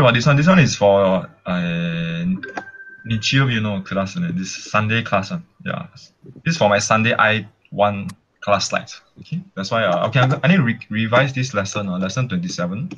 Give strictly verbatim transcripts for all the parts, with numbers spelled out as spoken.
about this one. This one is for uh, Nichio, you know, class, this Sunday class. Uh, yeah, this is for my Sunday I one class slides. Okay, that's why. Uh, okay, I need to re revise this lesson. Uh, lesson twenty-seven.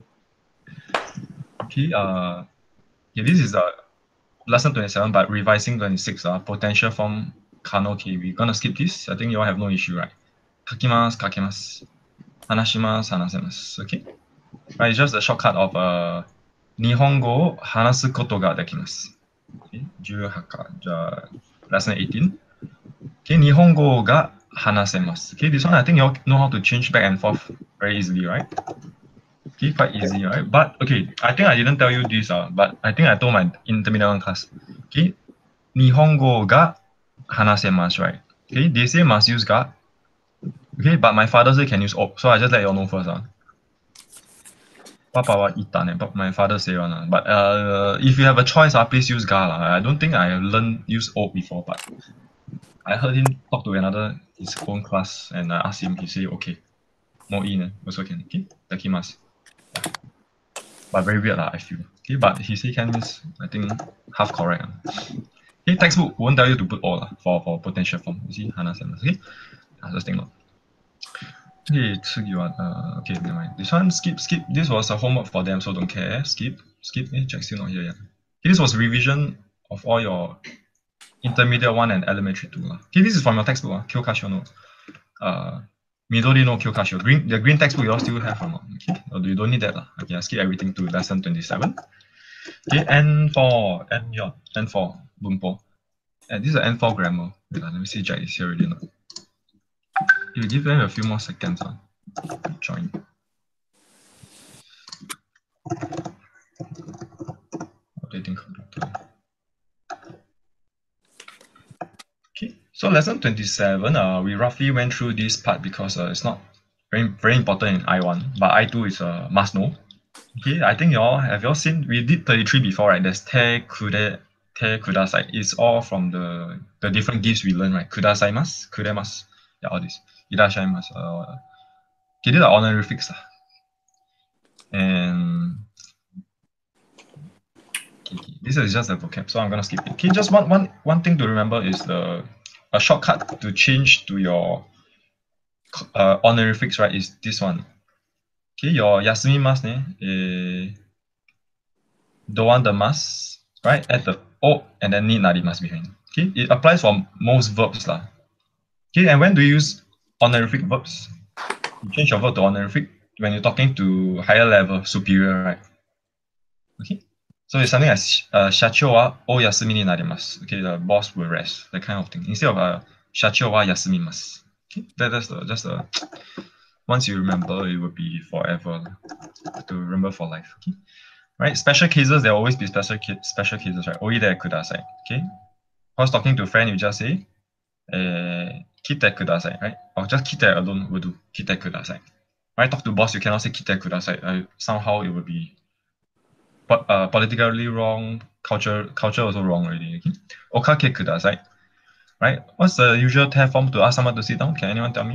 Okay. Uh, okay, this is the uh, lesson twenty-seven, but revising twenty-six. Uh, potential form Kano. Okay, we're gonna skip this. I think you all have no issue, right? Kakimasu, kakemasu. Hanashimasu, hanasemasu. Okay. Right, it's just a shortcut of uh, Nihongo o hanasu koto ga dekimasu. Okay, eighteen. Lesson eighteen. Okay, Nihongo ga hanasemasu. Okay, this one I think you all know how to change back and forth very easily, right? Okay, quite easy, right? But okay, I think I didn't tell you this, uh, but I think I told my intermediate one class. Okay, Nihongo ga hanasemasu, right? Okay, they say must use ga. Okay, but my father say can use op, so I just let you all know first. Uh. Papa wa itan, but my father say one. Uh. But uh, if you have a choice, uh, please use ga. Uh. I don't think I have learned use op before, but I heard him talk to another his own class, and I asked him. He say okay, more in, uh, also can. Okay, takimasu. Yeah. But very weird, uh, I feel. Okay, but he say can means I think half correct. Uh. Okay, textbook won't tell you to put all uh, for for potential form. You see, hanasemasu. Okay, uh, just take note. Okay, one. Uh, okay, never mind. This one, skip, skip. This was a homework for them, so don't care. Skip, skip. Eh, Jack's still not here yet. Okay, this was revision of all your intermediate one and elementary two. Okay, this is from your textbook, uh, Kyokasho no. Uh, Midori no Kyokasho. Green, the green textbook you all still have or not? Okay, or you don't need that. Uh. Okay, I skip everything to lesson twenty-seven. Okay, N four, N yacht, N four, Bunpo. And this is an N four grammar. Uh, let me see, Jack is here already or not. You give them a few more seconds. Uh. Join. Updating computer. Okay, so lesson twenty-seven. Uh, we roughly went through this part because uh, it's not very very important in I one, but I two is a uh, must know. Okay, I think you all have you all seen we did thirty-three before, right? There's te kude te kudasai. It's all from the the different gifts we learn, right? Kudasaimasu, kudemasu, yeah, all this. Irashaimasu. Uh, okay, these are honorifics. Uh. And okay, this is just a vocab, so I'm gonna skip it. Okay, just one one one thing to remember is the a shortcut to change to your uh, honorifics, right? Is this one. Okay, your yasumimasu ne, eh, don't want the mas, right? Add the o and then ni narimasu behind. Okay, it applies for most verbs lah. Okay, and when do you use honorific verbs? You change your verb to honorific when you're talking to higher level, superior, right? Okay. So it's something like uh, shacho wa o yasumi ni narimasu. Okay, the boss will rest, that kind of thing. Instead of uh, shacho wa yasumimasu. Okay, that, that's the just the once you remember, it will be forever to remember for life. Okay, right? Special cases, there will always be special special cases, right? Oide kudasai. Okay, I was talking to a friend, you just say, eh, kite kudasai, right? Or just kite alone will do. Kite kudasai. Right? Talk to boss, you cannot say kite kudasai. Uh, somehow it will be But, uh, politically wrong, culture culture also wrong already. Okay? Okake kudasai. Right? What's the usual te form to ask someone to sit down? Can anyone tell me?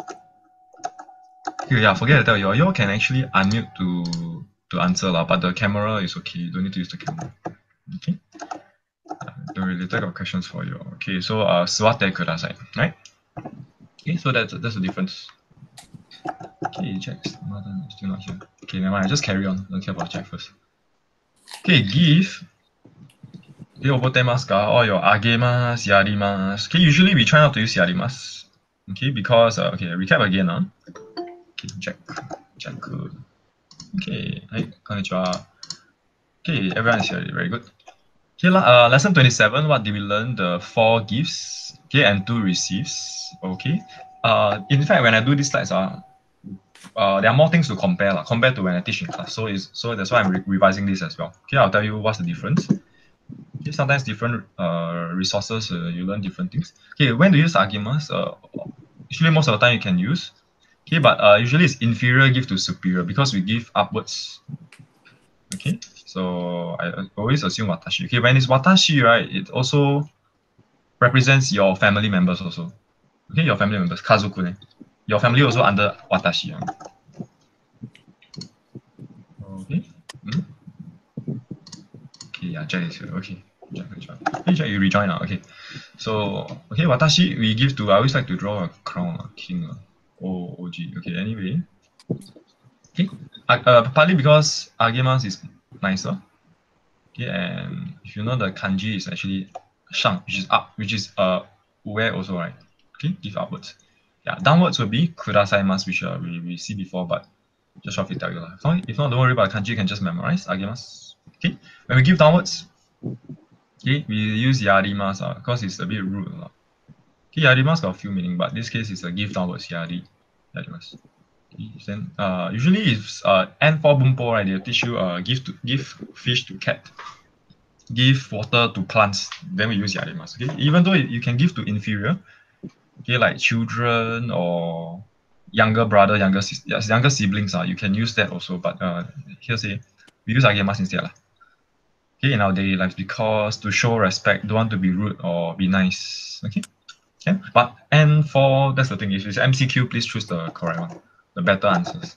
Okay, yeah, forget to tell you. You all can actually unmute to to answer, lah, but the camera is okay. You don't need to use the camera. Okay? Uh, don't really take got questions for you. Okay, so uh suwate kudasai, right? Okay, so that's that's the difference. Okay, Jack's mother is still not here. Okay, never mind, just carry on. Don't care about Jack first. Okay, give. Okay, obotemasu ka? Or your agemasu, yarimasu. Okay, usually we try not to use yarimasu. Okay, because, uh, okay, recap again. Huh? Okay, Jack. Jack. Okay, hi, konnichiwa. Okay, everyone is here. Very good. Okay, uh, lesson twenty-seven, what did we learn? The four gifts, okay, and two receives. Okay. Uh, in fact, when I do these slides, uh, uh, there are more things to compare, uh, compared to when I teach in class. So is so that's why I'm re revising this as well. Okay, I'll tell you what's the difference. Okay, sometimes different uh, resources, uh, you learn different things. Okay, when to use arguments? Uh, usually most of the time you can use. Okay, but uh, usually it's inferior give to superior because we give upwards. Okay, so I always assume watashi. Okay, when it's watashi, right, it also represents your family members also. Okay, your family members, kazoku ne. Your family also under watashi. Okay. Hmm? yeah, Jack is here. Okay. Jack, Jack. Hey, Jack, you rejoin now. Okay. So, okay, Watashi, we give to, I always like to draw a crown, a king, uh, oh, O G. Okay, anyway. Okay. Uh, partly because Agemas is nicer. Okay, and if you know the kanji is actually shang, which is up, which is uh where also, right? Okay, give upwards. Yeah, downwards will be kudasaimasu, which uh, we, we see before, but just roughly tell you. If not, if not, don't worry about kanji, you can just memorize. Agemasu. Okay, when we give downwards, okay, we use yarimasu uh, because it's a bit rude. Uh. Okay, yarimasu got a few meaning, but this case is a give downwards yari. Yarimasu. Okay, then uh, usually if uh N four bumpo, right, they'll teach you uh give to give fish to cat, give water to plants, then we use yarimasu. Okay, even though you can give to inferior, okay, like children or younger brother, younger sis yes, younger siblings, uh, you can use that also. But uh, here say we use agemasu instead. lah. Okay, in our daily life because to show respect, don't want to be rude or be nice. Okay, okay. But N four, that's the thing. If it's M C Q, please choose the correct one, the better answers.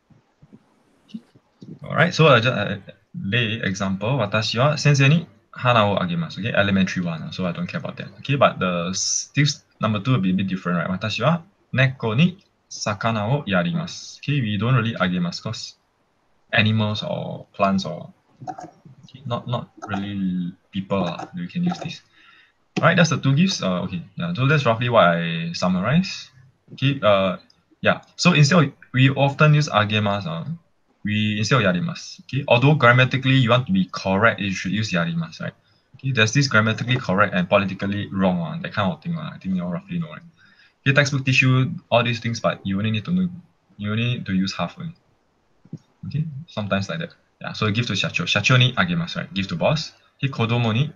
Alright, so uh, just, uh, lay example, watashi wa sensei ni hana wo agemasu. Okay, elementary one, so I don't care about that. Okay, but the tips number two will be a bit different, right? Watashi wa neko ni sakana wo yarimasu. Okay, we don't really agemasu because animals or plants or okay, not not really people uh, we can use this. Alright, that's the two gifts. Uh, okay, yeah, so that's roughly what I summarize. Okay, uh, yeah. So instead of, we often use agemasu. Uh, we instead of yarimasu. Okay, although grammatically you want to be correct, you should use yarimasu, right? Okay, there's this grammatically correct and politically wrong one, uh, that kind of thing. Uh, I think you all roughly know, right? Okay, textbook teach you all these things, but you only need to know, you only need to use half only. Okay, sometimes like that. Yeah, so give to shacho. Shacho ni agemasu, right? Give to boss. Okay, kodomo ni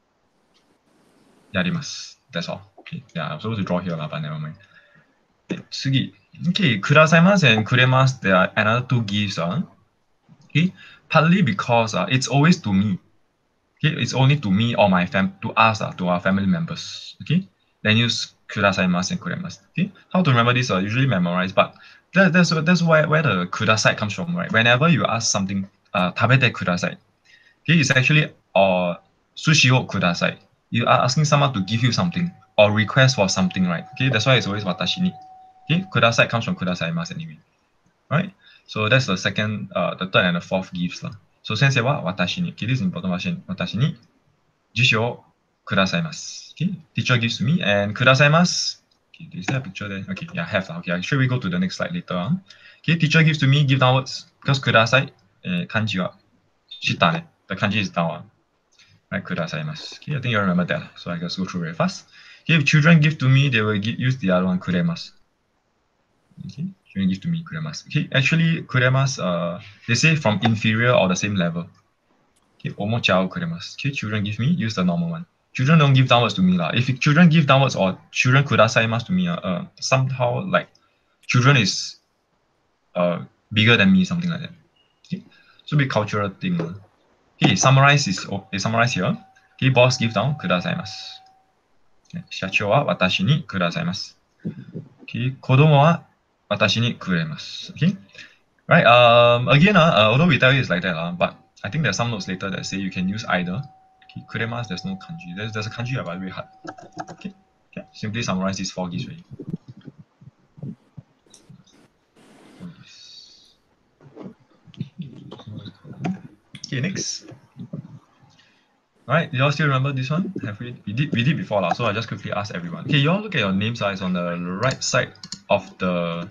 yarimasu. That's all. Okay, yeah, I'm supposed to draw here, but never mind. Okay, tsugi. Okay, kudasaimasu and kuremasu, there are another two gifts. Uh. Okay, partly because uh, it's always to me. Okay, it's only to me or my fam to us, uh, to our family members. Okay, then use kudasaimasu and kuremasu. Okay, how to remember this? Uh, usually memorize, but that, that's that's where where the kudasai comes from, right? Whenever you ask something, uh, tabete kudasai. Okay, it's actually uh sushi o kudasai. You are asking someone to give you something or request for something, right? Okay, that's why it's always watashi ni. Okay, kudasai comes from kudasaimasu anyway, right? So that's the second, uh, the third and the fourth gifts lah. So sensei wa watashi ni. Okay, this is important. Watashi ni jishi o kudasaimasu. Okay, teacher gives to me and kudasaimasu. Okay, is there a picture there? Okay, yeah, have lah. Okay, I should we go to the next slide later. Huh? Okay, teacher gives to me, give downwards because kudasai eh, kanji wa shita ne. The kanji is down. Right, kudasaimasu. Okay, I think you remember that. So I just go through very fast. Okay, if children give to me, they will give, use the other one, kuremasu. Okay, children give to me, kuremasu. Okay, actually, kuremasu, uh, they say from inferior or the same level. Okay, omocha kuremasu. Okay, children give me, use the normal one. Children don't give downwards to me lah. If children give downwards or children kudasaimasu to me, uh, uh, somehow like children is uh bigger than me, something like that. Okay, so be cultural thing. Uh. Okay, summarize is okay, summarize here. Okay, boss give down, kudasaimasu. Okay, shacho wa watashi ni kudasaimasu. Okay, kodomo wa watashi ni kuremasu. Okay, right. Um, again, uh, uh, although we tell you it's like that, uh, but I think there's some notes later that say you can use either. Okay, kuremasu, there's no kanji. There's there's a kanji, but very hard. Okay, okay. Simply summarize these four gifts. Right? Okay, next. Alright, you all still remember this one? Have we we did we did before lah, so I just quickly ask everyone. Okay, you all look at your name size on the right side of the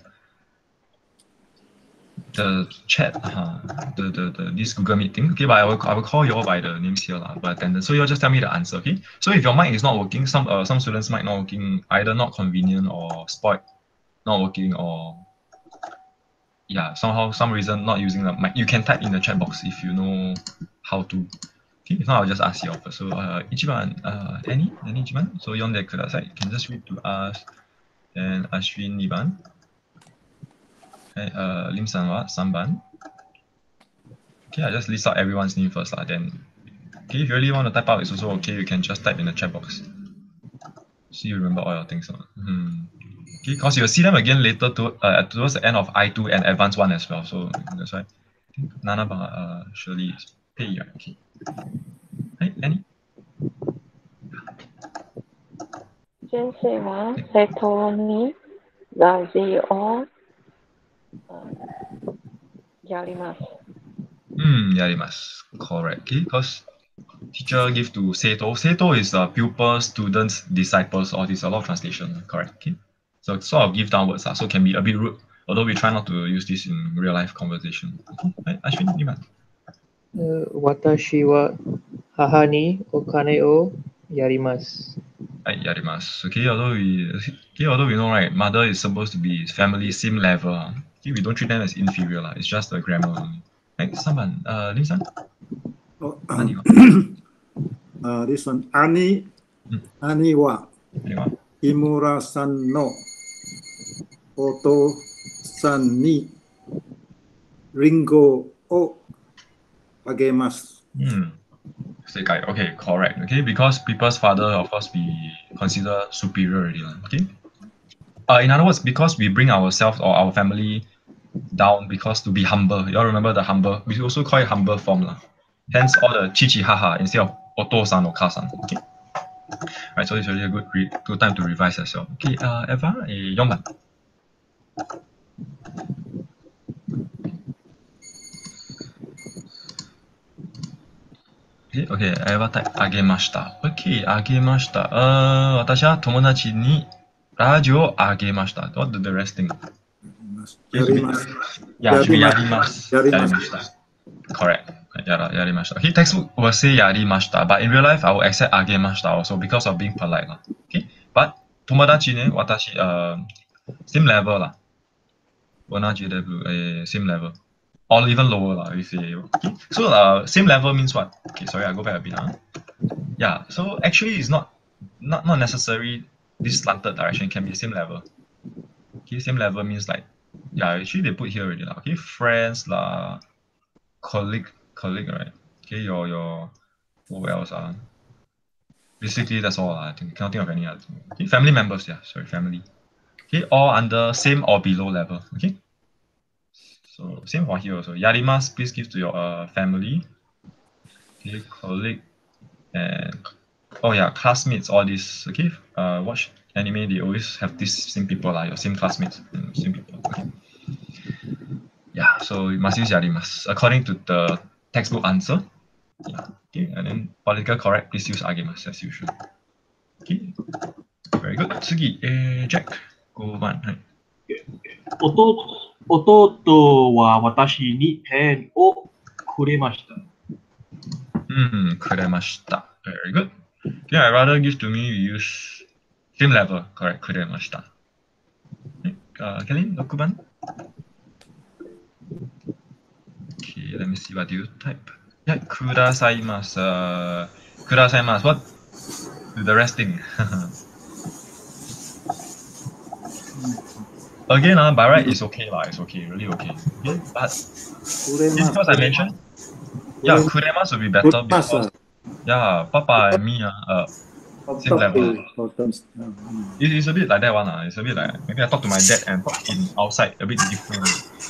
the chat, uh, the, the the this Google meeting. Okay, but I will I will call you all by the names here lah, by attendance. So you all just tell me the answer, okay? So if your mic is not working, some uh, some students might not working, either not convenient or spoiled, not working or yeah, somehow some reason not using the mic. You can type in the chat box if you know how to. Okay, if not, I'll just ask you all first. So, uh, Ichiban, uh, Annie, Annie Ichiban. So, yonde kudasai. You can just read to us. And Ashwin Niban. Okay, uh, Lim-san wa Sanban. Okay, I just list out everyone's name first. Uh, then, okay, if you really want to type out, it's also okay. You can just type in the chat box. So you remember all your things. Uh. Hmm. Okay, because you'll see them again later to, uh, towards the end of I two and Advanced one as well. So, that's why. Nana, uh, Shirley, Pei, okay. Hey, Annie? 先生は瀬戸にラジオやります。 Hmm, yarimasu. Correct. Okay, because teacher give to seito. Seito is uh, pupil, students, disciples, all this, a lot of translation. Correct. Okay. So sort of give downwards, uh, so can be a bit rude. Although we try not to use this in real life conversation. Okay. Right, Ashwin, Niman. Uh, watashi wa haha ni o kane o yarimasu. Right, yarimasu. Okay, although we okay, although we know right, mother is supposed to be family same level. uh, Okay, we don't treat them as inferior. Uh, it's just the grammar only. Right, someone, uh, Lin-san? Oh, Ani uh, wa? uh, this one, Ani, Hmm. Ani wa Ani wa? Imura-san no oto-san ni ringo o agemasu. Hmm. Sekai. Okay, correct. Okay, because people's father, of course, we consider superior already. lah, Okay. Uh, in other words, because we bring ourselves or our family down because to be humble. You all remember the humble? We also call it humble form. lah. Hence all the chichi haha instead of oto-san or ka-san. Okay. Right, so it's really a good re- good time to revise as well. Okay, uh, Eva, eh, Yongman. Okay, okay, Eva type あげました。Okay, あげました。Uh, 私は友達にラジオをあげました。What did the rest think? Yarimasu. Yeah, should be Yarimasu. yarimasu. Yarimasu. Yarimashita. Correct. Yara, yarimashita. Okay, textbook will say yarimashita, but in real life I will accept agemashita also because of being polite. lah. Okay, but tomodachi ne, watashi, uh, same level lah. Onaji level, uh, same level. Or even lower lah, if you okay. So uh, same level means what? Okay, sorry, I go back a bit. Huh? Yeah, so actually it's not not not necessary this slanted direction can be same level. Okay, same level means like yeah, actually they put here already lah. Okay, friends lah, colleague colleague right. Okay, your your what else ah? Basically that's all lah. I think cannot think of any other thing. Okay, family members, yeah, sorry, family. Okay, all under same or below level. Okay. So same for here also. Yarimasu, please give to your uh, family. Okay, colleague and oh yeah, classmates, all this. Okay, uh, watch anime. They always have these same people like your same classmates, and same people. Okay. Yeah, so you must use yarimasu according to the textbook answer. Yeah. Okay, and then political correct. Please use agemasu as usual. Okay. Very good. 次、えー、Jack。ごばん。はい。 弟弟は私にペンをくれました。 うん、くれました。Very good. Yeah, I rather give to me, we use same level. Correct, くれました。Uh, Kelly, ろくばん。Okay, let me see what you type. Yeah, くださいます。Uh, くださいます。What do the rest think? Again, uh, by right, it's okay lah. It's okay, really okay. Okay, but it's because I mentioned, yeah, kuremasu will be better because yeah, Papa and me uh, uh same level. It, it's a bit like that one uh. It's a bit like maybe I talk to my dad and talk in outside a bit different.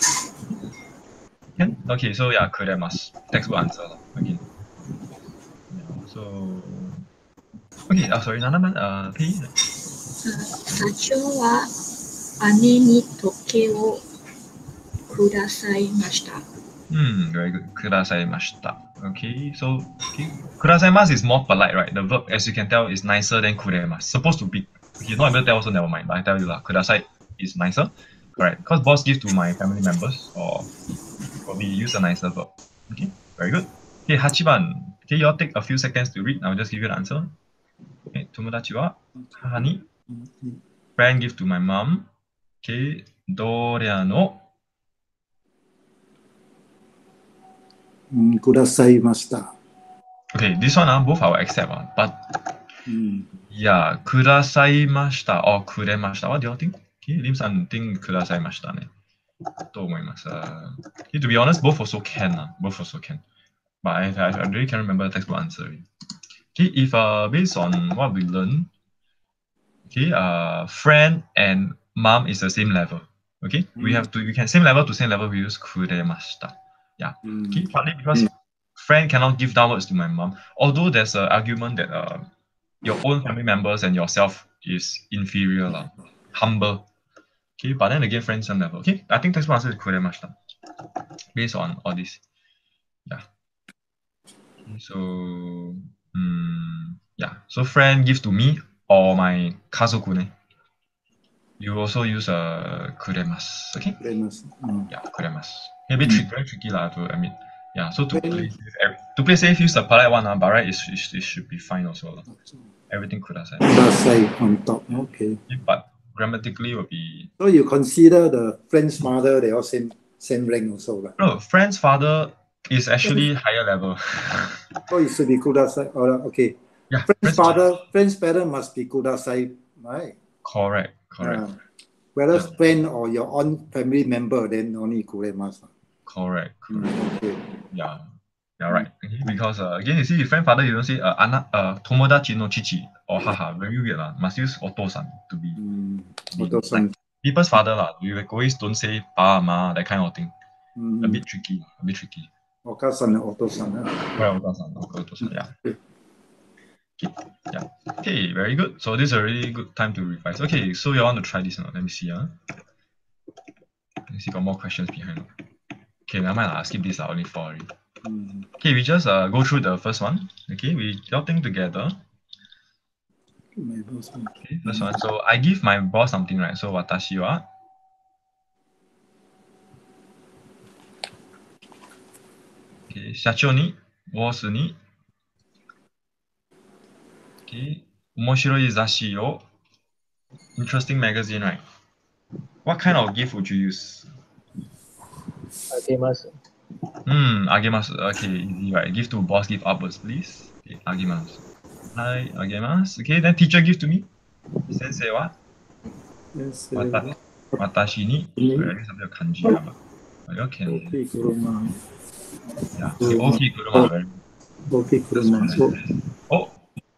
Yeah? Okay, so yeah, kuremasu. Textbook answer lah. Again. Yeah, so okay, uh, sorry, Nanaman, uh, P. 社長は姉に時計をくださいました。 Hmm, very good. くださいました. Okay, so okay. くださいます is more polite, right? The verb, as you can tell, is nicer than くれます. Supposed to be. If you're not able to tell, also never mind. But I tell you lah, ください is nicer. Correct. Because boss gives to my family members, or probably use a nicer verb. Okay, very good. Okay, はちばん. Okay, you all take a few seconds to read. I'll just give you the answer. Okay, 友達は母に friend give to my mom. Okay, どれのくださいました。 Okay, this one uh, both I will accept. Uh, but mm. yeah, くださいました or くれました. What do you all think? Okay, Lim-san think くださいましたね。と思います。Uh, okay, to be honest, both also can. Uh, both also can. But I, I, I really can't remember the textbook answer. Okay, if uh, based on what we learned, okay, uh, friend and mom is the same level. Okay, mm. we have to, we can same level to same level, we use くれました. Yeah, mm. okay, partly because mm. friend cannot give downloads to my mom. Although there's an argument that uh, your own family members and yourself is inferior, lah, humble. Okay, but then again, friends same level. Okay, I think that's one answer is kuremashita. Based on all this. Yeah. Okay, so um, yeah. So friend give to me or my kazoku ne. You also use a uh, kuremasu. Okay? Kuremasu. Mm. Yeah, kuremasu. Maybe mm. trick, very tricky lah to admit. Yeah, so to play to play safe, use the polite one, uh, but right, it, it, it should be fine also. La. Everything kudasai. Kudasai on top, okay. But grammatically will be. So you consider the friend's mother, they all same same rank also, right? No, friend's father is actually higher level. Oh, it should be kudasai. Oh, okay. Yeah, friend's, friend's father, father, friend's parent must be kudasai, right? Correct, correct. Uh, whether yeah. friend or your own family member, then only kuremasu. Correct. correct. Mm, okay. Yeah. Yeah, right. Okay. Because uh, again, you see, friend father, you don't say uh, ana, uh, tomodachi no chichi or haha. Very weird lah. Must use oto-san to be. Mm, be oto-san. Like, people's father lah. You always don't say pa ma that kind of thing. Mm. A bit tricky. A bit tricky. Oka-san and oto-san. Right, oka-san, oto-san. Yeah. Okay. Yeah. Okay. Very good. So this is a really good time to revise. Okay. So you want to try this now? Let me see. Huh? Let me see. Got more questions behind. Okay. Never mind. I'll skip this. Only four already. Mm. Okay, we just uh, go through the first one. Okay, we all think together. Okay, first one. So I give my boss something, right? So watashi wa. Okay, shachou ni, boss ni. Okay, omoshiroi zashi o. Interesting magazine, right? What kind of gift would you use? Agemasu. Hmm, agemasu. Okay, easy, right? Give to boss, give upwards, please. Okay, agemasu. Hi, agemasu. Okay, then teacher give to me. Sensei wa? Sensei Wata, watashi ni. Sorry, I guess I'm kanji. Okay. Okay, kuruma. Yeah. Okay, okay, kuruma. Very good. Okay, kuruma. Oh.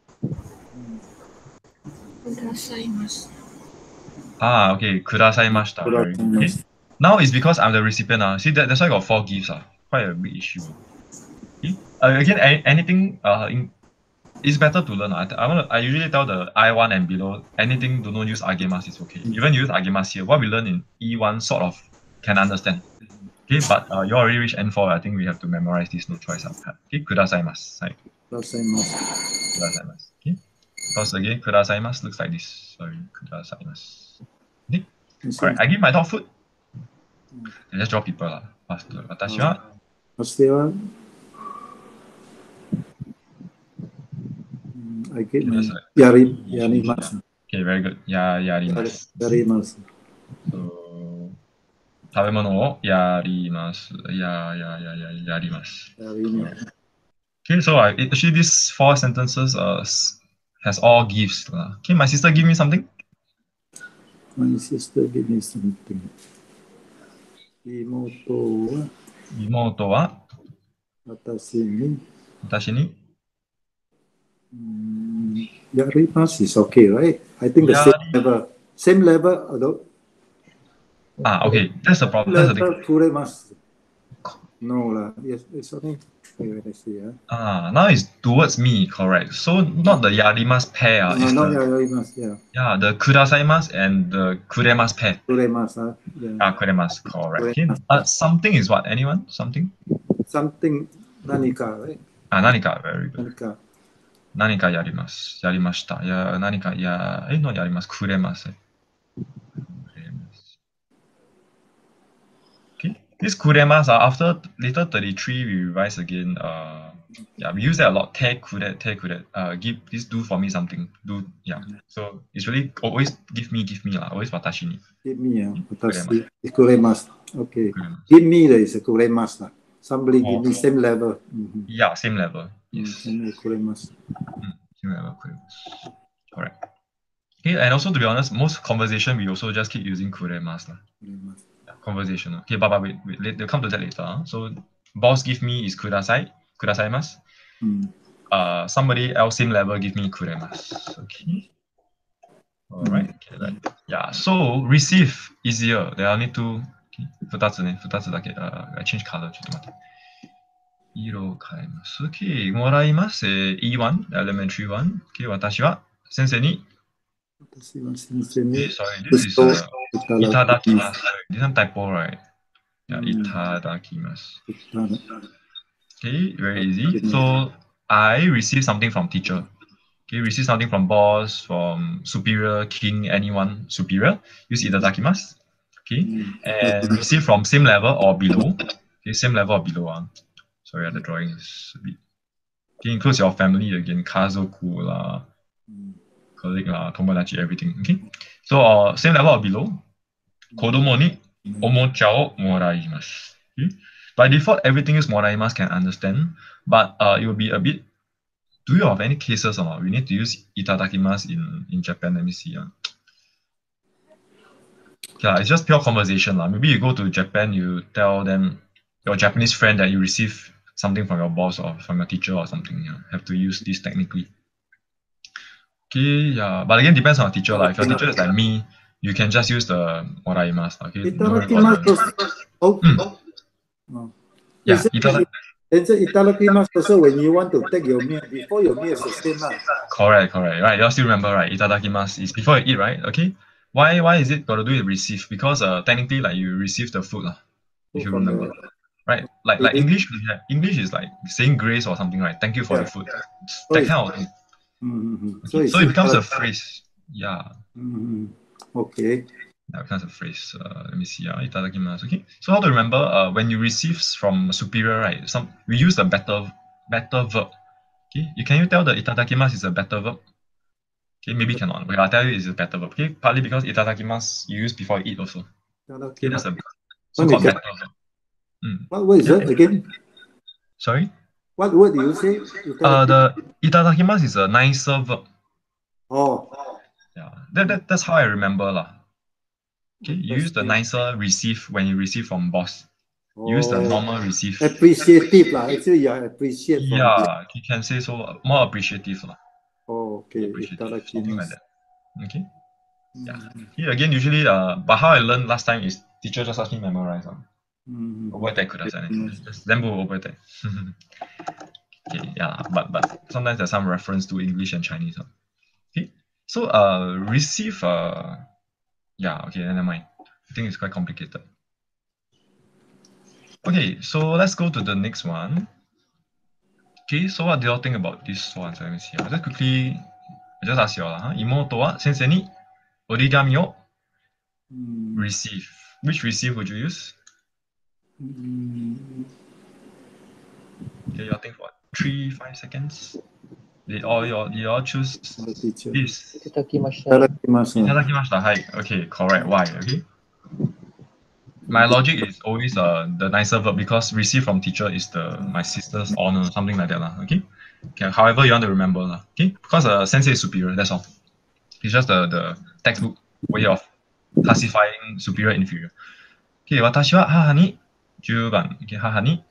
Kudasaimasu. Ah, okay. Kudasaimashita. Very good. Okay. Now it's because I'm the recipient. Uh. See, that, that's why I got four gifts. Uh. Quite a big issue. Okay. Uh, again, any, anything, uh, in, it's better to learn. Uh. I, I, wanna, I usually tell the I one and below, anything do not use agemasu is okay. Even use agemasu here, what we learn in E one sort of can understand. Okay, but uh, you already reached N four. I think we have to memorize this, no choice. Okay, kudasaimasu. Right. Kudasaimasu. Kudasaimasu. Okay. Because again, kudasaimasu looks like this. Sorry, kudasaimasu. Okay. Alright, I give my dog food. I just draw people lah. Faster. Watashi wa. Watashi wa. I get my yari yarimasu. Okay, very good. Ya yarimasu. Yarimasu. So, 食べ物をやります。やややややります。Okay, so I actually these four sentences uh has all gifts. Uh. Okay, my sister give me something. My sister give me something. 妹は妹は私に私に Yarimasu is okay, right? I think the same level. Same level, although. Ah, okay. That's the problem. That's the thing. Kuremasu. No, lah. Yes, it's okay. Wait, let's see. Huh? Ah, now it's towards me, correct. So not the yarimasu pair. Uh, no, not the, yarimasu, yeah. Yeah, the kudasaimasu and the kuremasu pair. Kuremasu, yeah. Ah, kuremasu, correct. Okay. Uh, something is what? Anyone? Something? Something, nanika, right? Ah, nanika, very good. Nanika. 何かやります。やりました。や、何かや、えのやります。くれます。Okay. This kuremas, uh, after later thirty-three, we revise again. Uh, yeah, we use that a lot. Te kure, te kure. Uh, give, please do for me something. Do, yeah. So it's really always give me, give me lah. Always watashi ni. Give me, yeah. Watashi. Kuremasu. Okay. Kuremasu. Give me is a kuremasu. Somebody oh. give me same level. Mm-hmm. Yeah, same level. Yes. Mm, kuremasu. Mm, same level. Kuremasu. Correct. Okay, and also to be honest, most conversation we also just keep using kuremasu. Kuremasu. Yeah, conversation. Okay, but, but wait, wait, they'll come to that later. Huh? So boss give me is kudasai, kudasaimasu. Mm. Uh, somebody else same level give me kuremasu. Okay. All right. Okay. Right. Yeah. So receive easier. There are only two. 二つね、二つだけ。Uh, I change color. ちょっと待って。 色変えます。Okay, もらいます。E one, elementary one. Okay, 私は先生に。 私は先生に Okay, sorry, this is uh, いただきます。This one typo, right? Yeah, いただきます。Okay, very easy. So I receive something from teacher. Okay, receive something from boss, from superior, king, anyone superior. Use いただきます。Okay, and receive from same level or below. Okay, same level or below one. Sorry, the drawing is a bit. Okay, includes your family again, kazoku lah, colleague lah, tomodachi, everything. Okay, so uh, same level or below. Kodomo ni omocha o moraimasu. Okay, by default, everything is moraimasu can understand, but uh, it will be a bit. Do you have any cases or not? We need to use itadakimasu in in Japan. Let me see. Uh. Yeah, it's just pure conversation lah. Maybe you go to Japan, you tell them your Japanese friend that you receive something from your boss or from your teacher or something. Yeah, have to use this technically. Okay, yeah, but again depends on your teacher lah. If your teacher is like me, you can just use the moraimasu. Okay. Itadakimasu. Oh. Mm. Yeah, itadakimasu. It's itadakimasu also when you want to take your meal before your meal is the same lah. Correct, correct. Right, you all still remember, right? Itadakimasu is before you eat, right? Okay. Why why is it got to do with receive? Because uh technically like you receive the food lah. If you remember. Right? Like like English English is like saying grace or something, right? Thank you for yeah. the food. That kind of thing. Mm-hmm. Okay. So, so it becomes a phrase. Yeah. Mm-hmm. Okay. That becomes a phrase. Uh, let me see. Uh, itadakimasu. Okay. So how to remember uh, when you receive from superior, right? Some we use the better better verb. Okay. You can you tell the itadakimasu is a better verb? Okay, maybe cannot. But I'll tell you it's a better verb. Okay, partly because itadakimasu you use before you eat also. Okay, that's a so-called better verb. Mm. What word is yeah. that again? Sorry? What word do you say? Uh, the itadakimasu is a nicer verb. Oh. Yeah, that, that that's how I remember lah. Okay, you use the nicer receive when you receive from boss. Oh. You use the normal receive. Appreciative lah. Actually, you appreciate. Yeah, you can say so. More appreciative lah. Oh, okay. Something like that. Okay. Yeah. Here again, usually, uh, but how I learned last time is teacher just asked me memorize. Uh. Mm-hmm. Overtake could have done it. Just then go overtake. Okay, yeah, but but sometimes there's some reference to English and Chinese. Uh. Okay. So uh, receive. Uh, yeah. Okay. Never mind. I think it's quite complicated. Okay. So let's go to the next one. Okay, so what do you all think about this one? So let me see. I'll just quickly I just ask you all. Huh? Imoto wa sensei ni origami o receive. Which receive would you use? Mm. Okay, you all think for what? Three, five seconds. Did all your did you all choose this? Itadakimasu. Itadakimashita. Hi. Okay, correct. Why? Okay. My logic is always uh the nicer verb because receive from teacher is the my sister's honor, something like that lah. Okay. Okay. However you want to remember lah. Okay. Because uh sensei is superior. That's all. It's just the the textbook way of classifying superior inferior. Okay. 私は母にじゅうばん。Okay. 母に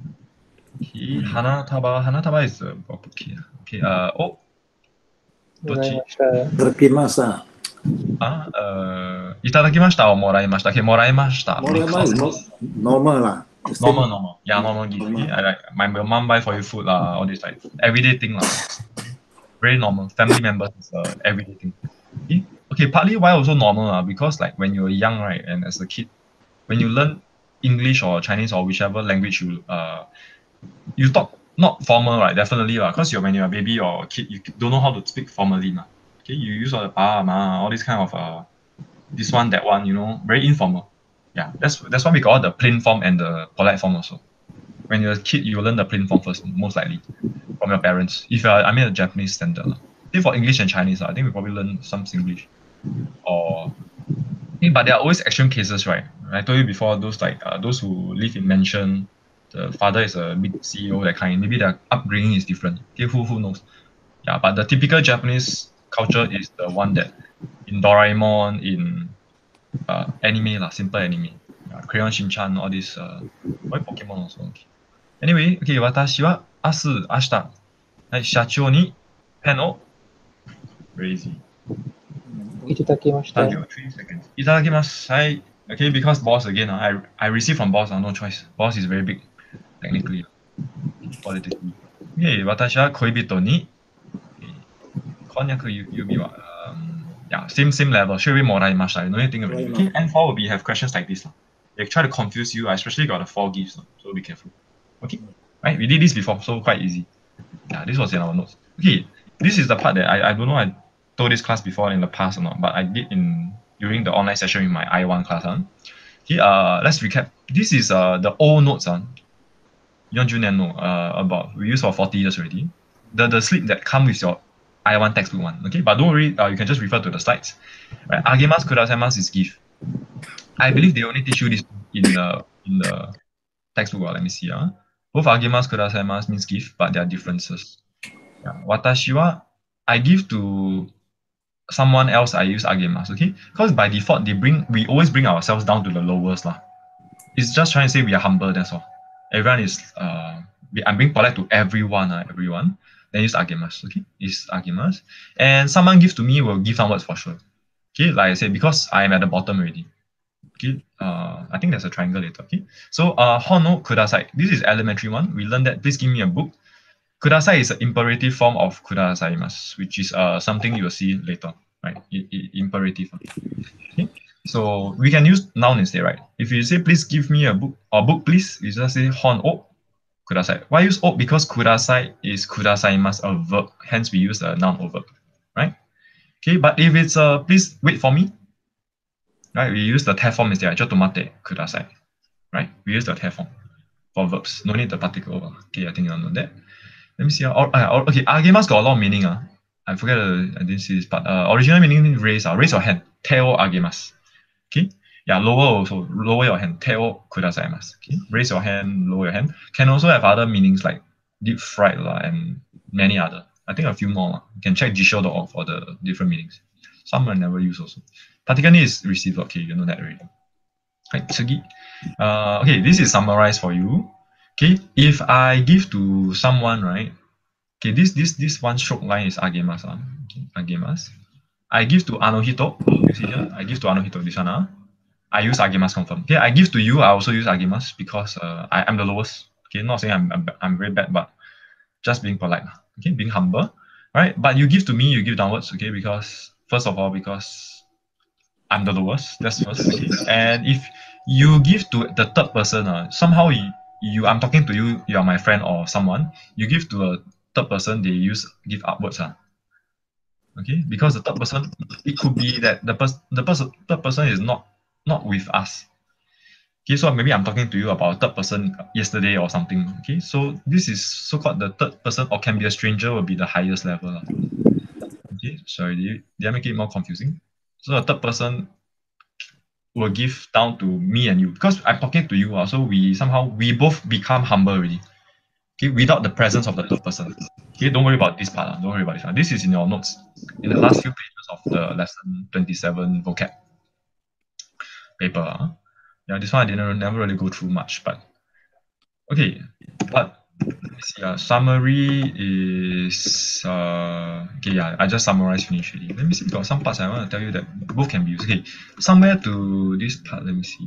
花束花束 is a okay. Okay. Uh おどっち？ itadakimasu. あ、uh, いただきましたをもらいました。Okay, もらいました。 Normal lah. Normal, normal. Yeah, normal. normal. I like my mom buy for you food lah. All this like everyday thing lah. Very normal. Family members is uh, everyday thing. Okay? Okay, partly why also normal lah because like when you're young, right, and as a kid, when you learn English or Chinese or whichever language you uh you talk not formal, right? Definitely lah. Because you're when you're a baby or a kid, you don't know how to speak formally lah. Okay, you use all the pa, ma, all this kind of uh, this one, that one, you know, very informal. Yeah, that's that's why we got the plain form and the polite form also. When you're a kid, you learn the plain form first, most likely, from your parents. If you're, I mean, a Japanese standard. I think for English and Chinese, I think we probably learn some Singlish. Or, but there are always extreme cases, right? I told you before, those like uh, those who live in mansion, the father is a big C E O, that kind. Maybe their upbringing is different. Okay, who who knows? Yeah, but the typical Japanese culture is the one that in Doraemon, in uh, anime lah, simple anime, uh, Crayon Shin-chan, all this, uh, why Pokemon also. Okay. Anyway, okay, 私は明日、明日、はい、社長にペンを very easy. いただきました。 three seconds. いただきます。はい。Okay, because boss again, uh, I I receive from boss, uh, no choice. Boss is very big, technically. qualitative. Okay, watashi wa koibito ni konyaku yubi wa. Yeah, same same level. Straight away moraimashita. No need to think about it. Okay, N four will be have questions like this. They try to confuse you. I especially got the four gifts, so be careful. Okay, right? We did this before, so quite easy. Yeah, this was in our notes. Okay, this is the part that I, I don't know I told this class before in the past or not, but I did in during the online session in my I one class. Huh? Okay, uh, let's recap. This is uh the old notes. Huh? Yeonjun know uh about we used for forty years already. The the slip that come with your I one textbook one. Okay, but don't worry. Uh, you can just refer to the slides. Right, agemasu kudasaimasu is gift. I believe they only teach you this in the in the textbook. Let me see. Uh. Both agemasu kudasaimasu means gift, but there are differences. Yeah. Watashi wa, I give to someone else, I use agemasu. Okay, because by default they bring we always bring ourselves down to the lowest lah. It's just trying to say we are humble. That's all. Everyone is uh, I'm being polite to everyone. Uh, everyone. Then use agemasu. Okay, is agemasu. And someone gives to me will give downwards for sure. Okay, like I said, because I am at the bottom already. Okay, uh, I think there's a triangle later. Okay, so uh, hono kudasai. This is elementary one. We learned that. Please give me a book. Kudasai is an imperative form of kudasaimasu, which is uh something you will see later, right? I, I, imperative. Okay, so we can use noun instead, right? If you say please give me a book or book please, you just say hon o kudasai. Why use o? Because kudasai is kudasaimasu, a verb. Hence we use a noun or verb, right? Okay, but if it's uh please wait for me. Right, we use the te form instead. Chotto mate kudasai. Right, we use the te form for verbs. No need the particle. Okay, I think you know that. Let me see. Uh, okay, agemasu got a lot of meaning. Uh. I forget. Uh, I didn't see this part. Uh, original meaning raise. Uh, raise your hand. Te o agemasu. Okay. Yeah, lower also. Lower your hand. Te o kudasaimasu. Okay. Raise your hand. Lower your hand. Can also have other meanings like deep fried la, and many other. I think a few more. You can check jisho dot org for the different meanings. Some I never use also. Particularly is receiver. Okay, you know that already. Right, tsugi. Uh, okay, this is summarized for you. Okay, if I give to someone, right? Okay, this this this one stroke line is agemasu. Uh, okay, agemasu. I give to Anohito. You see here? I give to Anohito. This one. Uh, I use agemasu confirm. Okay, I give to you. I also use agemasu because uh, I am the lowest. Okay, not saying I'm, I'm I'm very bad, but just being polite. Okay, being humble. Right, but you give to me, you give downwards. Okay, because first of all, because I'm the lowest. That's first. Okay. And if you give to the third person, uh, somehow you, you, I'm talking to you, you are my friend or someone. You give to a third person, they use give upwards. Uh. Okay, because the third person, it could be that the person, the person, third person is not not with us. Okay, so maybe I'm talking to you about a third person yesterday or something. Okay, so this is so-called the third person, or can be a stranger, will be the highest level. Uh. Okay, sorry, did, you, did I make it more confusing? So the third person will give down to me and you because I'm talking to you. Uh, so we somehow we both become humble already. Okay, without the presence of the third person. Okay, don't worry about this part. Uh, don't worry about this one. This is in your notes in the last few pages of the lesson twenty-seven vocab paper. Uh. Yeah, this one I didn't never really go through much, but okay. But let's see, uh, summary is uh, okay. Yeah, I just summarized finish already. Let me see. Got some parts I want to tell you that both can be used. Okay, somewhere to this part. Let me see.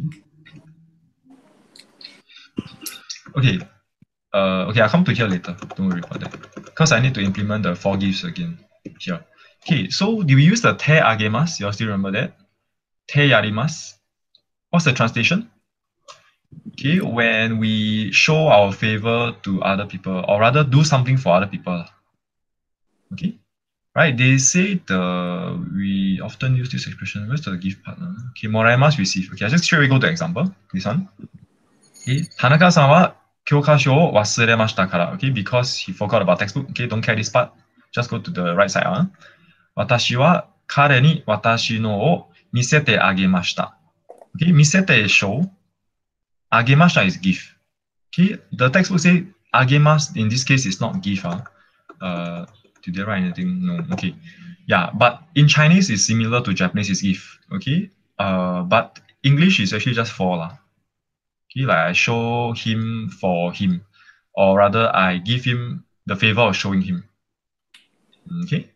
Okay. Uh, okay, I'll come to here later. Don't worry about that. Because I need to implement the four gifts again here. Okay, so did we use the te agemasu? You all still remember that? Te yarimasu. What's the translation? Okay, when we show our favor to other people, or rather do something for other people. Okay, right? They say the we often use this expression. Where's the gift partner? Okay, moraimasu receive. Okay, I just straight away go to example. This one. Okay, Tanaka-san wa kyokasho o wasuremashita kara. Okay, because he forgot about textbook. Okay, don't care this part. Just go to the right side. Huh? Watashi wa kare ni watashi no o misete agemashita. Okay, misete is show. Agemashita is give. Okay, the textbook say agemasu in this case is not give. Huh? Uh, did they write anything? No. Okay. Yeah, but in Chinese it's similar to Japanese is give. Okay. Uh, but English is actually just for lah. Okay, like I show him for him, or rather I give him the favor of showing him. Okay.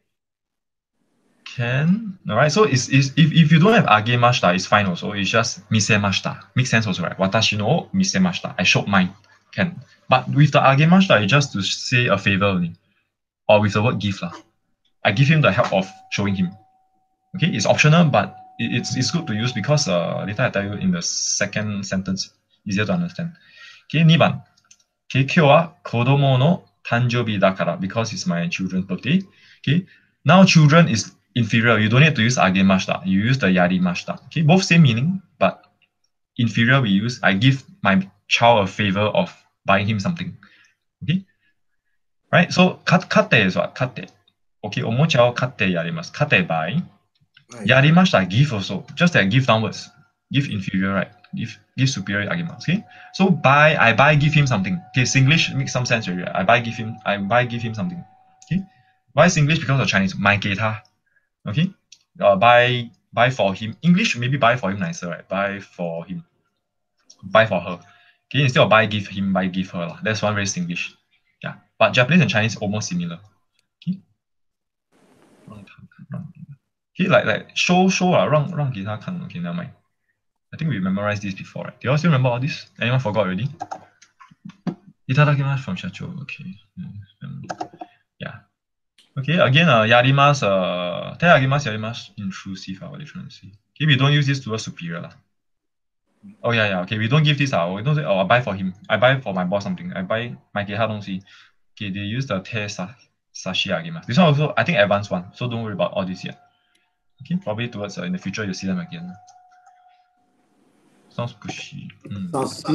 Can all right. So it's, it's if if you don't have agemashita, it's fine also. It's just misemashita. Makes sense also, right? Watashi no misemashita. I showed mine. can. But with the agemashita, it's just to say a favor only. Or with the word give lah. I give him the help of showing him. Okay, it's optional, but it, it's it's good to use because uh, later I tell you in the second sentence, easier to understand. Okay, にばん. Okay, 今日は子供の誕生日だから because it's my children's birthday. Okay, now children is inferior. You don't need to use agemashita. You use the yarimashita. Okay, both same meaning, but inferior we use I give my child a favor of buying him something. Okay, right? So kate is what? Kate. Okay, おもちゃを買ってやります。kate buy. やりました give also. Just that give downwards. Give inferior, right? Give give superior arguments. Okay. So buy, I buy, give him something. Okay, Singlish makes some sense already. I buy, give him, I buy, give him something. Okay. Why Singlish? Because of Chinese. 买给他. Okay. Uh, buy buy for him. English maybe buy for him nicer, right? Buy for him. Buy for her. Okay, instead of buy, give him, buy, give her. That's one very Singlish. Yeah. But Japanese and Chinese almost similar. Okay. Okay, like like show show 啊，让让给他看。Okay, never mind. I think we memorized this before, right? Do you all still remember all this? Anyone forgot already? Itadakimasu from Shacho. Okay. Um, yeah. Okay, again, uh, yarimasu, uh, te agimasu, yarimasu, intrusive, uh, what are you trying to say? Okay, we don't use this towards superior. La. Oh, yeah, yeah, okay, we don't give this, uh, we don't say, oh, I buy for him. I buy for my boss something. I buy, 买给他东西. Okay, they use the te sa, sashi agimasu. This one also, I think, advanced one, so don't worry about all this yet. Okay, probably towards, uh, in the future, you'll see them again. Sounds pushy. Mm.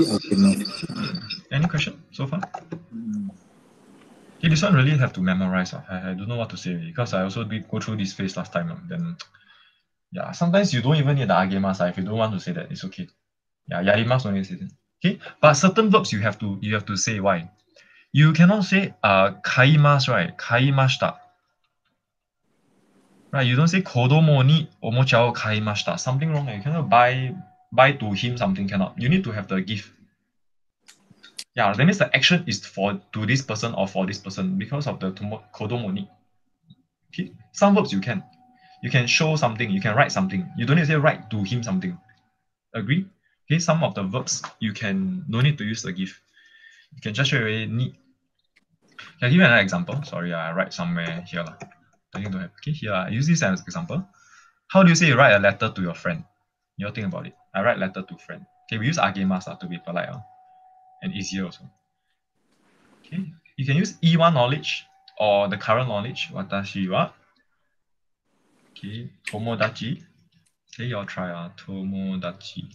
Any question so far? Mm. Okay, this one really have to memorize. Uh. I, I don't know what to say because I also did go through this phase last time. Uh. Then, yeah, sometimes you don't even need the agemas. Uh. If you don't want to say that, it's okay. Yeah, yarimasu don't need to say that. Okay, but certain verbs you have to you have to say why. You cannot say uh kaimasu, right? Kaimashita. Right, you don't say kodomo ni omocha o kaimashita. Something wrong. You cannot buy buy to him something, cannot. You need to have the gift. Yeah, that means the action is for to this person or for this person because of the kodomo ni. Okay, some verbs you can. You can show something, you can write something. You don't need to say write to him something. Agree? Okay, some of the verbs you can no need to use the gift. You can just straight away need. Can I give you another example? Sorry, I write somewhere here. I think don't have. Okay, here I use this as an example. How do you say you write a letter to your friend? You all think about it. I write letter to friend. Okay, we use agemas uh, to be polite uh, and easier also. Okay, you can use E one knowledge or the current knowledge. Watashi wa. Okay, tomodachi. Okay, you all try uh, tomodachi.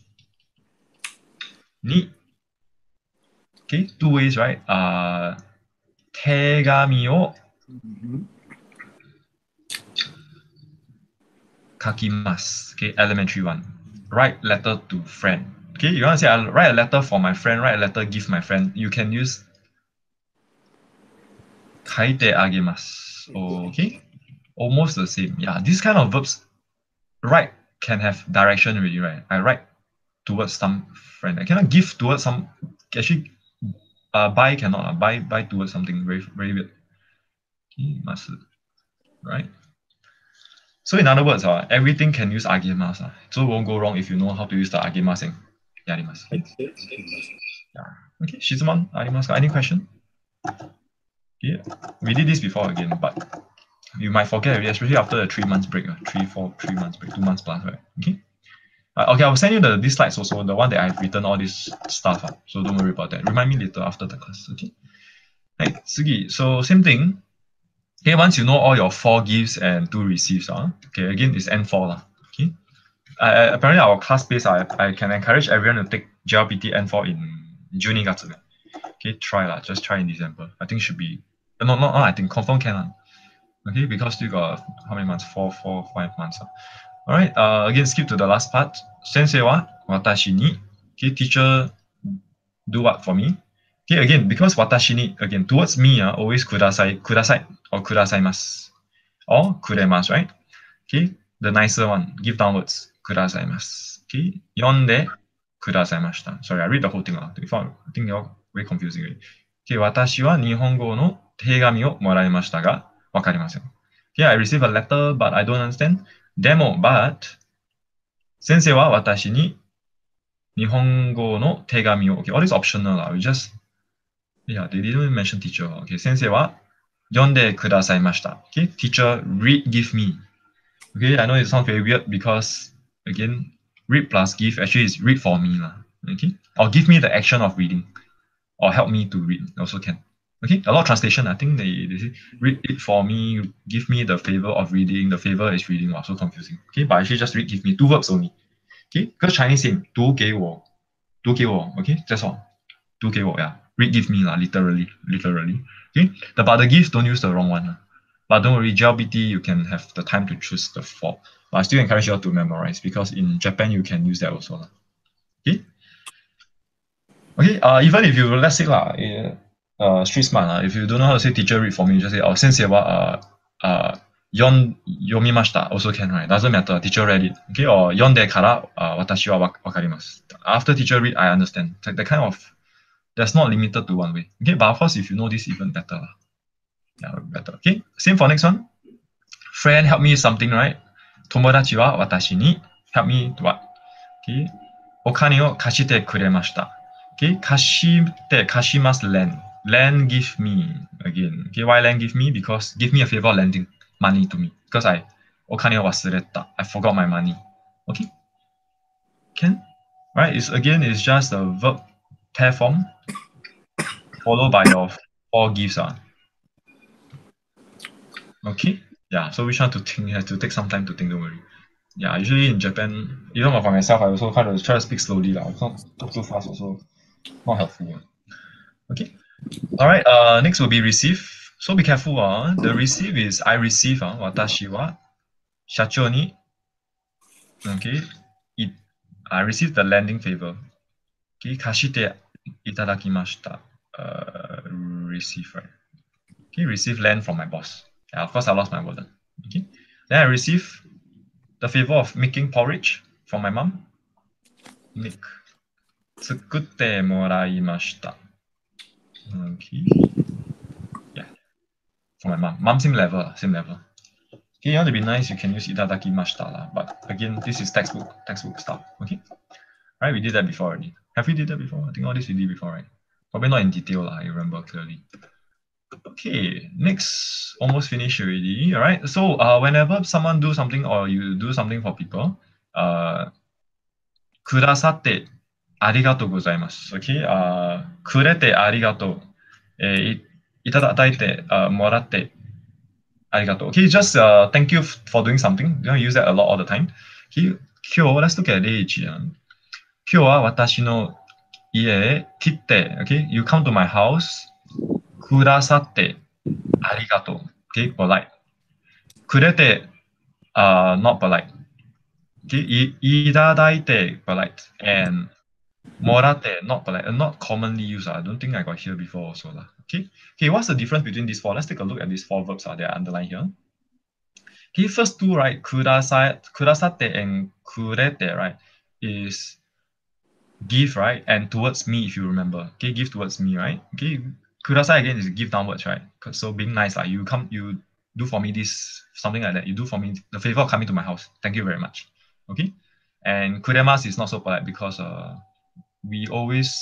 Ni. Okay, two ways, right? Uh, tegami o kakimasu. Okay, elementary one. Write letter to friend. Okay, you want to say I'll write a letter for my friend, write a letter, give my friend. You can use kaite agemasu. Okay, almost the same. Yeah, these kind of verbs, write can have direction already, right? I write towards some friend. I cannot give towards some. Actually, uh, buy cannot. Uh, buy buy towards something very very weird. Okay, must right. So in other words, uh, everything can use agemas. Uh, so it won't go wrong if you know how to use the agemas and yarimasu. Okay. Yeah. Okay, Shizuman, arimasu. Any question? Yeah, we did this before again, but you might forget already, especially after the three months break, uh, three, four, three months break, two months plus, right? Okay. Uh, okay, I'll send you the these slides also, the one that I've written all this stuff. Uh, so don't worry about that. Remind me later after the class. Okay. Right, Sugi. So same thing. Okay, once you know all your four gives and two receives, uh, okay, again, it's N four. Uh, okay. Uh, apparently, our class base, uh, I can encourage everyone to take J L P T N four in June. Okay, try lah. Just try in December. I think should be, uh, no, no, no, I think confirm can. Uh. Okay, because you got how many months? Four, four, five months. Uh. All right, uh, again, skip to the last part. Sensei wa watashi ni. Okay, teacher, do what for me? Okay, again, because watashi ni, again, towards me, uh, always kudasai, kudasai, or kudasaimasu, or kuremasu, right? Okay, the nicer one, give downwards, kudasaimasu. Okay, yonde kudasaimashita. Sorry, I read the whole thing. Uh, I think you're very confusing. Right? Okay, watashi wa nihongo no tegami o moraimashita ga wakarimasen. Okay, I received a letter, but I don't understand. Demo, but, sensei wa watashi ni nihongo no tegami o. Okay, all is optional. Uh, we just Yeah, they didn't mention teacher. Okay, sensei wa yonde kudasaimashita. Okay, teacher read give me. Okay, I know it sounds very weird because again, read plus give actually is read for me lah. Okay, or give me the action of reading, or help me to read also can. Okay, a lot of translation. I think they, they say read it for me, give me the favor of reading. The favor is reading. Wow, so confusing. Okay, but actually just read give me two verbs only. Okay, because Chinese same 读给我，读给我。Okay, that's all. 读给我 yeah. Read give me lah, literally, literally. Okay, the but the give don't use the wrong one. But don't worry, G L B T you can have the time to choose the four. But I still encourage you all to memorize because in Japan you can use that also lah. Okay. Okay. Uh, even if you let's say lah, uh, street smart lah. If you don't know how to say teacher read for me, just say oh sensei wa uh uh yon yomimashita also can, right? Doesn't matter. Teacher read it. Okay. Or yonde kara uh, watashi wa wakarimasu. After teacher read, I understand. It's like the kind of that's not limited to one way. Okay, but of course, if you know this, even better. Yeah, better. Okay, same for next one. Friend help me something, right? Tomodachi wa watashi ni help me what? Okay. Okane o kashite kuremashita. Okay, kashite, kashimasu lend. Lend give me again. Okay, why lend give me? Because give me a favor lending money to me. Because I okane o wasureta. I forgot my money. Okay. Can? Right? It's again, it's just a verb pair form followed by your four gifts. Uh. Okay. Yeah. So which one to think? You have to take some time to think, don't worry. Yeah, usually in Japan, even for myself, I also kind of try to speak slowly. I can't talk too fast also. Not helpful. Okay. Alright, uh next will be receive. So be careful. Uh. The receive is I receive uh, watashi wa shacho ni. Okay. It, I received the lending favor. Okay, kashite itadakimashita. Uh, receive, right? Okay, receive land from my boss. Yeah, of course I lost my wallet. Okay, then I receive the favor of making porridge from my mom. Make. Tsukute moraimashita. Okay. Yeah, from my mom. Mom same level, same level. Okay, you want to be nice, you can use itadakimashita, but again, this is textbook, textbook stuff. Okay. Right, we did that before already. Have we did that before? I think all this we did before, right? Probably not in detail, I remember clearly. Okay, next, almost finished already. All right, so uh, whenever someone do something or you do something for people, uh, kudasatte arigatou gozaimasu. Okay, uh, kurete arigatou. Eh, itadaite, uh, moratte arigatou. Okay, just uh, thank you for doing something. You know, use that a lot all the time. Okay, kyo, let's look at Reiichi. Kyo wa watashi no ie e kitte. Okay, you come to my house. Kudasatte arigatou. Okay, polite. Kurete, uh, not polite. Okay, itadaite, polite. And moratte, not polite. Uh, not commonly used. I don't think I got here before also. Okay, okay, what's the difference between these four? Let's take a look at these four verbs uh, that are underlined here. Okay, first two, right, kudasai, kudasatte and kurete, right, is give, right, and towards me, if you remember. Okay, give towards me, right? Okay, kudasai again is give downwards, right? So being nice, like you come, you do for me this, something like that. You do for me the favor of coming to my house. Thank you very much. Okay, and kuremasu is not so polite because uh, we always,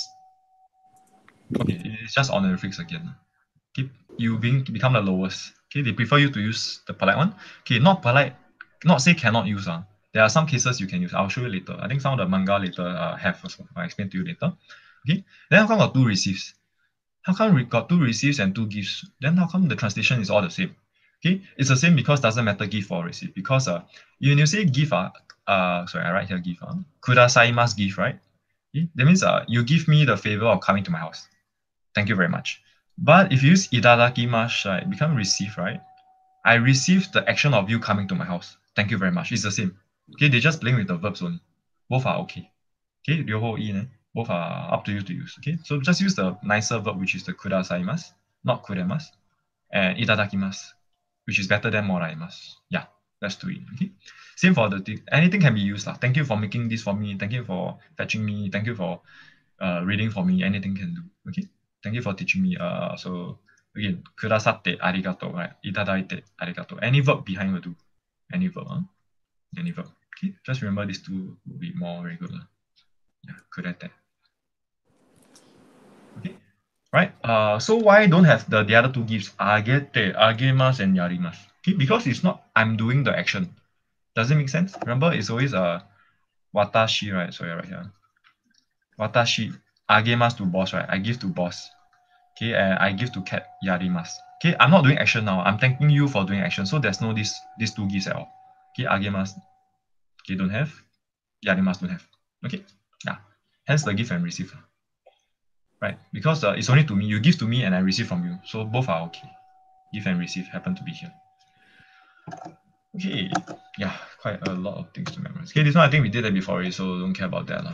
okay, it's just honorifics again. Okay, you being become the lowest. Okay, they prefer you to use the polite one. Okay, not polite, not say cannot use. Uh. There are some cases you can use. I'll show you later. I think some of the manga later uh, have also. I'll explain to you later. Okay, then how come got two receives? How come we got two receives and two gives? Then how come the translation is all the same? Okay, it's the same because doesn't matter give or receive. Because uh, when you say give, uh, uh sorry, I write here give. Uh, kudasaimasu give, right? Okay? That means uh, you give me the favor of coming to my house. Thank you very much. But if you use itadakimasu, right, it becomes receive, right? I received the action of you coming to my house. Thank you very much. It's the same. Okay, they just playing with the verbs only. Both are okay. Okay, ryohou ii ne. Both are up to you to use. Okay, so just use the nicer verb, which is the kudasaimasu, not kuremasu, and itadakimasu, which is better than moraimasu. Yeah, let's do it. Okay, same for the thing. Anything can be used. Lah. Thank you for making this for me. Thank you for fetching me. Thank you for uh, reading for me. Anything can do. Okay, thank you for teaching me. Uh, so again, kudasatte arigatou, right? Itadaite arigatou. Any verb behind will do. Any verb, huh? Any verb. Okay, just remember these two will be more regular. Yeah, kurete. Okay. Right? Uh, so why don't have the, the other two gifts? Agete, agemasu, and yarimasu. Okay? Because it's not I'm doing the action. Does it make sense? Remember, it's always a uh, watashi, right? Sorry, right here. Watashi, agemasu to boss, right? I give to boss. Okay, and I give to cat yarimasu. Okay, I'm not doing action now. I'm thanking you for doing action. So there's no this these two gifts at all. Okay, agemasu. Okay, don't have. Yarimasu don't have. Okay, yeah. Hence the give and receive. Right, because uh, it's only to me. You give to me and I receive from you. So both are okay. Give and receive happen to be here. Okay, yeah, quite a lot of things to memorize. Okay, this one I think we did that before already, so don't care about that. Lah.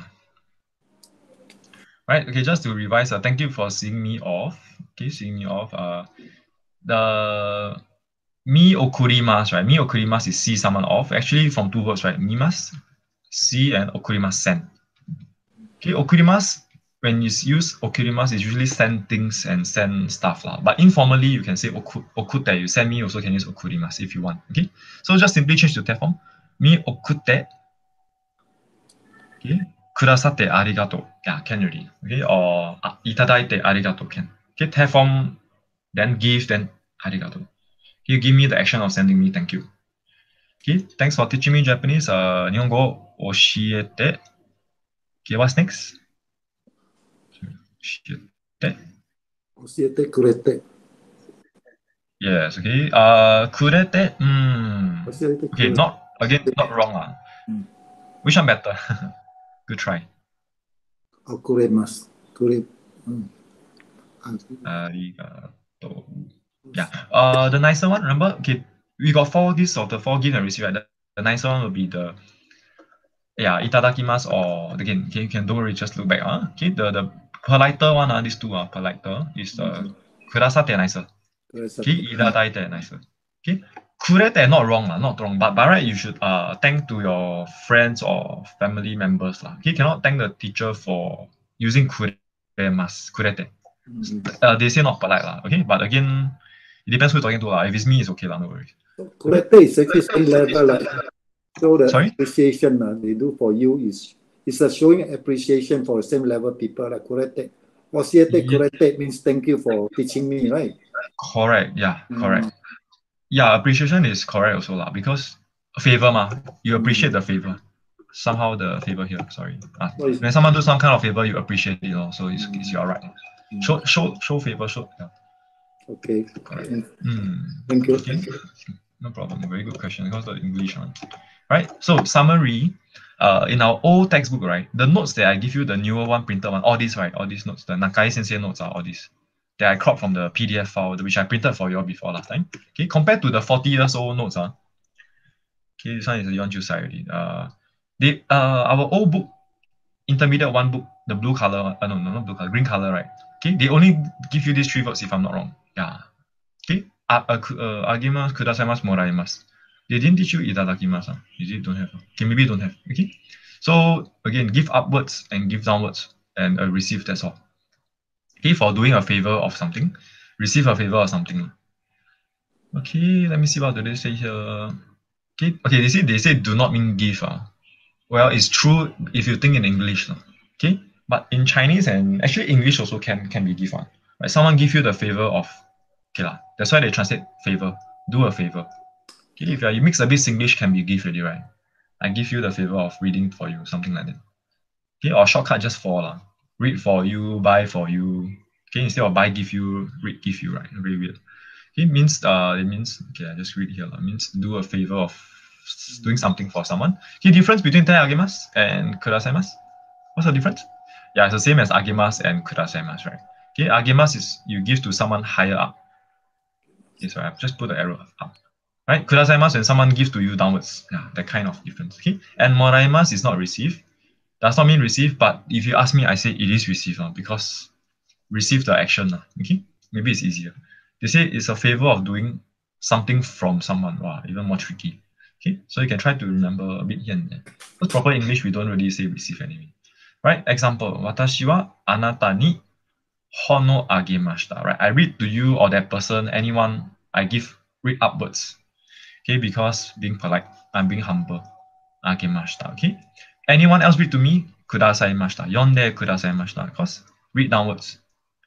Right, okay, just to revise, uh, thank you for seeing me off. Okay, seeing me off. Uh, the mi okurimasu, right? Mi okurimasu is see someone off. Actually, from two words, right? Mimasu, see, and okurimasu, send. Okay, okurimasu, when you use okurimasu, it's usually send things and send stuff. Lah. But informally, you can say oku, okute. You send me, also can use okurimasu if you want. Okay, so just simply change to te form. Mi okute. Okay. Kudasate arigato. Yeah, can already. Okay, or uh, itadaite arigato can. Okay, te form, then give, then arigato. You give me the action of sending me, thank you. Okay, thanks for teaching me Japanese. Uh, Nihongo oshiete. Okay, what's next? Oshiete. Oshiete kurete. Yes, okay. Uh, kurete. Mm. Oshiete Okay, kurete. not, again, not wrong. Uh. Mm. Which one better? Good try. Okuremasu. Kure. Mm. Arigato. Yeah. Uh, the nicer one, remember? Okay, we got four gifts of the four give and receive. Right? The, the nicer one will be the yeah, itadakimasu, or again, okay, you can don't worry, just look back. Uh. Okay, the the politer one, uh, these two are uh, politer is the uh, kurasate nicer. Okay, itadaite nicer. Okay, kurete not wrong, uh, not wrong. But by right, you should uh thank to your friends or family members. Uh. Okay, cannot thank the teacher for using kuremasu, kurete. Uh, they say not polite, lah. Okay, but again, it depends who you're talking to. Uh. If it's me, it's okay, lah. No worries. So kurete is actually same level, like so the Sorry? appreciation uh, they do for you is is a showing appreciation for the same level people like kurete. Oshiete Yeah. kurete means thank you for teaching me, right? Correct. Yeah. Mm. Correct. Yeah, appreciation is correct also, lah. Because a favor, ma, you appreciate the favor. Somehow the favor here. Sorry. Ah, What is- when someone do some kind of favor, you appreciate it, you know, so it's, it's your right. Mm. Show show show favor. Show. Yeah. Okay. Correct. Mm. Mm. Thank you. Okay. No problem. Very good question. Because the English one. Right. So summary. Uh, in our old textbook, right, the notes that I give you, the newer one, printed one, all these, right, all these notes, the Nakai Sensei notes are all these that I cropped from the P D F file, which I printed for you all before last time. Okay, compared to the forty years old notes, uh, okay, this one is the Yonju side already. Uh, they, uh, our old book, intermediate one book, the blue color, uh, no, no, not blue color, green color, right? Okay, they only give you these three words if I'm not wrong. Yeah. Okay, uh, uh, uh, agimasu, kudasaimasu, moraimasu. They didn't teach you itadakimasu. Huh? You did don't have. Okay, maybe you don't have. Okay. So again, give upwards and give downwards and uh, receive, that's all. Okay, for doing a favor of something, receive a favor of something. Okay, let me see what do they say here. Okay, okay, they say they say do not mean give. Uh. Well, it's true if you think in English. Uh. Okay, but in Chinese and actually English also can can be give one. Right? Someone give you the favor of, okay lah. That's why they translate favor, do a favor. Okay, if you mix a bit Singlish, can be give already, right? I give you the favor of reading for you, something like that. Okay, or shortcut just for lah. Read for you, buy for you. Okay, instead of buy, give you, read, give you, right? Very weird. Okay, it means uh, it means okay. I just read here. It means do a favor of doing something for someone. Okay, difference between te agemasu and kudasaimasu. What's the difference? Yeah, it's the same as agemasu and kudasaimasu, right? Okay, agemasu is you give to someone higher up. Okay, so I've just put the arrow up. Right, kudasaimasu when someone gives to you downwards. Yeah, that kind of difference. Okay, and moraimasu is not receive. Does not mean receive, but if you ask me, I say it is receive uh, because receive the action. Uh, okay, maybe it's easier. They say it's a favor of doing something from someone. Wow, even more tricky. Okay, so you can try to remember a bit here and there. Because proper English, we don't really say receive anyway. Right, example, watashi wa anata ni hono agemashita. Right, I read to you or that person, anyone, I give, read upwards. Okay, because being polite, I'm being humble. Agemashita. Okay. Anyone else read to me? Kudasaimashita. Yonde kudasaimashita. Because read downwards.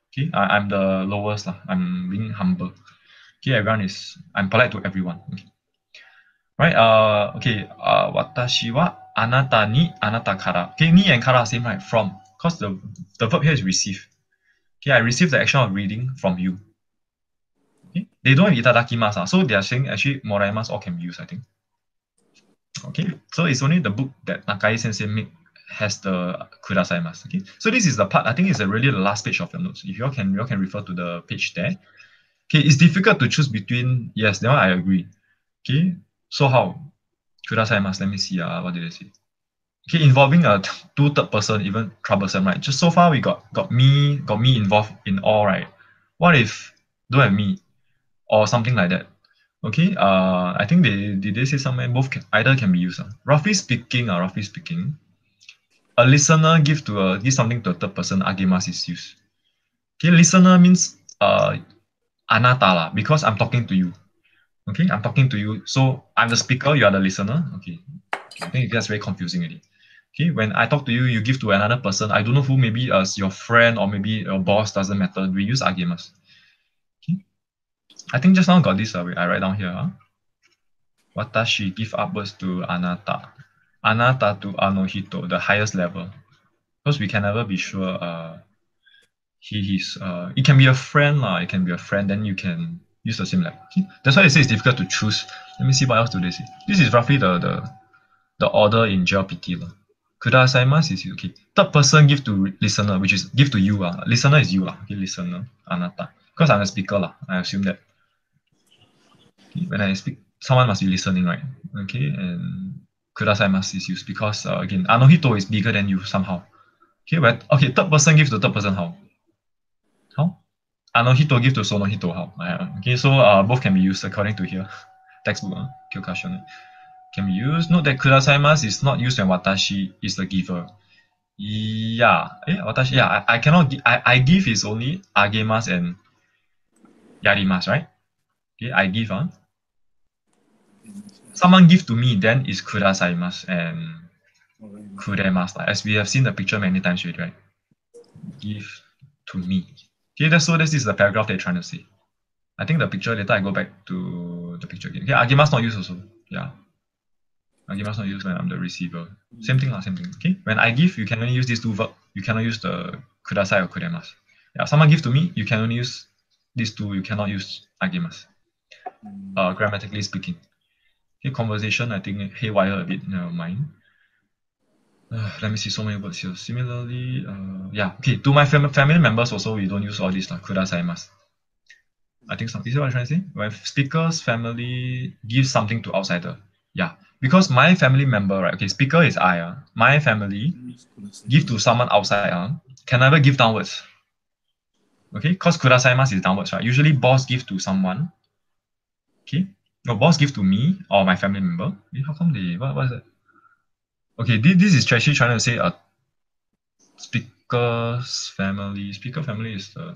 Okay, I, I'm the lowest. Uh, I'm being humble. Okay, everyone is, I'm polite to everyone. Okay. Right, uh, okay, uh, watashi wa anata ni anata kara. Okay, ni and kara are same, right? From, because the, the verb here is receive. Okay, I receive the action of reading from you. Okay, they don't have itadakimasu, so they are saying actually moraimasu all can be used, I think. Okay, so it's only the book that Nakai Sensei make has the kudasaimasu. Okay, so this is the part, I think it's really the last page of your notes. If you all can, you all can refer to the page there. Okay, it's difficult to choose between, yes, that one I agree. Okay, so how? Kudasaimasu, let me see, uh, what did they say? Okay, involving a two third person, even troublesome, right? Just so far we got got me, got me involved in all, right? What if don't have me? Or something like that. Okay, uh, I think they did they say somewhere both can, either can be used. Uh. Roughly speaking, uh, roughly speaking, a listener give to a give something to a third person, agemasu is used. Okay, listener means uh anata lah, because I'm talking to you. Okay, I'm talking to you, so I'm the speaker, you are the listener. Okay, okay I think it gets very confusing already. Okay, when I talk to you, you give to another person. I don't know who, maybe as your friend or maybe your boss, doesn't matter. We use agemasu. I think just now got this, uh, I write down here. Huh? Watashi give upwards to anata. Anata to anohito, the highest level. Because we can never be sure uh, he he's, uh, it can be a friend, uh, it can be a friend, then you can use the same level. Okay? That's why they say it's difficult to choose. Let me see what else do they say. This is roughly the the, the order in J L P T. Uh. Kudasaimasu is okay. Third person give to listener, which is give to you. Uh. Listener is you. Uh. Okay, listener, anata. Because I'm a speaker, uh, I assume that. When I speak, someone must be listening, right? Okay, and kudasaimasu is used because uh, again, anohito is bigger than you somehow. Okay, but okay, third person gives to third person how? How? Anohito give to sonohito how? Uh, okay, so uh, both can be used according to here. Textbook, uh, Kyokushin can be used. Note that kudasaimasu is not used when watashi is the giver. Yeah, eh, watashi. Yeah, I, I cannot. I I give is only agemasu and yarimasu, right? Okay, I give, huh? Someone give to me, then is kudasaimasu and kuremasu. As we have seen the picture many times already, right? Give to me. Okay, that's so this is the paragraph they're trying to say. I think the picture, later I go back to the picture again. Okay, agemasu not used also. Yeah. Agemasu not used when I'm the receiver. Same thing, same thing. Okay. When I give, you can only use these two verbs. You cannot use the kudasai or kuremasu. Yeah, someone give to me, you can only use these two, you cannot use agemasu. Uh, grammatically speaking. Okay, conversation, I think haywire a bit, never mind. Uh, let me see so many words here. Similarly, uh, yeah, okay, to my fam family members also, we don't use all this, like kudasaimasu. I think some, is that what I'm trying to say? When speaker's family gives something to outsider. Yeah, because my family member, right, okay, speaker is I, uh, my family give to someone outside, uh, can never give downwards. Okay, because kudasaimasu is downwards, right? Usually boss give to someone. Okay, no, boss give to me or my family member. Eh, how come they, what, what is that? Okay, this, this is actually trying to say a uh, speaker's family. Speaker family is the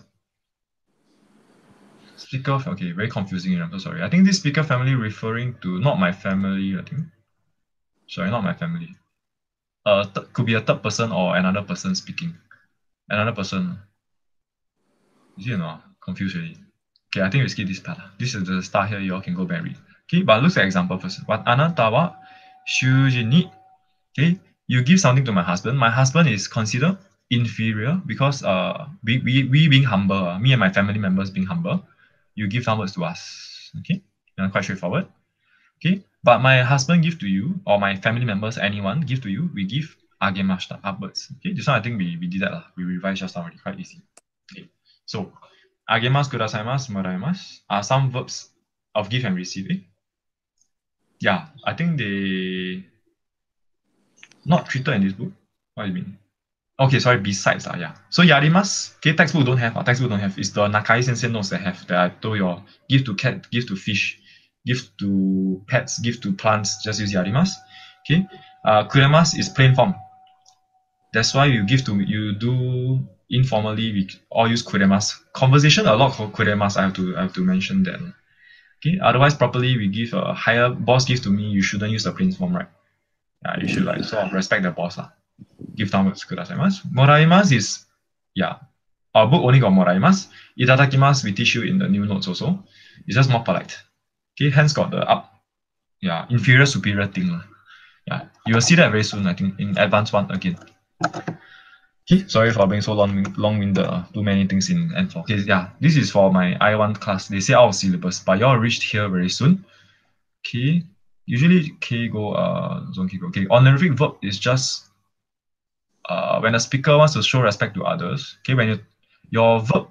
speaker. Okay, very confusing. I'm so sorry. I think this speaker family referring to not my family. I think. Sorry, not my family. Uh, could be a third person or another person speaking. Another person. Is it not? Confused already. Okay, I think we skip this part. This is the start here. You all can go back and read. Okay, but look at example first. What anata wa shuji ni. Okay, you give something to my husband. My husband is considered inferior because uh we we, we being humble, uh, me and my family members being humble, you give downwards to us. Okay, and quite straightforward. Okay, but my husband give to you or my family members, anyone give to you, we give agemasu upwards. Okay, this one I think we, we did that. Uh, we revised just already, quite easy. Okay, so agemasu, kudasaimasu, moraimasu are some verbs of give and receive. Eh? Yeah, I think they not treated in this book. What do you mean? Okay, sorry, besides, uh, yeah. So yarimasu, okay, textbook don't have, uh, textbook don't have. It's the Nakai Sensei notes that have, that I told you all. Give to cat, give to fish, give to pets, give to plants, just use yarimasu. Okay, uh, kuremasu is plain form. That's why you give to, you do informally, we all use kuremasu. Conversation, a lot called kuremasu, I have to, I have to mention that. Okay, otherwise properly, we give a higher, boss give to me, you shouldn't use the plain form, right? Yeah, you should like sort of respect the boss. Uh. Give downwards kudasaimasu. Moraimasu is, yeah, our book only got moraimasu. Itadakimasu, we teach you in the new notes also. It's just more polite. Okay, hence got the up, yeah, inferior, superior thing. Yeah, you will see that very soon, I think, in advanced one again. Okay, sorry for being so long, long-winded, uh, too many things in N four. Okay, yeah, this is for my I one class. They say out of syllabus, but y'all reached here very soon. Okay, usually K go, uh, zone K go. Okay, honorific verb is just uh, when a speaker wants to show respect to others. Okay, when you, your verb,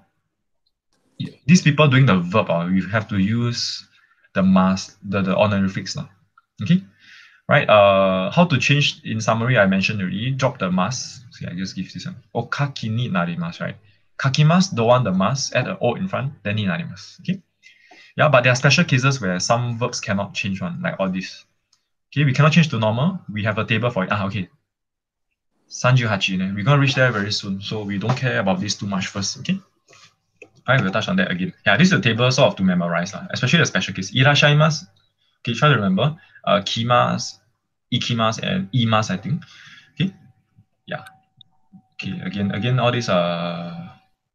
these people doing the verb, uh, you have to use the mas, the, the honorifics. Uh, okay. Right, uh, how to change, in summary, I mentioned already, drop the mas. See, I just give this one. Okaki ni narimasu, right? Kakimasu, don't want the mas, add an o in front, then ni narimasu, okay? Yeah, but there are special cases where some verbs cannot change one, like all this. Okay, we cannot change to normal. We have a table for it. Ah, okay. Sanjuhachi, ne? We're going to reach there very soon, so we don't care about this too much first, okay? All right, we'll touch on that again. Yeah, this is a table sort of to memorize, uh, especially the special case. Irashaimasu. Okay, try to remember. Uh, kimasu, ikimasu, and imasu, I think. Okay, yeah. Okay, again, again, all these are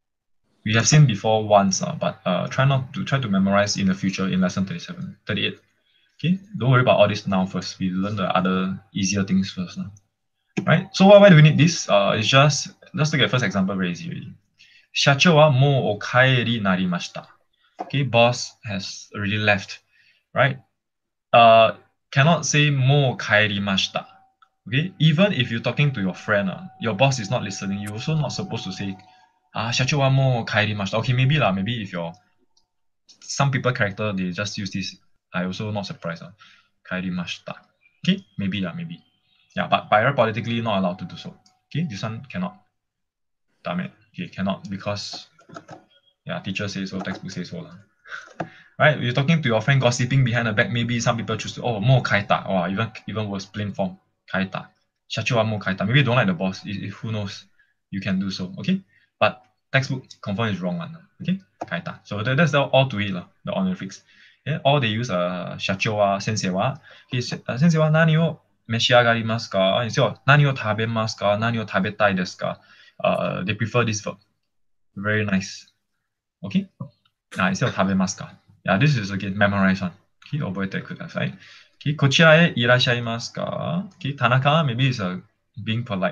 we have seen before once, uh, but uh, try not to try to memorize in the future in lesson thirty-seven, thirty-eight. Okay, don't worry about all this now first. We learn the other easier things first, now. Right? So why, why do we need this? Uh, it's just let's look at first example very easily. Shacho wa mou o kaeri narimashita. Okay, boss has already left, right? Uh, cannot say mo kairimashita. Okay, even if you're talking to your friend, uh, your boss is not listening, you're also not supposed to say, ah, shacho wa mo kairimashita. Okay, maybe lah, maybe if you're some people character, they just use this. I also not surprised. Uh, kairimashita. Okay, maybe lah, maybe. Yeah, but by politically not allowed to do so. Okay, this one cannot. Damn it. Okay, cannot because yeah, teacher says so, textbook says so lah. Right, you're talking to your friend gossiping behind the back. Maybe some people choose to oh mo kaita or even even worse plain form kaita. Shacho wa mo kaita. Maybe you don't like the boss. If, if who knows, you can do so. Okay, but textbook confirm is wrong one. Okay, kaita. So that, that's all to it lah. The honorifics. Yeah, all they use uh shacho wa sensei wa. Okay, uh, sensei wa nani o meshiagarimasu ka? Instead of nani o tabemasu ka? Nani o tabetai desu ka? Uh, they prefer this verb. Very nice. Okay. Nah, instead of tabemasu ka. Yeah, this is again memorize one. Okay, oboete kudasai. Okay, kochira e irashaimasu ka? Okay, Tanaka maybe is a being polite.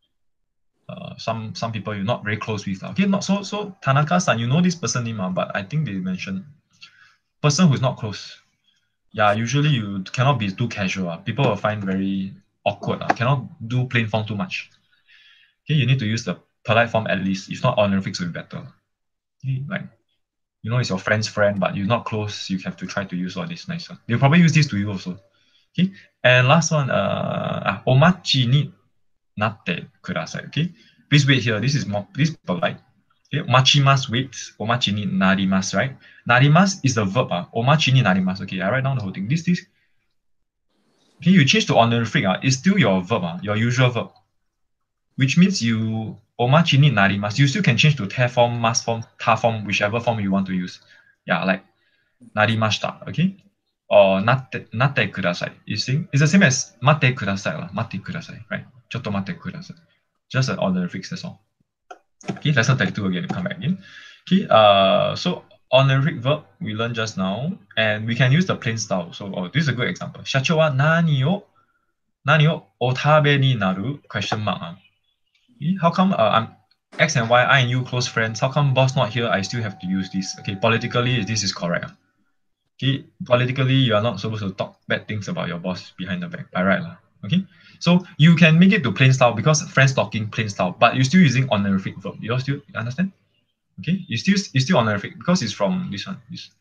Uh, some some people you're not very close with. Okay, not so so Tanaka-san, you know this person name, but I think they mentioned person who's not close. Yeah, usually you cannot be too casual. Uh. People will find very awkward. Uh. Cannot do plain form too much. Okay, you need to use the polite form at least. If not, honorifics will be better. Okay, like. You know, it's your friend's friend, but you're not close. You have to try to use all this nicer. They'll probably use this to you also. Okay. And last one, uh, omachi ni natte kudasai. Okay. Please wait here. This is more. Please polite. Okay. Omachimasu wait. Omachi ni narimasu. Right. Narimasu is the verb. Uh. Omachi ni narimasu. Okay. I write down the whole thing. This this. Okay. You change to honorific. Uh. It's still your verb. Uh. Your usual verb. Which means you. Omachi ni narimasu. You still can change to te form, mas form, ta form, whichever form you want to use. Yeah, like narimashita, okay? Or natte, natte kudasai. You see? It's the same as mate kudasai, mate kudasai, right? Chotto mate kudasai. Just an honorific, that's all. Okay, lesson thirty-two again, come back again. Okay, uh, so honorific verb we learned just now, and we can use the plain style. So, oh, this is a good example. Shacho wa nani o, nani o otabe ni naru? Question mark. How come uh, I'm X and Y, I and you close friends? How come boss not here? I still have to use this. Okay, politically this is correct. Okay, politically you are not supposed to talk bad things about your boss behind the back. By right, okay. So you can make it to plain style because friends talking plain style, but you're still using honorific verb. You all still understand? Okay, you still you still honorific because it's from this one. This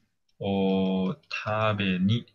otabe ni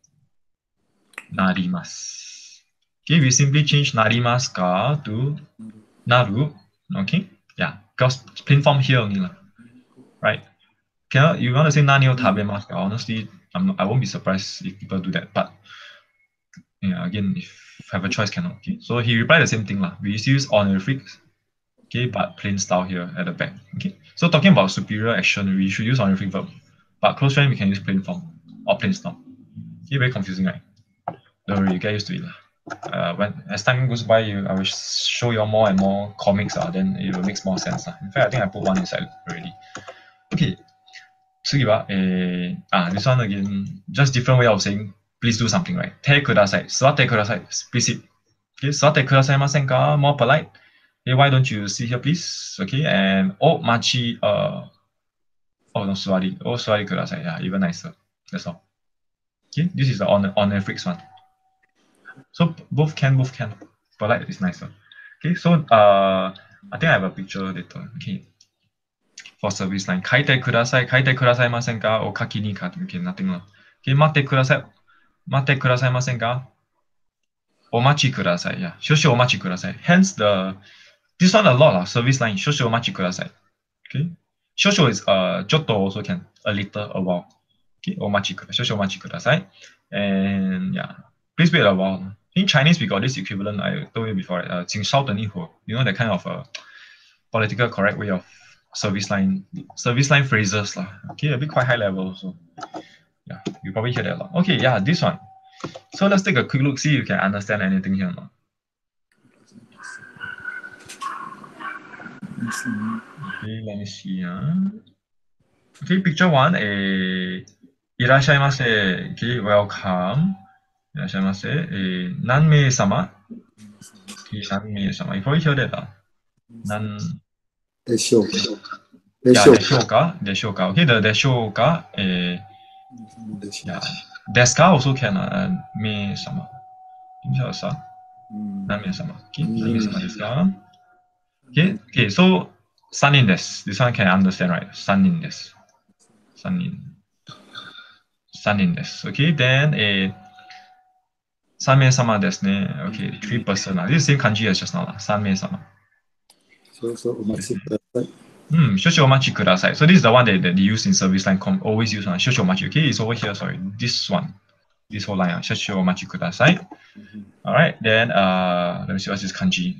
narimasu. Okay, we simply change narimasu ka to naru, okay, yeah, because plain form here only, right? Can you want to say nani o tabemasu? Honestly, I'm not, I won't be surprised if people do that, but yeah, again, if have a choice, cannot. Okay, so he replied the same thing lah. We still use honorifics, okay, but plain style here at the back. Okay, so talking about superior action, we should use honorific verb, but close friend we can use plain form or plain style. Okay, very confusing, right? Don't worry, you get used to it lah. uh, when as time goes by, you, I will show you more and more comics. Uh, then it will make more sense. Uh. In fact, I think I put one inside already. Okay. 次は、えー、ah, this one again, just different way of saying, please do something, right? 手ください。座ってください。Please sit. Okay, 座ってくださいませんか? More polite. Okay, why don't you sit here, please? Okay, and oh, machi, uh, oh, no, 座り. Oh, 座りください. Yeah, even nicer. That's all. Okay, this is the on on Netflix one. So both can, both can. Polite is nicer. Okay, so uh, I think I have a picture later. Okay. For service line, 書いてください、書いてくださいませんか? Or 書きに書いて、okay, nothing 啦。Okay, 待ってください、待ってくださいませんか? お待ちください。Yeah, 少々お待ちください。Hence the, this one a lot 啦、service line, 少々お待ちください。Okay, 少々 is uh, ちょっと also can, a little, a while. Okay, お待ちください、少々お待ちください。And yeah, please wait a while. In Chinese, we got this equivalent, I told you before, uh, 请稍等一会儿. You know, that kind of uh, political correct way of service line, service line phrases lah. Okay, a bit quite high level. So yeah, you probably hear that a lot. Okay, yeah, this one. So let's take a quick look, see if you can understand anything here. No? Okay, let me see. Huh? Okay, picture one. Eh, いらっしゃいませ. Okay, welcome. いらっしゃいませ. Eh, 何名様? Okay, 何名様. You probably hear that lah. 何でしょうか。 でしょうか。でしょうか。でしょうか。Okay, the でしょうか。えー、yeah. ですか also can あ、名様。名様。何名様。Okay, 何名様ですか。Okay, okay, so 三人です。This one can understand, right? 三人です。三人。三人です。Okay, then えー、三名様ですね。Okay, three person 啦。This is the same kanji as just now 啦。三名様。 そうそう、お待ちください。 Hmm, 少々お待ちください. So this is the one that, that they use in service line, always use one. 少々お待ち. Okay, it's over here, sorry. This one. This whole line. 少々お待ちください. Alright, then uh, let me see what's this kanji.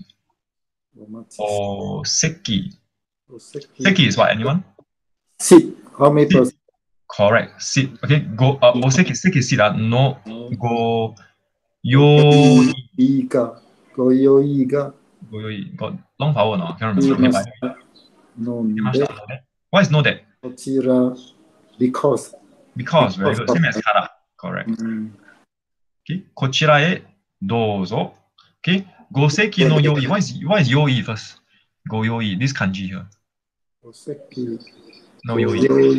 Oseki. Oseki is what, anyone? Sit. How many persons? Correct. Sit. Okay, go. Uh, oseki, seki is sit. Uh, no. Go. Yo. Iga. Go yo iga. Go yo. Got long power no? Can't remember. No, why is no that? こちら because because very good. Same as kara. Correct. Mm. Okay. こちらへどうぞ. Okay. ご席の用意. Why is why is 用意 first? ご用意. This kanji here. ご席の用意.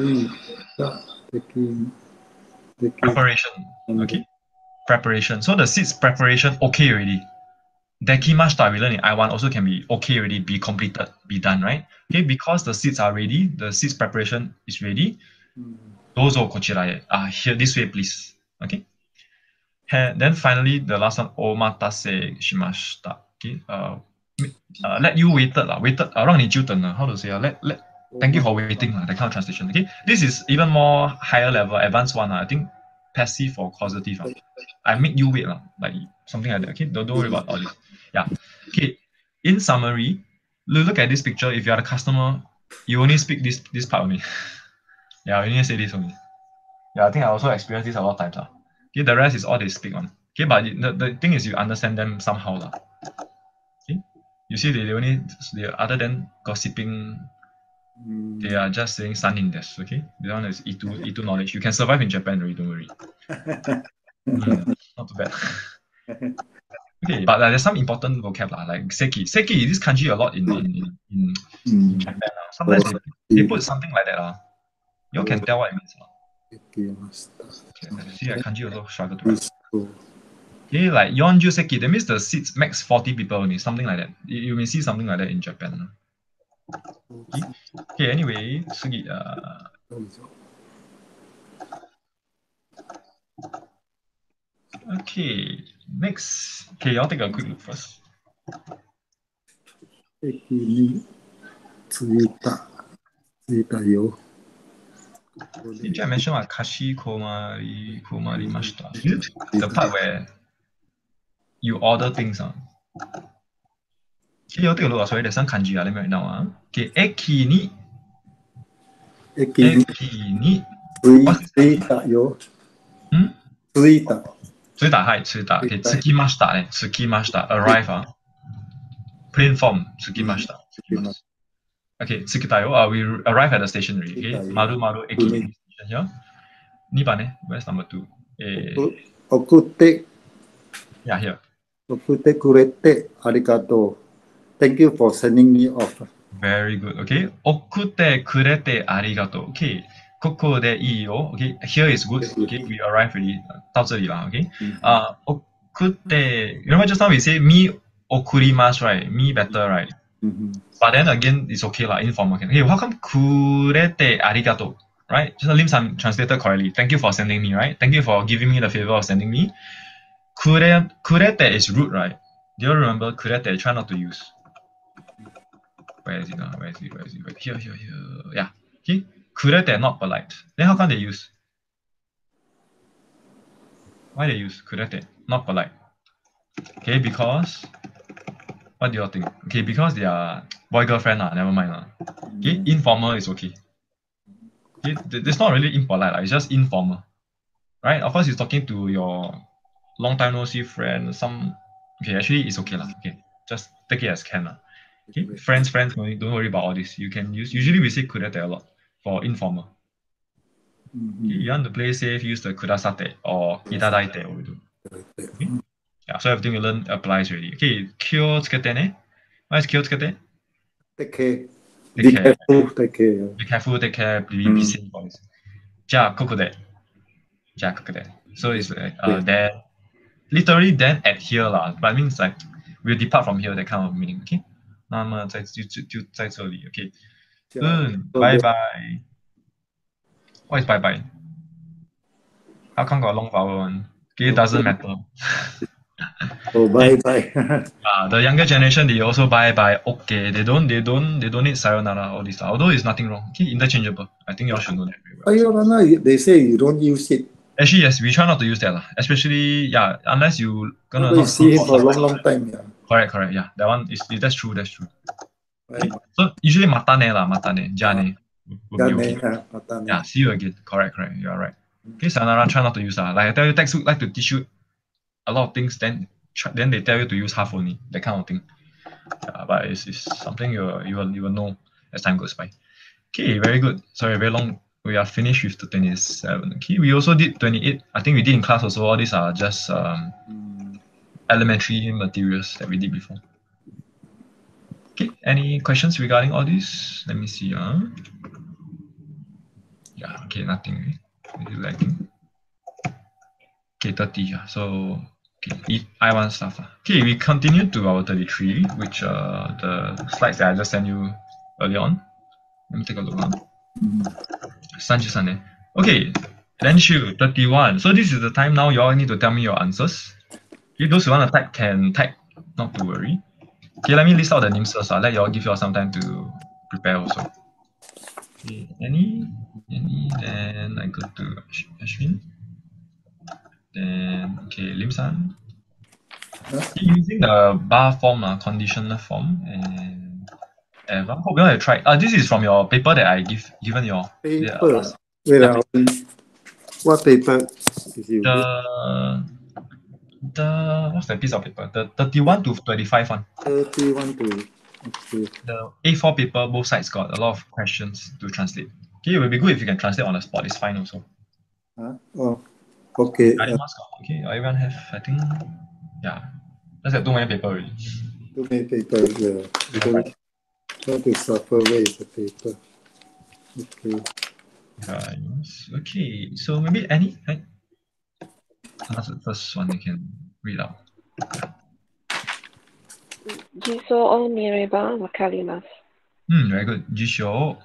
Preparation. Okay. Preparation. So the seats preparation okay already. Dekimashita we learn in I one also can be okay already, be completed, be done, right? Okay, because the seats are ready, the seats preparation is ready. Dozo kochira e. Ah, here this way, please. Okay. And then finally, the last one, omatase shimashita. Okay. Uh, uh let you waited lah. Waited. Uh, 让你久等了. How to say? Uh, let let. Thank you for waiting lah. That kind of translation. Okay. This is even more higher level, advanced one. Uh, I think passive or causative. Uh. I make you wait lah. Like something like that. Okay. Don't don't worry about all this. Yeah. Okay. In summary, look at this picture. If you are the customer, you only speak this this part only. Yeah, you only say this only. Yeah, I think I also experienced this a lot of times. Uh. Okay, the rest is all they speak on. Okay, but the, the thing is you understand them somehow. Uh. Okay. You see, they, they only they other than gossiping, they are just saying sun in this. Okay. The one is E two E two knowledge. You can survive in Japan, really, don't worry. mm, not too bad. Okay, but uh, there's some important vocab uh, like seki. Seki, this kanji a lot in in, in, in, in Japan. Uh. Sometimes they, they put something like that. Uh. You all can tell what it means. Uh. Okay, see, I kanji also struggle to write. Okay, like yonju seki, that means the seats max forty people only, something like that. You, you may see something like that in Japan. Uh. Okay. Okay, anyway, sugi. Uh, Okay, next. Okay, y'all take a quick look first. Did I mention what kashi komari komari mashita? The part where you order things. Uh. Okay, y'all take a look. Sorry, there's some kanji. Uh. Let me write down. Uh. Okay, eki ni. Eki ni. What's this? Hmm? 最打 hi 最打 okay 着きましたね着きました arrive 啊 plain form 着きました okay 着きたよ uh, we arrive at the station already okay マルマル駅 station here にばんね where's number two えー Okute yeah here Okute kurete arigato. Thank you for sending me off. very good okay 送ってくれてありがとう okay ここでいいよ okay here is good okay we arrive already 到这里了 okay 啊、uh, 送って remember just now we say me 送ります right me better right Mm-hmm. but then again it's okay lah informal okay how come くれてありがとう right just Lim San translated correctly thank you for sending me right thank you for giving me the favor of sending me くれくれて is rude right do you remember くれて try not to use where is it now where is it where is it where, here here here yeah okay くれて not polite then how come they use why they use くれて not polite okay because what do you all think okay because they are boy girlfriend lah never mind lah okay informal is okay okay it's not really impolite lah it's just informal right of course you're talking to your long time no see friend some okay actually it's okay lah okay just take it as can lah okay friends friends don't worry about all this you can use usually we say kurete a lot for informal Mm-hmm. okay, you want to play safe use the kudasate or itadaite or we do okay? Yeah, so everything you learn applies already okay kyo tsukete ne what is kyo tsukete Take care. Take Be care. careful. Take care. be careful take care be, be Mm. safe all this じゃあここでじゃあここで so it's like uh, then literally then at here lah but it means like we'll depart from here that kind of meaning okay 那么在就就就在这里 okay 嗯 bye bye what is bye bye how come got long vowel one okay it doesn't matter Oh, bye bye. uh, the younger generation they also bye bye okay they don't they don't they don't need sayonara all this although it's nothing wrong okay interchangeable I think you all should know that very well. Sayonara, they say you don't use it. Actually, yes, we try not to use that, lah. Especially, yeah, unless you gonna You not see him for a long, something. long time. Yeah. Correct, correct, yeah. That one is that's true, that's true. Bye. So usually matane lah, matane, jane. Will be Gane, okay. ah, matane. Yeah, see you again. Correct, correct. You are right. Okay, sayonara, try not to use lah. Like I tell you, textbook like to teach you a lot of things, then try, then they tell you to use half only, that kind of thing. Yeah, but it's, it's something you will, you will you will know as time goes by. Okay, very good. Sorry, very long. We are finished with the twenty-seven. Okay, we also did twenty-eight. I think we did in class also. All these are just um, Mm. elementary materials that we did before. Okay, any questions regarding all this? Let me see. Uh. Yeah, okay, nothing. Is it lagging? Okay, thirty. Yeah. So, okay, I one stuff. Uh. Okay, we continue to our thirty-three, which uh the slides that I just sent you earlier on. Let me take a look. Huh? Mm. Okay, then shoot thirty-one. So this is the time now you all need to tell me your answers. Okay, those who want to type can type, not to worry. Okay, let me list out the names first. I'll let you all give you all some time to prepare also. Okay, any, any, then I go to Ashwin. Then, okay, Lim San. Okay, using the bar form, uh, conditional form, and Eva. Hope you all have tried. Uh, this is from your paper that I give given your Paper. Yeah, Wait, uh, what paper is you? the the what's that piece of paper? The thirty-one to twenty-five one. thirty-one to. Okay. The A four paper, both sides got a lot of questions to translate. Okay, it will be good if you can translate on the spot. It's fine also. Huh? Oh, okay. Uh, Anyone got? Okay, everyone have. I think, yeah. That's like too many paper already. too many papers. Yeah. Because how to suffer where is the paper? Okay. Uh, yes. Okay, so maybe any, right? That's the first one you can read out. Jiso o mireba wakarimasu. Hmm, very good. Jisho.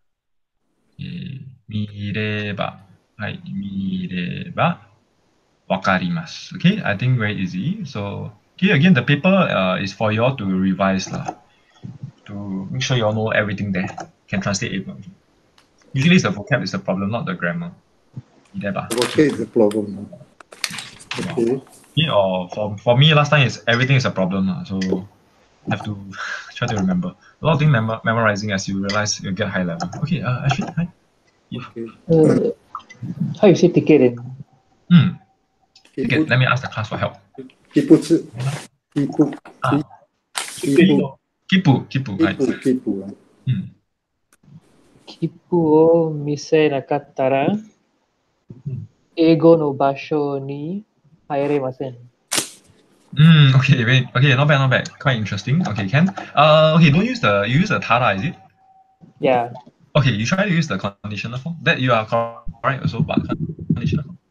Mireba. Right, mireba. Wakarimasu. Okay, I think very easy. So, okay, again, the paper uh, is for you all to revise lah. To make sure you all know everything there. Can translate it. Usually it's the vocab is the problem, not the grammar. Mireba. Okay, is the problem. Okay. Yeah, or for, for me last time is everything is a problem. Uh, so have to try to remember. A lot of things mem memorizing as you realize you get high level. Okay, uh, Ashwin, hi. Yeah. Okay. Uh, how you say ticket then? Hmm. Okay, let me ask the class for help. Kipu, kipu, Ah. kipu, Kipu, kipu, right? kipu, kipu. Hmm. Kipu o mise nakattara eigo no basho ni haeremasen. Mm, okay, wait. Okay, not bad, not bad. Quite interesting. Okay, can. Uh, okay, don't use the you use the tara, is it? Yeah. Okay, you try to use the conditional form. That you are correct also, but conditional form.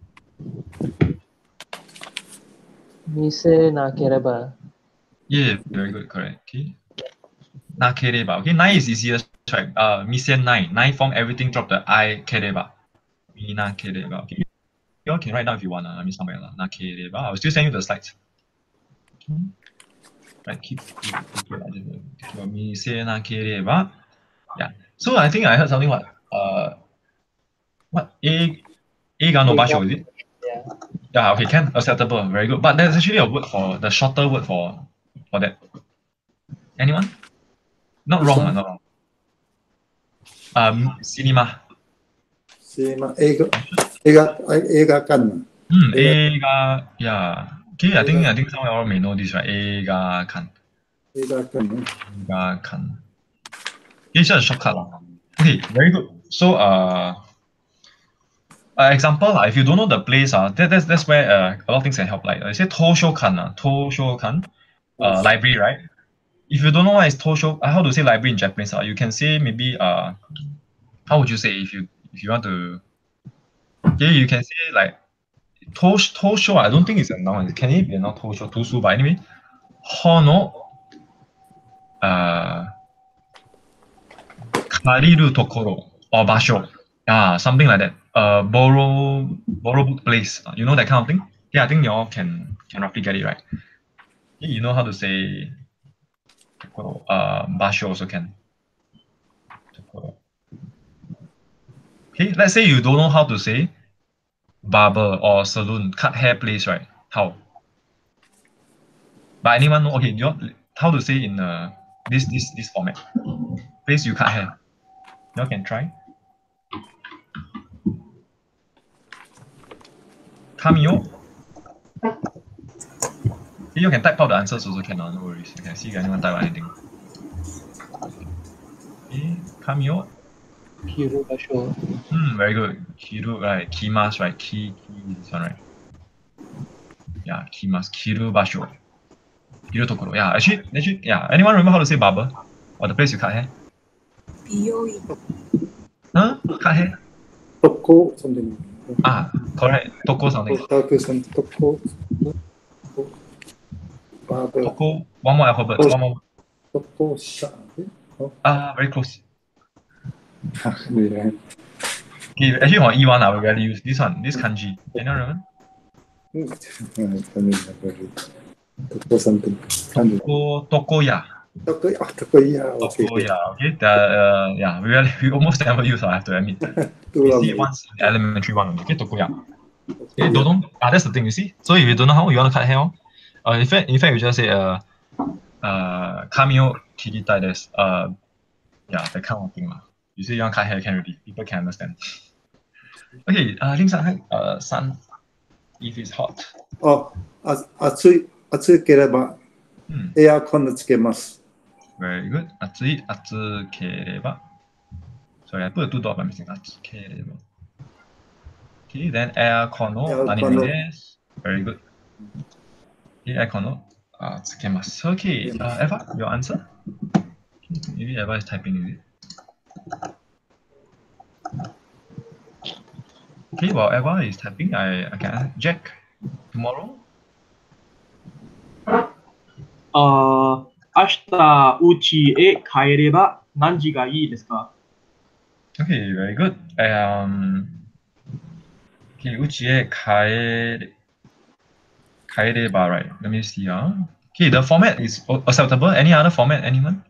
Mise nakereba. Yeah, very good, correct. Okay. Nakereba. Okay, nine is easiest, right? Uh, mission nine. Nine form everything drop the I kereba. Mi nakereba. Okay. You all can write down if you want. Uh, I mean somewhere lah. Nakereba. I'll still send you the slides. Okay. Right, keep keep keep it. Mise nakereba. Yeah. So I think I heard something what uh what a a ga no basho, is it? Yeah. Yeah, okay, can, acceptable, very good. But there's actually a word for the shorter word for for that. Anyone? Not wrong, uh, not wrong. Um, cinema. Cinema, ega, ega, ega kan. Hmm, ega, yeah. Okay, I think I think some of you may know this, right? Ega kan. Ega kan. Ega kan. It's just a shortcut. Okay, very good. So uh Uh, example, uh, if you don't know the place, uh, that, that's that's where uh, a lot of things can help. Like I say, Toshokan, uh, Toshokan, uh, library, right? If you don't know what is Tosho, uh, how to say library in Japanese, uh, you can say maybe uh, how would you say if you if you want to? Okay, you can say like Tosh Tosho. I don't think it's a noun. Can it be a noun? Tosho, Tosu, but anyway, Hono, uh, Kariru Tokoro or Basho. Ah, something like that. Uh, borrow borrow book place. Uh, you know that kind of thing. Yeah, I think you all can can roughly get it right. Yeah, you know how to say. Uh, basho also can. Okay, let's say you don't know how to say barber or saloon, cut hair place, right? How? But anyone know? Okay, you know how to say in uh, this this this format. Place you cut hair. You all can try. Kamio. You can type out the answers also can, no worries. You can see if anyone type anything. Okay, Kamio. Kiru basho. Hmm, very good. Kiru, right? Kimas, right? Ki, ki, this one, right? Yeah, kimas. Kiru basho. Kiru tokoro. Yeah, actually, actually, yeah. Anyone remember how to say barber? Or the place you cut hair? Biyoi. Huh? Cut hair? Toko something. Ah, correct. Toko something. Toko something. Toko. Barber. Toko. One more alphabet. One more. Toko sha. Ah, very close. Yeah. Okay, actually, for E one, I will rarely use this one. This kanji. Anyone remember? Toko something. Toko, Tokoya. Toko, oh, Tokoya. Okay. Tokoya. Okay. The, uh, yeah, we really, we almost never use. I have to admit. Too We long. see it once in the elementary one. Okay, Tokoya. Okay, don't know. Ah, that's the thing. You see. So if you don't know how you want to cut hair, uh, in fact, in fact, you just say uh, uh, kamio kiritai desu. Uh, yeah, that kind of thing lah. You say you want to cut hair, can already. People can understand. Okay, uh, Ling San, uh, sun, if it's hot. Oh, あ、暑い、暑ければ Hmm. エアコンつけます。 Very good. 暑い、暑ければ. Sorry, I put a two dot by mistake. 暑ければ. Okay, then aircon の何々です。Very good. Okay, aircon のあつけます。Okay, uh, Eva, your answer? Maybe Eva is typing, is it? Okay, while Eva is typing, I, I can Jack tomorrow. あー、明日家へ帰れば何時がいいですか？ Okay, very good. Um, okay, 家へ帰れ、帰れば, right? Let me see. Uh. Okay, the format is acceptable. Any other format, anyone?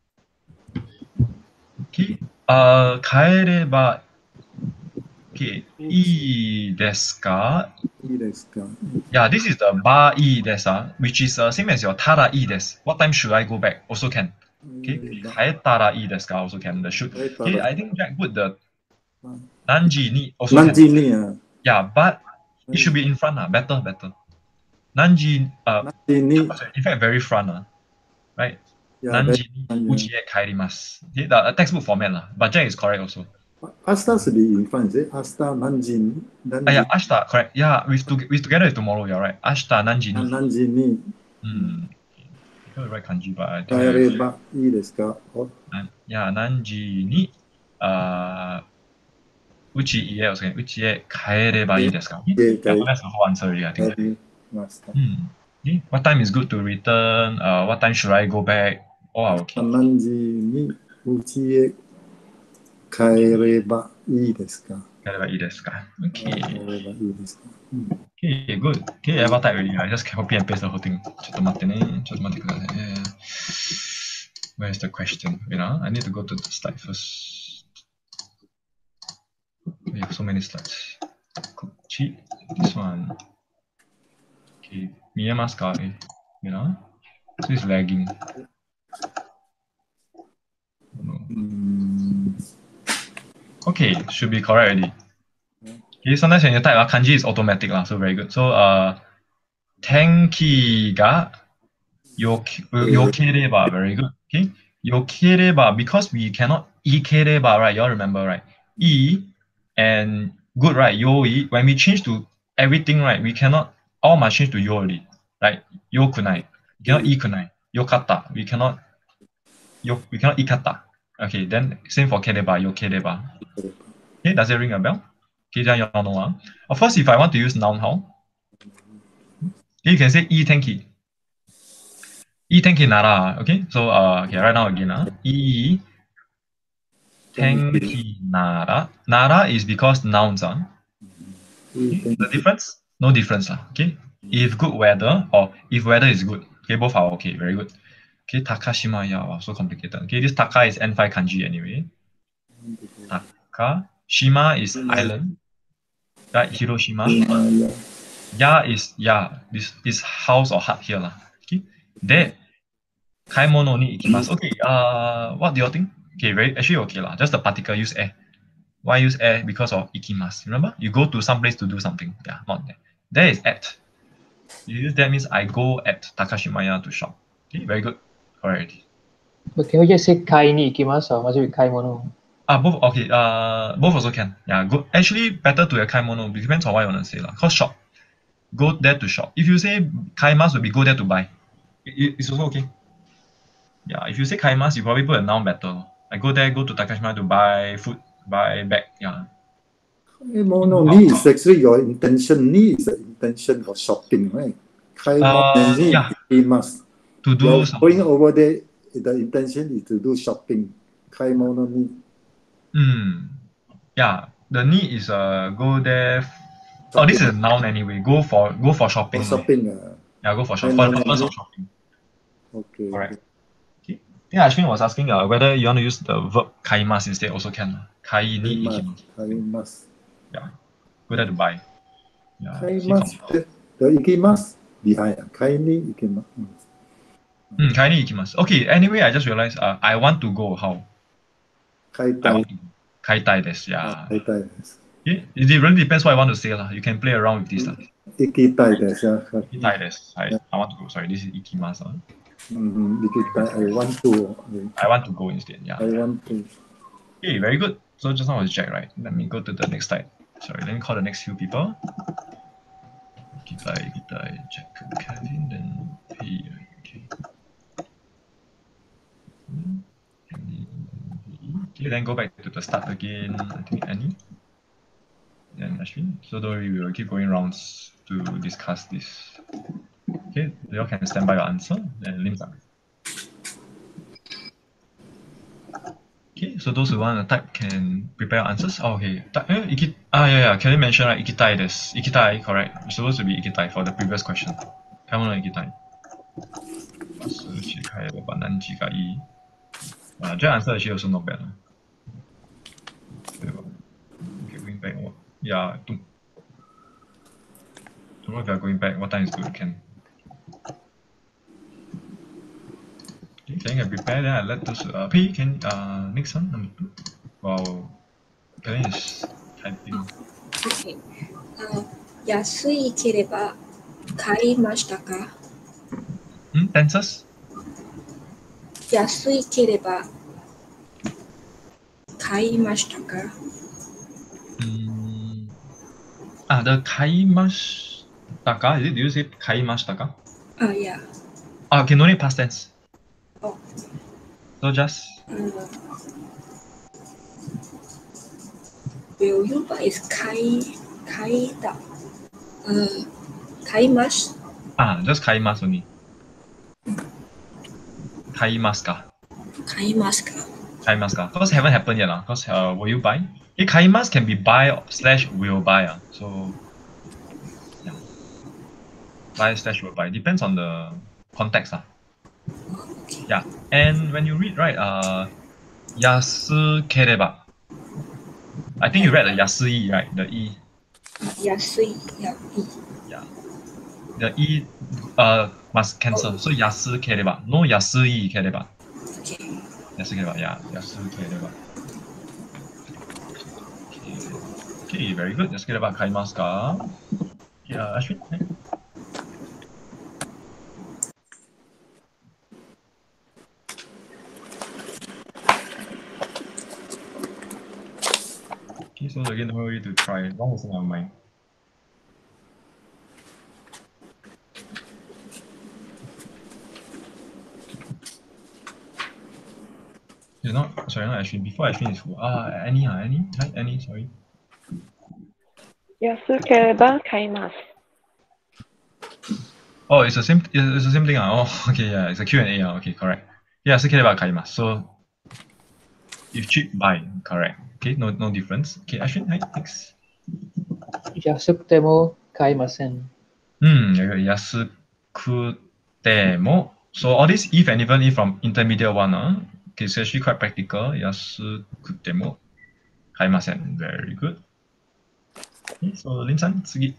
Okay, uh, 帰れば, okay, いいですか? いいですか? Yeah, this is the ba i desu, uh, which is uh, same as your tara i desu. What time should I go back? Also can. Okay, 帰ったらいいですか? Also can. The should. Okay, I think Jack put the 何時に also can. 何時に? Yeah, but It should be in front, uh, better, better. Nanji, uh, Nanji ni. in fact, very front, uh, right? Yeah, Nanji very- ni uchi e kaerimasu. Okay, the uh, textbook format, lah. But Jack is correct also. Asta should be in front, is it? Asta Nanji ni. Nanji, Ah, yeah, ashita, correct. Yeah, with, to, with together with tomorrow, you're right. Ashita nanji ni. Nanji ni. Hmm. I can't write kanji, but I think. Kaereba ii desu ka? Oh, Nan- Yeah, nanji ni, uh, uchi ie, also, uchi e kaereba ii desu ka? Okay, Yeah, okay. that's the whole answer already, I think. kaerimashita. Hmm. Okay. What time is good to return? Uh, what time should I go back? Oh, okay. Nanji ni uchi e kaereba ii desu ka? Kaereba ii desu ka? Okay. Kaereba ii desu ka? Hmm. Okay, good. Okay, I ever type already. I just copy and paste the whole thing. Chotto matte ne. Chotto matte kudasai. Yeah. Where's the question? Wait, uh, I need to go to the slide first. We have so many slides. Cool. Cheat. This one. Okay. Miyamasu ka? Eh. Wait, uh. So it's lagging. Oh, no. Hmm. Okay, should be correct already. Okay, sometimes when you type uh, kanji is automatic lah, so very good. So uh, tenki ga yoke- yokereba, very good. Okay, yokereba, because we cannot ikereba, right? You all remember, right? I and good, right? Yoi. When we change to everything, right? We cannot all must change to yo already, right? Yokunai. We cannot ikunai. Yokata. We cannot. Yo. We cannot ikata. Okay, then same for kereba. Yokereba. Okay, does it ring a bell? Okay, then you all know. Uh. Of course, if I want to use noun, how? Okay, you can say I tenki. I tenki nara. Okay, so uh, okay, right now again. Uh, I tenki nara. Nara is because nouns. Uh. Okay, the difference? No difference. Uh. Okay, if good weather or if weather is good. Okay, both are okay. Very good. Okay, Takashima. Yeah, wow, so complicated. Okay, this Taka is N five kanji anyway. Taka. Shima is island. Right, Hiroshima. Ya is ya. This is house or hut here lah. Okay. De kaimono ni ikimasu. Okay. Uh, what do you think? Okay, very actually okay lah. Just the particle use e. Why use e? Because of ikimasu. Remember, you go to some place to do something. Yeah, not there. There is at. You use that means I go at Takashimaya to shop. Okay, very good. Correct. But can we just say kai ni ikimasu or must it be kai mono? Ah, both okay. Uh, both also can. Yeah, good. Actually, better to have kaimono. It depends on what you want to say lah. Cause shop, go there to shop. If you say kaimasu, will be go there to buy. It, it's also okay. Yeah, if you say kaimasu, you probably put a noun better. I go there, go to Takashima to buy food, buy bag. Yeah. Kaimono ni is actually your intention. Ni is the intention for shopping, right? Kaimono Uh, ni yeah. ikimasu. To do You're something. going over there, the intention is to do shopping. Kaimono ni. Hmm. Yeah. The need is uh go there. F- oh, this is a noun anyway. Go for go for shopping. For shopping. Uh, Yeah, go for shopping. For the Kaimono purpose ni. of shopping. okay. Correct. Yeah, Ashwin was asking uh, whether you want to use the verb kaimasu instead. Also can. Kai ni Kaimasu. ikimasu. Kaimasu. Yeah. Go there to buy. Yeah. see Kaimasu. com- The, the ikimasu behind. Uh, kai ni ikimasu. Mm. Hmm, kai ni ikimasu. Okay. Anyway, I just realized uh, I want to go. How? Kai I tai. want to go. Kai tai desu. Yeah. Kai tai. Okay. It really depends what I want to say lah. You can play around with this lah. Iki tai desu. Yeah. Iki tai desu. I, I want to go. Sorry, this is ikimasu. Uh. Mm-hmm. Iki tai. I want to. I want to go instead. Yeah. I want to. Okay, very good. So just now was Jack, right? Let me go to the next slide. Sorry, let me call the next few people. Kita, kita, Jack, Kevin, then P. Okay. Okay, then go back to the start again. I think Annie. Then Ashwin. So don't worry, we will keep going rounds to discuss this. Okay, you all can stand by your answer. Then Lim Sang. Okay, so those who want to type can prepare your answers. Oh, okay. Ta- eh, iki- ah, yeah, yeah. Can you mention right? Ikitai desu. Ikitai, correct. It's supposed to be ikitai for the previous question. Kaimono ikitai. So, chikai wa nanji ga ii. Uh, that answer actually also not bad. Huh? Okay, going back. What? Yeah, to, tomorrow if you are going back, what time is good? Can. Okay, can you prepare? Then I let those. Uh, P, can uh next one number two. Wow, Karen is typing. Okay. Uh, 安いければ買いましたか Hmm, tenses? 安いければ買いましたか Hmm. Ah, the kaimashitaka, is it? Do you say kaimashitaka? Ah, yeah. Ah, okay, no need past tense. Oh. So just Uh, will you buy is 買い買いだ uh, 買います ah, just kaimasu only. Kaimasu ka. 買いますか Kaimasu ka. Because haven't happened yet. Uh, because uh, will you buy? Okay, kaimasu can be buy slash will buy. Uh, so yeah. Buy slash will buy. Depends on the context. Uh. Yeah. And when you read, right, uh yasu kereba. I think you read the yasui, right? The E. 安いやいい Yeah. The E uh must cancel. So yasu kereba. No yasui kereba. Okay. Yasu kereba, yeah. Yasu kereba. Okay. Okay, very good. Yasu kereba kaimasu ka? Yeah, Ashwin. Right? Okay, so again, no way to try. Long is in our mind. You're not sorry, not Ashwin. Before Ashwin is who? Ah, Annie, ah, Annie. Hi, Annie, sorry. 安ければ買います。 Oh, it's the same. It's the same thing. Ah. Oh, okay, yeah, it's a Q and A. Ah. Okay, correct. Yeah, so kaimasu. So if cheap, buy. Correct. Okay, no, no difference. Okay, Ashwin, hi, thanks. 安くても買いません。 Hmm, yasukutemo. So all this if and even if from intermediate one, uh, okay, it's actually quite practical. Yasukutemo kaimasen. Very good. Okay, so Lin-san, tsugi.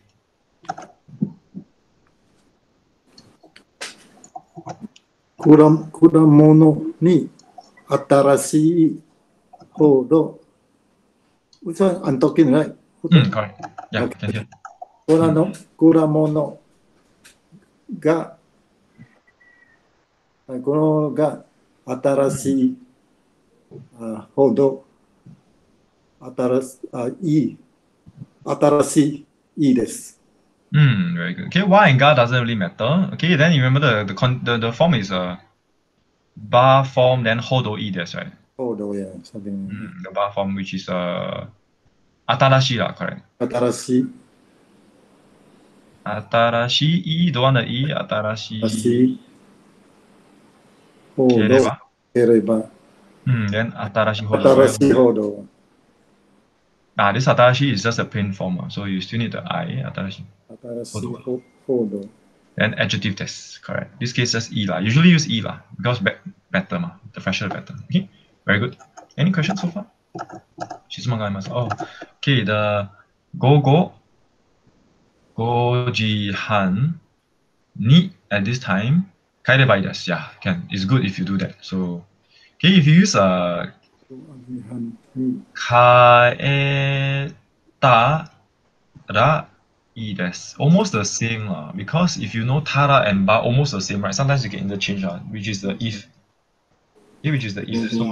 果果物に新しいほど、so I'm talking right? Hmm, correct. Yeah, Okay. can hear. 果の果物が、このが新しいあほど、新しあいい、新しいいいです。 Hmm, very good. Okay, wa and ga doesn't really matter. Okay, then you remember the the con the, the form is a bar form, then hodo i des, right? ほどや、sabi mo. Hmm, the bar form which is uh atarashi lah, correct. 新しい、 Atarashi i, don't want the i, atarashi 新しいほど kereba. ければ、 Hmm, then atarashi hodo. 新しいほど、 Ah, this atarashi is just a plain form, uh, so you still need the I, atarashi. 新しいほほど。 Then adjective test, correct. This case just e lah. Usually use e lah because be better ma, the fresher the better. Okay, very good. Any questions so far? Shizumagaimasu. Oh, okay. The gogo gojihan ni at this time kaerebai desu. Yeah, can. It's good if you do that. So, okay, if you use a kaeta ra i desu, almost the same uh, because if you know tara and ba almost the same, right? Sometimes you get interchange, uh, which is the if. Okay, which is the if. So,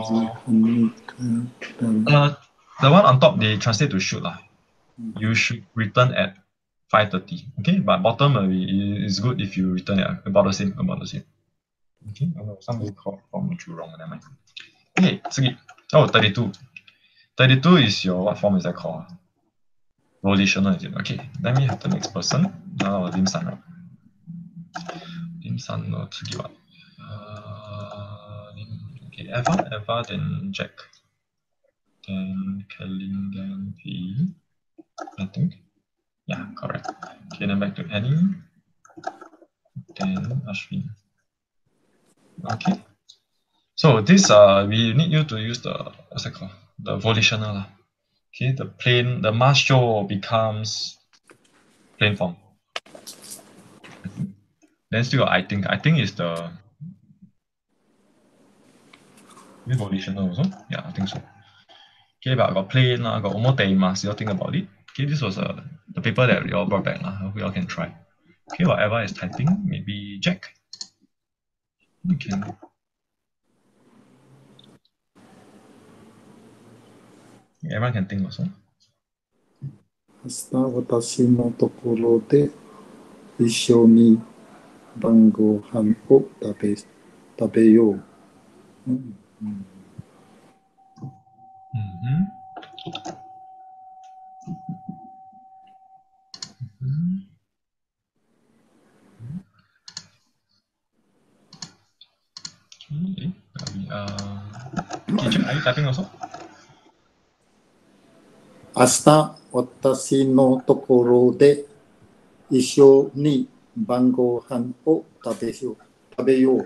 uh, the one on top they translate to should lah. You should return at five thirty. Okay, but bottom uh, is good if you return at about the same, about the same. Okay, oh, somebody called from Jurong, never mind. Okay, tsugi. Oh, thirty-two. thirty-two is your, what form is that called? Volitional, is it? Okay, let me have the next person. Now, uh, Lim-san, right? Lim-san no tsugi wa. Uh, okay, Eva, Eva, then Jack. Then Kelly, then P. I think. Yeah, correct. Okay, then back to Annie. Then Ashwin. Okay. So this uh we need you to use the what's it called? The volitional. Okay, the plain the macho becomes plain form. Then still I think. I think is the volitional also. Yeah, I think so. Okay, but I got plain, I got omoteimasu. You think about it. Okay, this was uh, the paper that we all brought back. Uh. Hope we all can try. Okay, while Eva is typing, maybe Jack. You can. Everyone can think also. 明日私のところで一緒に晩ご飯を食べ食べよう。うんうん Mm-hmm. Mm-hmm. Okay. Uh, okay, Jack, are you typing also? 明日私のところで一緒に晩ご飯を食べよう。食べよう。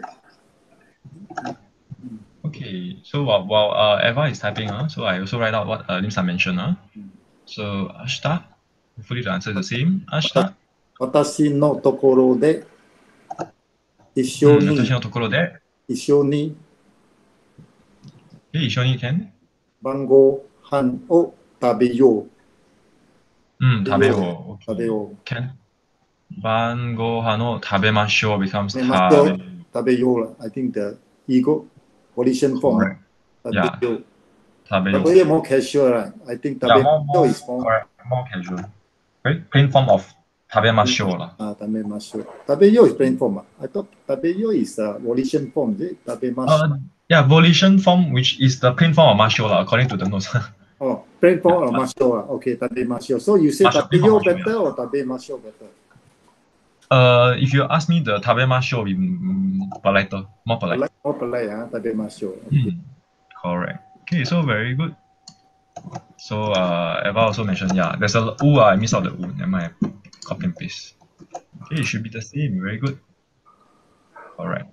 Okay, so while, while uh, Eva is typing, uh, so I also write out what uh, Lim-san mentioned. Uh. So, Ashta, hopefully the answer is the same. Ashta, 私のところで一緒 mm, に、 私のところで、 一緒に okay, 一緒に can? 晩ご飯を食べよう。 Mm, 食べよう。 食べよう。 Can. 晩ご飯を食べましょう becomes 食べましょう。 食べ。 食べよう。I think the ego volition form. Correct. 食べ Yeah. よう。 食べよう。 食べよう more casual, right? I think 食 Yeah, べ more, よ more, う is more. correct, more casual. Right? Plain form of 食べましょう啦。 あ、食べましょう。食べよう is plain form. I thought 食べよう is a volition form. Is it? 食べましょう。 Uh, yeah, volition form, which is the plain form of ましょうlah, according to the notes. Oh, plain form ましょう。Okay, 食べましょう。So you say 食べよう better or 食べましょう better? Uh, if you ask me, the 食べましょう be mm, politer, more polite. Polite, more polite, ah. 食べましょう。 Hmm, correct. Okay, so very good. So uh, Eva also mentioned, yeah, there's a u, uh, I missed out the u. Never mind, copy and paste. Okay, it should be the same. Very good. Alright.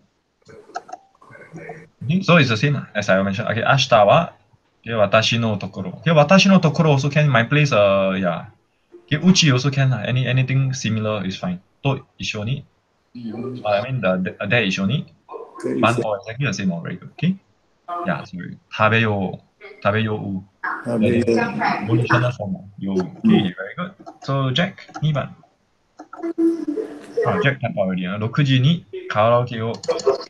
Okay, so it's the same as I mentioned. Okay, ashita wa okay, watashi no tokoro. Okay, watashi no tokoro also can. My place, uh, yeah. Okay, uchi also can. Any anything similar is fine. To isho ni. Uh, I mean the the there isho ni. Man or exactly the same. Very good. Okay. Yeah, sorry. Tabeyo. Tabeyo u. 食べよう。 Volitional form. Yo. Okay, very good. So Jack, ni ban. Ah, Jack type out already. Uh. ろくじにカラオケを。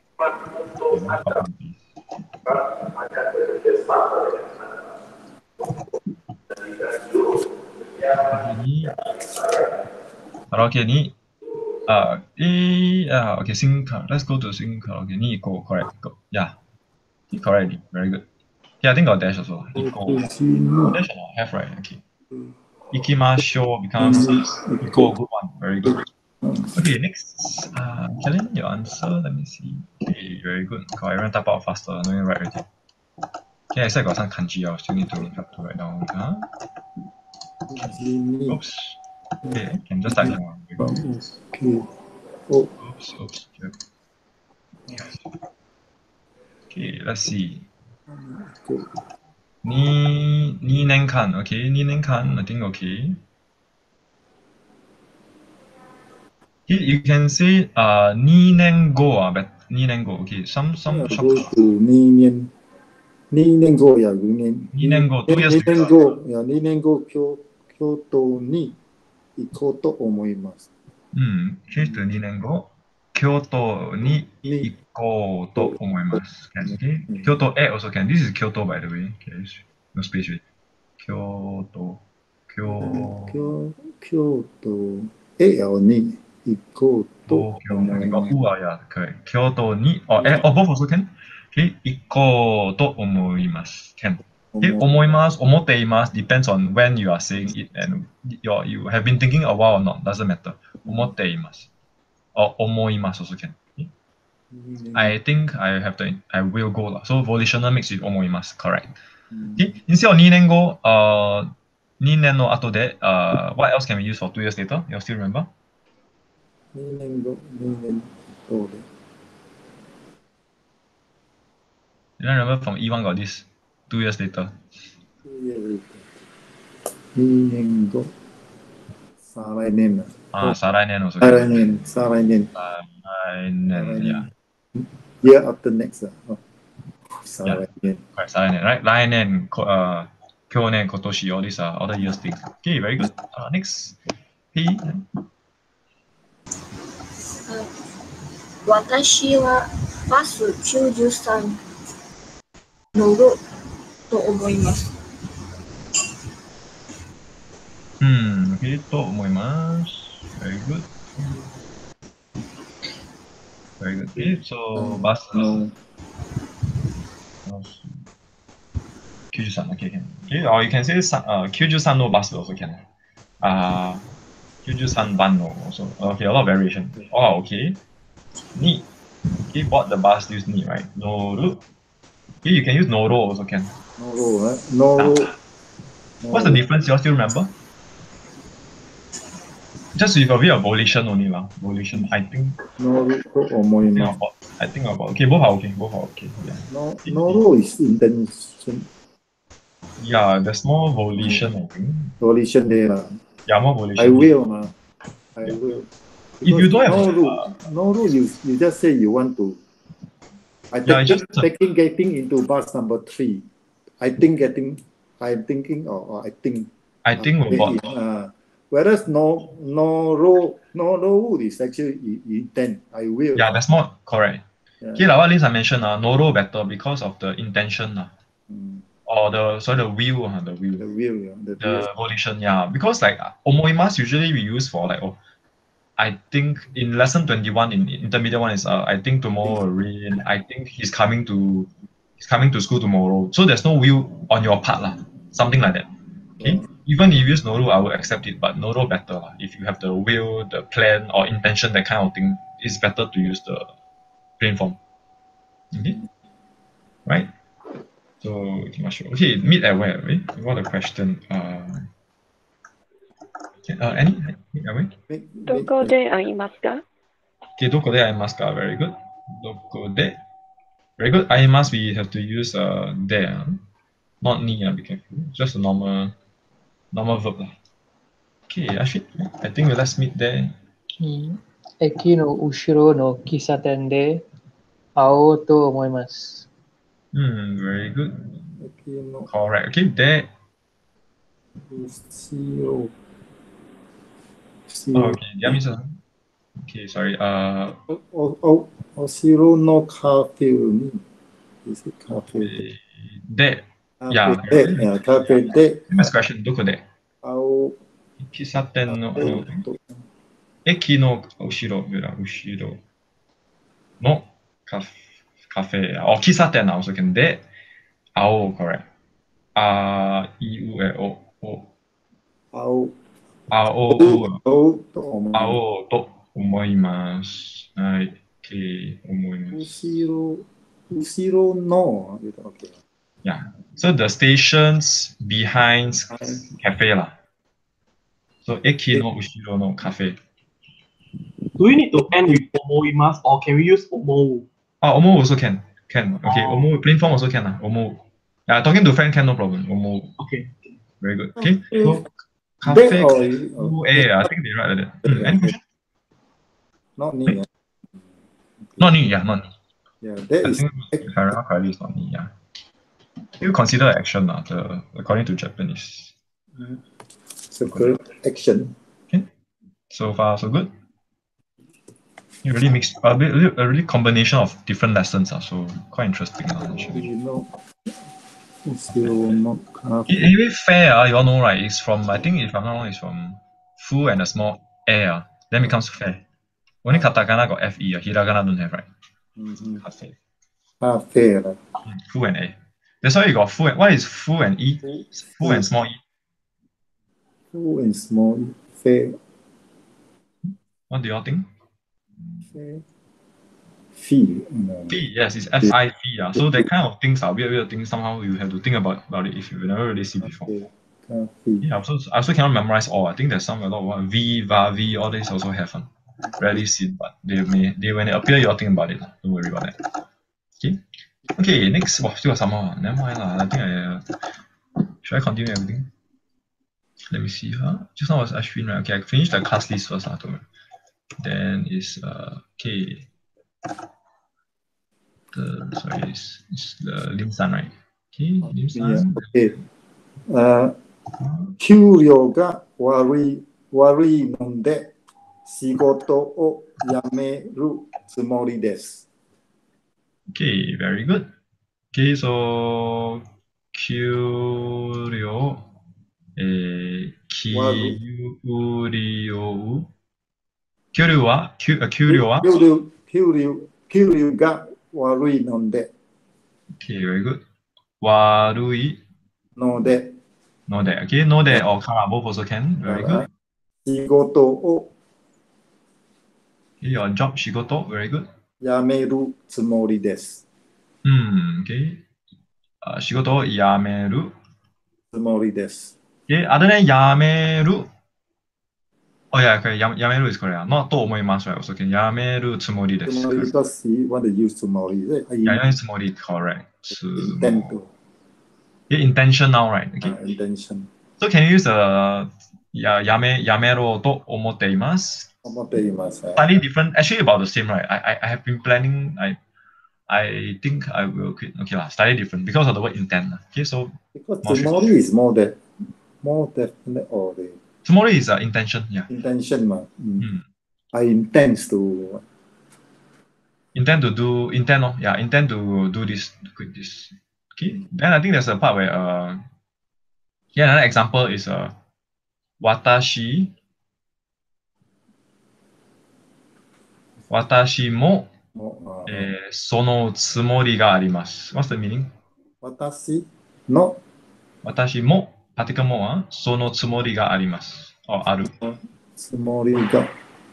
カラオケに、あ、えー、あ、okay, sing, let's go to sing karaoke. に行こう、correct, go. Yeah, correct, very good. Yeah, I think got dash also. 行こう。dash or not? Have, right? Okay. 行きましょう becomes 行こう good one. Very good. Okay, next. Uh, Kellen, your answer. Let me see. Okay, very good. Got everyone type out faster. No need to write already. Okay, I said I got some kanji. I still need to have to write down. Huh? Oops. Okay, can just type here. Okay. Oh, Oops, oops. Okay. Okay, let's see. good. に、に年間。Okay, に年間. I think okay. You can say uh に年後 ah, but に年後 okay. Some some Yeah, shop. go to に年。に年後、yeah, に年。 に年後 two years に later. 年後、yeah, に年後、京京都に行こうと思います。 うん。change to に年後、京都に行こうと思います。Okay? 京都へ also can. This is 京都 by the way. Okay. No space with. 京都、京京京都へに行こうと都、 思います。 うわ、yeah, correct. 京都に、or, eh, or both also can. Okay, 行こうと思います。can. Okay, 思います、思っています depends on when you are saying it and you're, you have been thinking a while or not. Doesn't matter. 思っています。or 思います also can. Okay? I think I have to, I will go. So volitional mix with 思います。Correct. Okay, instead of に年後、uh, に年の後で、uh, what else can we use for two years later? You still remember? に年後、に年後で。 You don't remember from E one got this two years later. に年後、再来年だ。 Ah, 再来年 also. 再来年、再来年。 再来年、yeah. Year after next だ。再来年。 Correct, 再来年。Right? 来年、こuh, Kyone, Kotoshi, all these are other years things. Okay, very good. Uh, next. P. 私はバスきゅうじゅうさん乗ると思います。 Hmm, okay, と思います。Very good. Very good. Okay, so bus. No. きゅうじゅうさん, okay, can. Okay, or you can say uh, きゅうじゅうさん no bus also can. Uh, きゅうじゅうさん番 no also. Okay, a lot of variation. Oh, okay. Ni. Okay, bought the bus, use ni, right? Noru. Okay, you can use noro also can. Noro, right? Noro. What's the difference? You all still remember? Just with a bit of volition only lah. Volition, I think. Noru to I think omoimasu. about. I think about. Okay, both are okay. Both are okay. Yeah. No, noro is intention. Yeah, there's more volition, I think. Volition there. lah. Yeah, more volition. I will, ma. I will. If you don't have, no rule, uh, no rule, you, you just say you want to. I Yeah, think just- taking getting into bus number three. I think getting. I'm thinking or, or I think. I think we're maybe, bought. uh, whereas no no rule no rule is actually i- intent. I will. Yeah, that's more correct. Yeah. Okay, like what Lins I mentioned, uh, noro better because of the intention, uh, Mm, or the sorry the will, uh, the will. the will, yeah, the, The will. volition, yeah, because like uh, omoimas usually we use for like, oh, I think in lesson twenty-one in in intermediate one is uh, I think tomorrow will rain. I think he's coming to he's coming to school tomorrow. So there's no will on your part lah, something like that. Okay, Yeah. even if you use noro, I will accept it, but noro better lah. If you have the will, the plan or intention, that kind of thing, it's better to use the plain form. Okay, right? So okay, meet at where? Right? What a question. Uh, okay, uh, any meet at where? Make- ど make- こで会いますか？ Okay, どこで会いますか? Very good. どこで? Very good. 会います we have to use uh there. huh? Not ni, uh, be careful. Just a normal normal verb. lah. Okay, Ashwin, I think we let's meet there. うん駅の後ろの喫茶店で会おうと思います。 Hmm, very good. make no Correct. Okay, there. zero. Oh, Zero. okay, yeah, means, uh, okay, sorry. Uh, Oh, oh, oh, zero no cafe. Is it cafe? there. Cafe Yeah. de, yeah, cafe de. Next question. どこで? Ao 喫茶店の、 to 駅の後ろ、後ろのカフカフェ、or 喫茶店 also can で、会おう、correct. あいうえお、お、 ao 会おう、 ao to 会おうと思います。はい、okay, 思います。 Usiro Usiro no. Okay. Yeah. So the stations behind cafe 啦。So 駅の後ろのカフェ。 Do we need to end with omoimasu or can we use omou? Ah, omo also can. Can. Okay, Oh. omo plain form also can lah. Omo. Yeah, talking to friend can no problem. Omo. Okay. Very good. Okay. Okay. So That cafe. or Oh, eh, I think they write like that. Hmm, any question? not me. Yeah. Not need. Yeah, not need. Yeah, that I is think if I remember correctly, it's not need. Yeah. You consider action lah. The according to Japanese. circle action. So far, so good. You really mix a bit, a really combination of different lessons. Uh, so quite interesting. Uh, actually. You know, Usiro no cafe. It- Anyway, fair, uh, you all know, right? It's from, I think if I'm not wrong, it's from fu and a small air, uh, then becomes fair. Only katakana got F E, uh, hiragana don't have, right? Mhm. Cafe. Cafe. Right? Fu and A. That's why you got fu and, what is fu and E? Fu and small E. Full and small. Fair. What do you all think? Fair. Fee. No. F, yes, it's F I F. Uh. So that kind of things are weird, weird things. Somehow you have to think about, about it if you never really see before. Cafe. Cafe. Yeah, also, I also cannot memorize all. I think there's some a lot of what V, Va, V, all these also have. Um, rarely seen, but they may they when they appear, you all think about it. Uh. Don't worry about that. Okay. Okay, next. Wow, still got some more. Never mind. Uh. I think I uh, should I continue everything? Let me see. Huh? Just now was Ashwin, right? Okay, I finished the class list first. Uh, to, then is uh okay. The sorry, it's, it's the Lim San, right? Okay, Lim Yeah. San. Okay. あ給料が悪い悪いので仕事を辞めるつもりです。 Okay, very good. Okay, so 給料、えー、給料、給料は給給料は給料給料給料が悪いので Okay, very good. 悪いのでので、okay, ので or から both also can. Very good. 仕事を Okay, your job 仕事 very good. 辞めるつもりです。 Hmm, okay. あ仕事を辞める。 つもりです。 Okay, other than 辞める。Oh yeah, okay. や、やめる is correct. Not と思います。Right? Also, okay. やめるつもりです。 つもりだし、what do you use つもりで I やめるつもり correct. つ intend to. Okay, intention now, right? Okay. Uh, intention. So can you use a や、やめ、やめろと思っています。 思っています。 Slightly different, actually about the same, right? I, I, I have been planning, I, I think I will quit. Okay, lah, slightly different because of the word intent. Okay, so Because もう tomorrow is more de more definite or the tomorrow is uh, intention, yeah. intention まあ、うんうん。 I intend to Intend to do, intend, oh, yeah, intend to do this, to quit this. Okay, then I think there's a part where, uh, here another example is, uh, 私、私も、 もう、 えーそのつもりがあります。What's the meaning? 私の私も、パティカもは、そのつもりがあります。あ、ある。 つもりが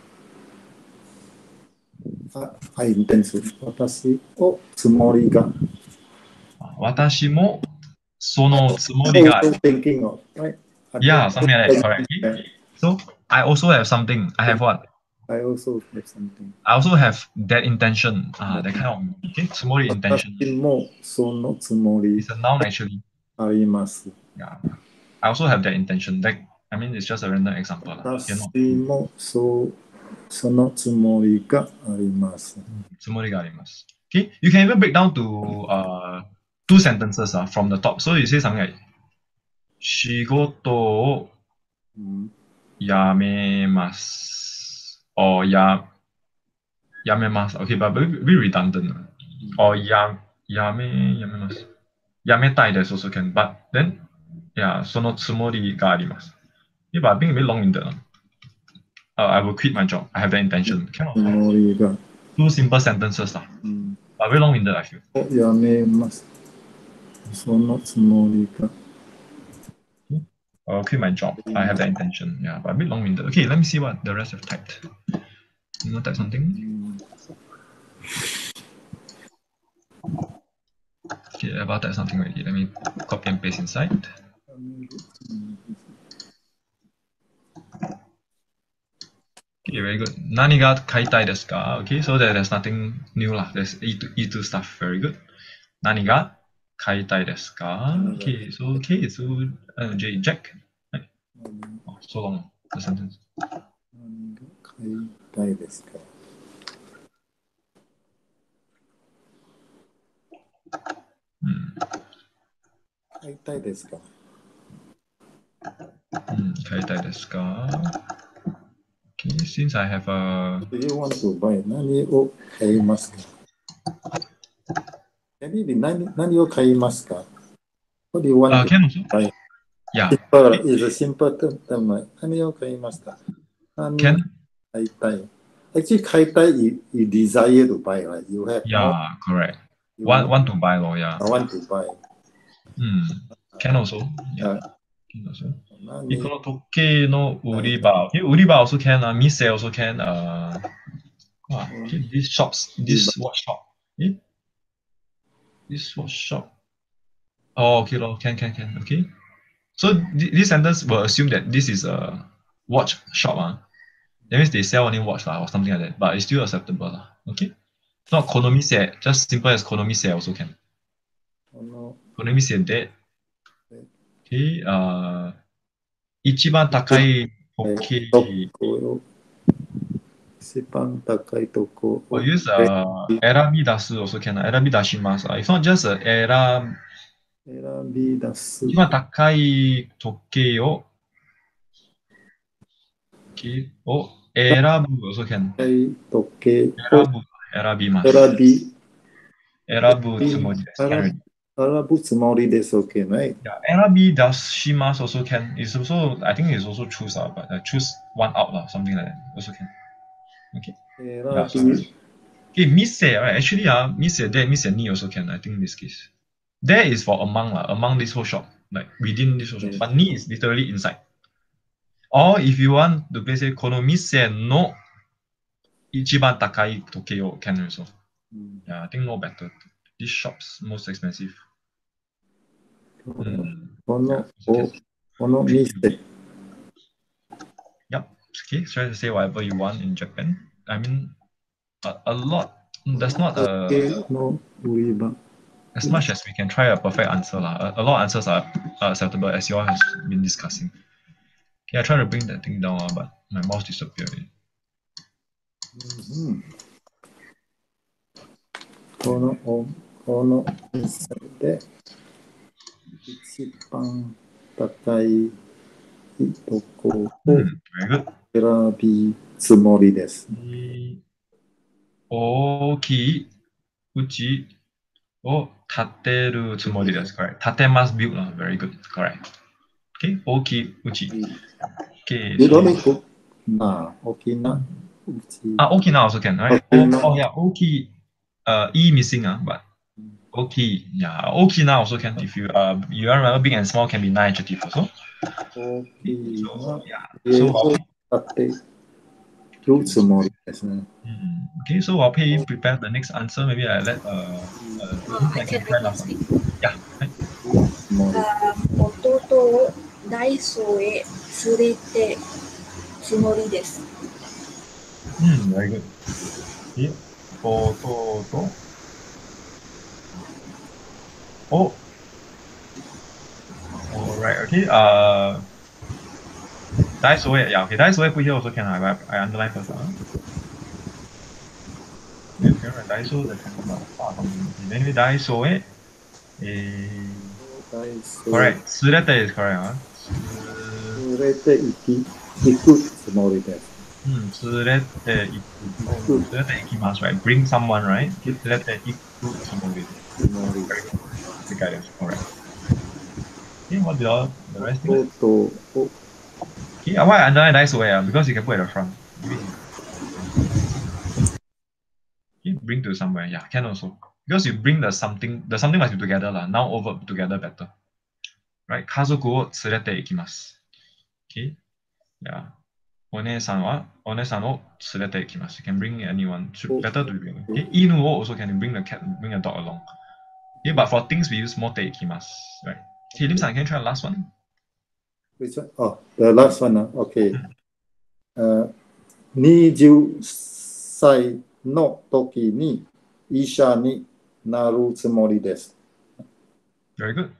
あ I intend to 私をつもりが私も、そのつもりがある。 thinking of right Yeah, something like that, correct. So, I also have something. I have what? I also have something I also have that intention. Ah, that kind of, okay, つもり intention. 私もそのつもり It's a noun actually. あります。 Yeah. I also have that intention. That, I mean, it's just a random example. lah. 私 Cannot. もそうそのつもりがあります。 つもりがあります。Okay, you can even break down to uh two sentences uh, from the top. So you say something like 仕事をうん辞めます。or や辞めます。Okay, but a bit redundant. or や辞め辞めます。辞めたいです also can. But then, yeah, そのつもりがあります。Yeah, but I think a bit long-winded. Uh, I will quit my job. I have that intention. つ Cannot. もりが、 Two simple sentences. Uh, うん、 but very long-winded, I feel. をやめます。そのつもりが。 I'll quit my job. I have that intention. Yeah, but a bit long-winded. Okay, let me see what the rest have typed. You want to type something? うん、 Okay, I've typed something already. Let me copy and paste inside. Okay, very good. 何が買いたいですか? Okay, so there, there's nothing new lah. There's E two, E two stuff. Very good. 何が買いたいですか? Okay, so okay, so uh, J, Jack. Right. Oh, so long, the sentence. 何が買いたいですか。 Hmm. 買いたいですか。 Hmm, 買いたいですか? Okay, since I have a... Do you want to buy? 何を買いますか。Maybe 何, 何を買いますか。What do you want Uh, to can also? buy? Yeah. Simple is a simple term. 何を買いますか。何を Can? 買いたい。Actually, 買いたい you, you desire to buy, right? You have Yeah, correct. you Want, want to buy, lor, yeah. I want to buy. Hmm. Can also. Yeah. Yeah. Can also. 何この時計の売り場。Okay, 売り場 also can. Uh, Mise also can. Uh, ah, okay, these shops, this watch shop. Eh? This watch shop. Oh, okay, lor. Can, can, can. Okay. So th this sentence will assume that this is a watch shop. Uh. That means they sell only watch lah, or something like that. But it's still acceptable lah. Okay. Not konomise. Just simple as konomise also can. この konomiseで。Okay. Uh, 一番高い時計。 とこ一番高いとこ Or use uh, 選び出す also can. 選び出します。Uh, it's not just a 選選び出す。 一番高い時計を、を選ぶ also can. 高い時計を選ぶ、選びます。 選び、 選ぶつもりです。 選び選ぶつもりです。OK, right? Yeah,選び出します also can. It's also, I think it's also choose, uh, but uh, choose one out, uh, something like that. Also can. Okay. 選 Yeah, び、 okay, mise, right? Actually, uh, mise there, mise ni also can, I think in this case. There is for among, uh, among this whole shop, like within this whole shop. Yes. But ni is literally inside. Or if you want to play, say, kono mise no ichiban takai toke o can also. うん Yeah, I think no better. This shop's most expensive. うんこの Yeah, also can. この店、 Yep. Okay, try to say whatever you want in Japan. I mean, a, a lot. There's not 時計 a, の売り場。 as much as we can try a perfect answer. lah. A, a lot of answers are, are acceptable as you all has been discussing. Okay, I try to bring that thing down, uh, but my mouse disappeared. うん、このおこの店で一番高いとこを Hmm, very good. 選びつもりです。 大きいうちを建てるつもりです。Correct. 建てます build lah. Very good. Correct. Okay. 大きいうち。Okay. いろい So, ろな大きなうち。 ah, 大きな also can. Right. Okina. Oh, oh yeah. 大きい。Uh, e missing ah, but 大きい。Yeah. 大きな also can. If you uh you remember big and small can be nine adjective also. 大きい So な yeah. 家 So を I'll, 建てるつもりですね。 mm, okay. So I'll pay prepare the next answer. Maybe I let uh, uh I I can can try I can last one. speak. Yeah. Right. つもり。 あー弟をダイソーへ連れてつもりです。 Hmm. Very good. Okay. 弟Oh. Alright, okay. Uh, Daiso, yeah, okay. Daiso put here also can. I, I underline first. Uh. Yeah, okay, right. Daiso, the far from anyway, Daiso, eh. Correct. 連れて is correct. Huh? 連れて行き行くつもりです。 Hmm, 連れて行く。連れて行きます right? Bring someone, right? 連れて行くつもりです。 つもり。 The guidance, correct. Okay, what the, the rest thing? 弟を Okay, why I underline Daiso, yeah? Because you can put at the front. Okay, bring to somewhere, yeah, can also. Because you bring the something, the something must be together, lah. Now over together better. Right? 家族を連れて行きます。Okay? Yeah. お姉さんはお姉さんを連れて行きます。You can bring anyone. Should better to bring. Okay? 犬を also can bring the cat, bring a dog along. Okay, but for things we use 持って行きます。Right? Okay, Lim-san, can you try the last one? Which one? Oh, the last one. uh, Okay. Uh, にじゅっさいの時に医者になるつもりです。 Very good.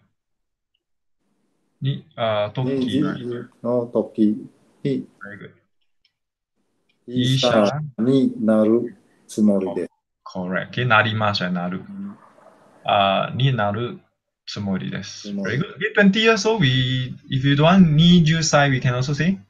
に、あ、時、 にじゅ right? うの時に Very good. 医者になるつもりです。 Correct. Okay, なりますright? なる。あ、になるつもりです。Very good. Okay, twenty years old, we, if you don't want にじゅっさい, we can also say?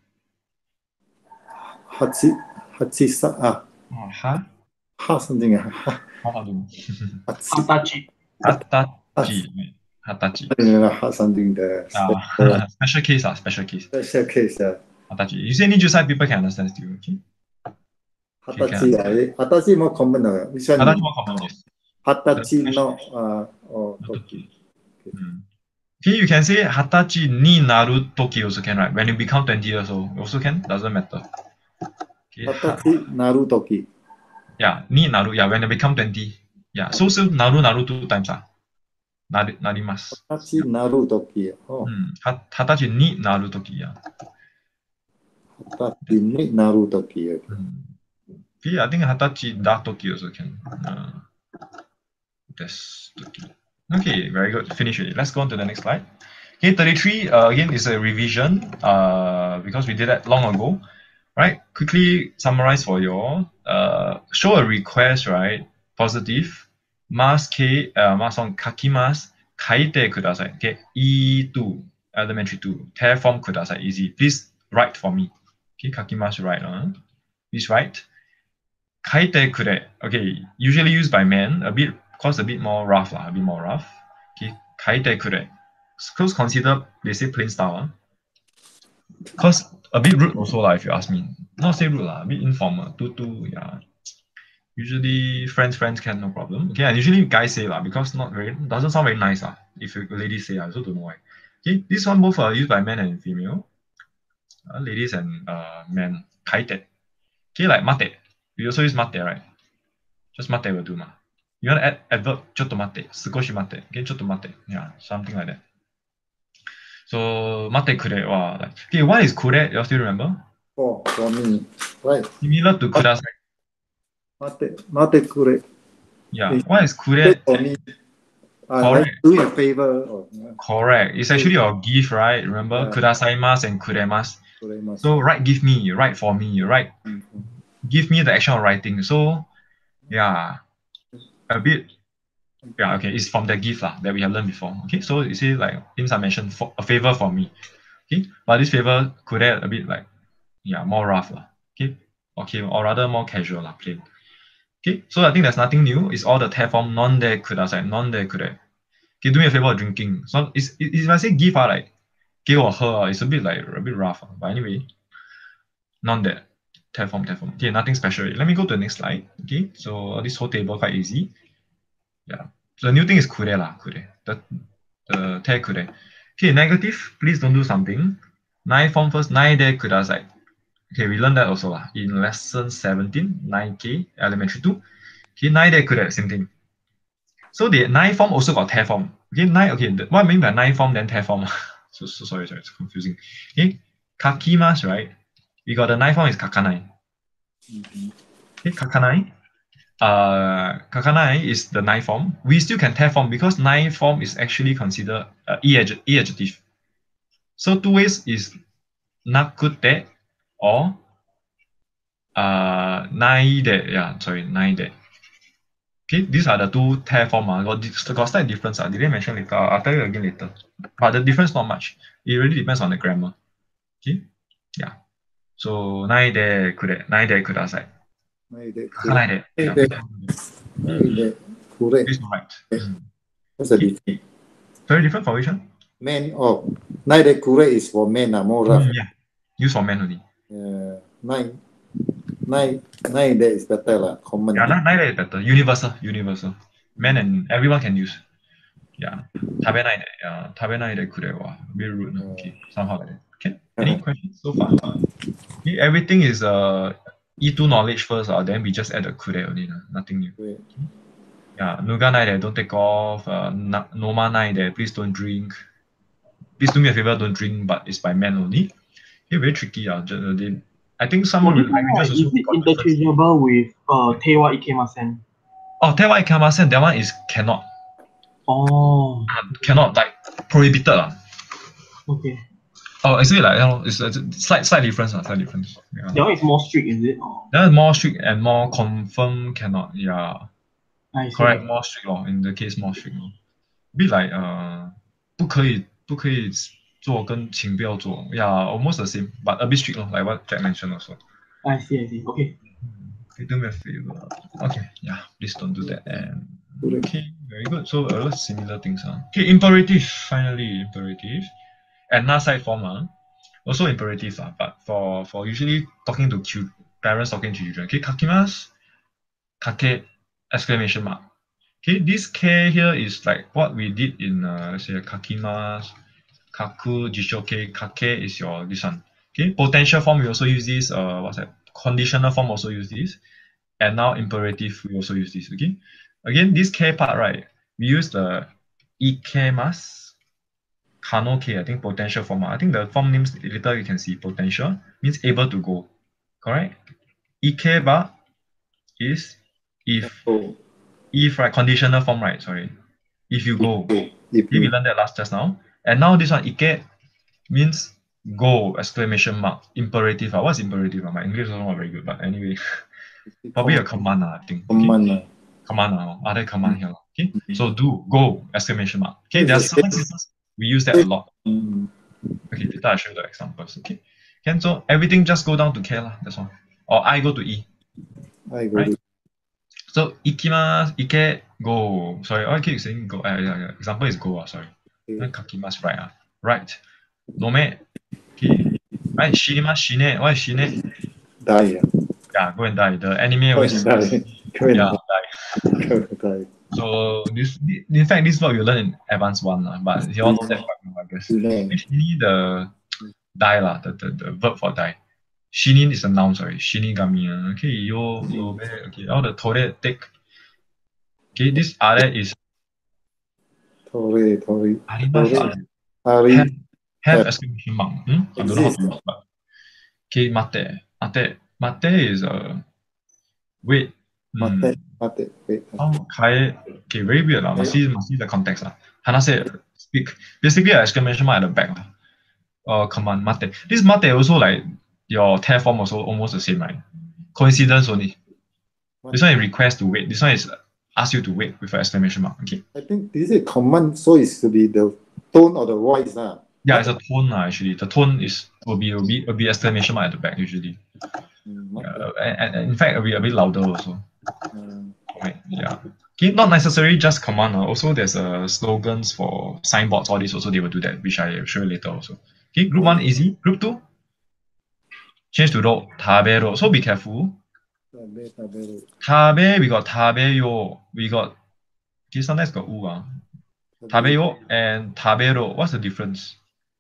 はち、はちさい、あ、 はは、something が、は、 はどうはち、 二十歳。 はたち。はたち。 は、something で、 Ah, special case, ah, special case. special case だ。 Hatachi. You say にじゅっさい people can understand still, okay? はたちだ。はたちもコンビナー。一緒に。 はたちも common です。 はたちの、あ、お、時。 Hmm. Okay, you can say はたちになる時 also can, right? When you become twenty years old, also can, doesn't matter. Okay. はたちなる時。 Yeah, になる, yeah, when you become twenty. Yeah, so so なるなる two times あ。なり、なります。 はたちなる時。 うん。は、はたちになる時や。 はたちになる時。 うん。Okay, I think はたちだ時 also can. Uh, です時。Okay, very good. Finish it. Let's go on to the next slide. Okay, thirty-three, uh, again, is a revision uh, because we did that long ago. Right? Quickly summarize for you all. Uh, show a request, right? Positive. Mas K, uh, mas on kakimas, kaite kudasai. Okay, E two, elementary two. Tear form kudasai, easy. Please write for me. Okay, kakimasu, write. Uh. Please write. Kaite kure. Okay, usually used by men, a bit, cause a bit more rough, lah, a bit more rough. Okay, kaite kure. Cause consider, they say plain style. Uh. Cause a bit rude also, lah, if you ask me. Not say rude, lah, a bit informal. Tutu, yeah. Usually friends, friends can, no problem. Okay, and usually guys say lah, because not very, doesn't sound very nice lah. If a lady say, I also don't know why. Okay, this one both are used by men and female. Uh, ladies and uh, men. Kaite. Okay, like mate. We also use mate, right? Just mate will do ma. You want to add adverb, chotto mate, sukoshi mate. Okay, chotto mate. Yeah, something like that. So mate kure. Wow. Like, okay, what is kure? You still remember? For, for me, right. Similar to kudasai. Mate, mate kure. Yeah. It's What is kure? For me, I Correct. like doing a favor. Oh, yeah. Correct. It's actually your gift, right? Remember, Yeah. kudasaimasu and kuremasu. Kuremasu. So write, give me, write for me, write, Mhm. give me the action of writing. So, yeah, a bit, yeah, okay, it's from the gift lah that we have learned before. Okay, so you see, like, things I mentioned, for, a favor for me. Okay, but this favor could add a bit like, yeah, more rough lah. Okay, okay, or rather more casual lah, plain. Okay, so I think there's nothing new. It's all the tear form, non de kudasai, non de kure. Okay, do me a favor of drinking. So it's, if I say give, ah, like, give or her, it's a bit like a bit rough. But anyway, non de tear form, tear form. Okay, nothing special. Let me go to the next slide. Okay, so this whole table quite easy. Yeah. So the new thing is kure lah, kure. The the tear kure. Okay, negative. Please don't do something. Nai form first. Nai de kudasai. Okay, we learned that also lah in lesson seventeen, nine K, elementary two. Okay, nai de kure, same thing. So the nai form also got tear form. Okay, nai. Okay, the, what I mean by nai form then tear form? so so sorry, sorry, it's confusing. Okay, kakimasu, right? We got the nai form is kakanai. Mhm. Okay, kakanai. Uh, kakanai is the nai form. We still can tear form because nai form is actually considered uh, e, adjective, e adjective. So two ways is nakute or uh, nai de. Yeah, sorry, nai de. Okay, these are the two tear form. Uh. Got, got slight difference. Uh. Did I mention later? I'll tell you again later. But the difference not much. It really depends on the grammar. Okay, yeah. So nai de kure, nai de kudasai. Nai de kure. Kakanai de. Yeah. Nai de- nai de kure. Please don't write. Mm. What's the difference? Very different for which one? Men, oh, nai de kure is for men, uh, more rough. Mm, yeah, used for men only. Uh, nai, nai, nai de is better, lah, common. Yeah, nai nai is better. Universal, universal. Men and everyone can use. Yeah. Tabe nai de. Yeah. Tabe nai de kure wa. Very rude. No? Okay. Somehow like that. Okay. Any Uh-huh. questions so far? Okay, everything is uh E two knowledge first. Uh, then we just add a kure only. No? Nothing new. Kure. Yeah. Nuga nai de. Don't take off. Uh, na, noma nai de. Please don't drink. Please do me a favor. Don't drink. But it's by men only. Okay. Very tricky. Uh, ju- they, I think some For of the this one, right, languages is also it got difference. interchangeable with uh, Tewa Ikemasen? Oh, tewa ikamasen. That one is cannot. Oh, Uh, cannot, like prohibited lah. okay. Oh, actually, like, you know, it's a slight slight difference, uh, slight difference. Yeah. That one is more strict, is it? Oh, That is more strict and more confirm cannot. Yeah, I see. correct. More strict law. In the case, more strict law. Bit like uh, 不可以不可以做跟请不要做. Yeah, almost the same, but a bit strict law, like what Jack mentioned also. I see, I see. Okay. Okay, do me a favor. Okay, yeah, please don't do that. And Kure. okay, very good. So a lot of similar things. Huh? Okay, imperative. Finally, imperative. And na side form. Huh? Also imperative. Uh, but for for usually talking to chil- parents talking to children. Okay, kakimasu, kake, exclamation mark. Okay, this K here is like what we did in uh, let's say kakimasu, kaku, jishoke. Kake is your this one. Okay, potential form we also use this. Uh, what's that? Conditional form also use this. And now imperative we also use this. Okay, again this K part, right? We use the ikemas, kano K. I think potential form. I think the form names later you can see. Potential means able to go. Correct. Ikeba is if Oh, if right, conditional form, right? Sorry, if you go. okay. If Okay, we you, learned that last just now. And now this one ike means go, exclamation mark, imperative. Uh. What's imperative? Uh? My English is also not very good, but anyway, probably a command, uh, I think. Okay. command, uh, Command, uh, other command here. Okay, so do, go, exclamation mark. Okay, there are certain cases we use that a lot. Mm. Okay, later I'll show you the examples. Okay, can so everything just go down to K lah. That's all. Or I go to E. I go Right. to So ikimasu, ike, go. Sorry, oh, I keep saying go. Uh, yeah, yeah. Example is go. Uh, sorry. Okay. Kakimasu, right. Uh. Right. Nome. Okay. Right. Shinimasu, shine. What is shine? die. Yeah, go and die. The anime Go always. and die. Go and Yeah, die. die. Go and die. So this, in fact, this word you learn in advanced one, uh, but you all know that, I guess. Shine. Actually, the die lah, the, the, the verb for die. Shinin is a noun, sorry. Shinigami. Uh. Okay, yo, yo, okay. All the tore, take. Okay, this are is Tori, Tori. arimasu. Tori. Have, Ari. have Have. exclamation mark. Hmm? I don't know how to use, but okay, mate. Mate. Mate is a uh, wait. Hmm. Mate. Mate. Wait. Oh, kai. Okay, very weird. Uh. Must see, must see the context. Uh. Hana said speak. Basically, an exclamation mark at the back. Uh, command mate. This mate also like your tear form also almost the same, right? Coincidence only. This one is request to wait. This one is ask you to wait with an exclamation mark. Okay. I think this is command, so it's to be the tone of the voice. Uh. Yeah, it's a tone uh, actually. The tone is will be will be will be exclamation mark at the back usually. Mm, Uh, and, and in fact, it'll be a bit louder also. mm. Right, yeah. Okay, not necessarily just command. Uh, also, there's uh, slogans for signboards. All this also they will do that, which I will show you later also. Okay, group one easy. Group two. Change to ro. Tabero. So be careful. Tabe, tabe. Tabe, we got tabeyo. We got. Okay, sometimes got u. Uh. Tabeyo and tabero. What's the difference?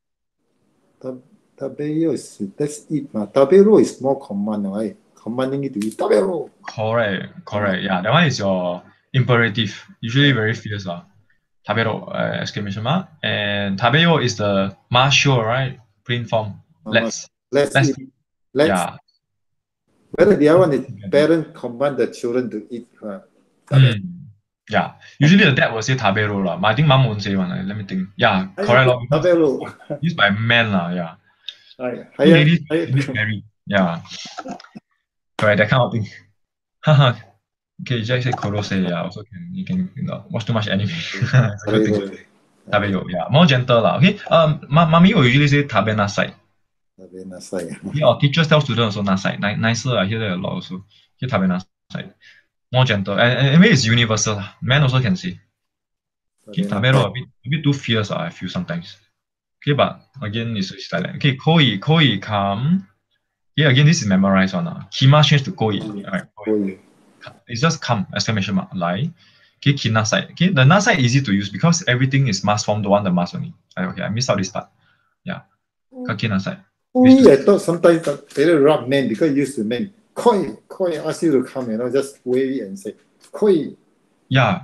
Tab- Tabero is that's it. Uh. Tabero is more command, right? Commanding it to eat. Tabero. Correct, correct. Yeah, that one is your imperative. Usually very fierce. Uh. Tabero, uh, exclamation mark. And tabeyo is the masho, right? Print form. Let's. Let's Let's. eat. Let's. Yeah. Whether the other one is parent command the children to eat. Uh. Mm. Yeah. Usually the dad will say tabero lah. But I think mom won't say one. Uh. Let me think. Yeah, correct. Lor. Tabero. Used by men lah. Yeah. Hi- Two higher- ladies higher- is married. Yeah. Correct, that kind of thing. Haha. Okay, Jack said Korose, yeah, also can you can you know, watch too much anime. It's a good thing. Tabeyo, yeah. More gentle lah. Okay. Um ma- mommy will usually say tabe nasai. Tabe nasai. Yeah, our teachers tell students also nasai. Ni- nicer, I hear that a lot also. Here tabe nasai. More gentle. And, and anyway it's universal. lah. Men also can say. Okay, tabero a bit a bit too fierce, uh, I feel sometimes. Okay, but again it's, it's like that. Okay, koi, koi come. Yeah, again this is memorized one. Uh. Kima change to koi. Alright, koi. It's just come, exclamation mark, lie. Okay, kinasai. Okay, the nasai easy to use because everything is mass form, the one the mass only. Okay, I missed out this part. Yeah. Kakinasai. We, I thought sometimes that very rough name because used to name. Koi, koi ask you to come, you know, just wave it and say, koi. Yeah,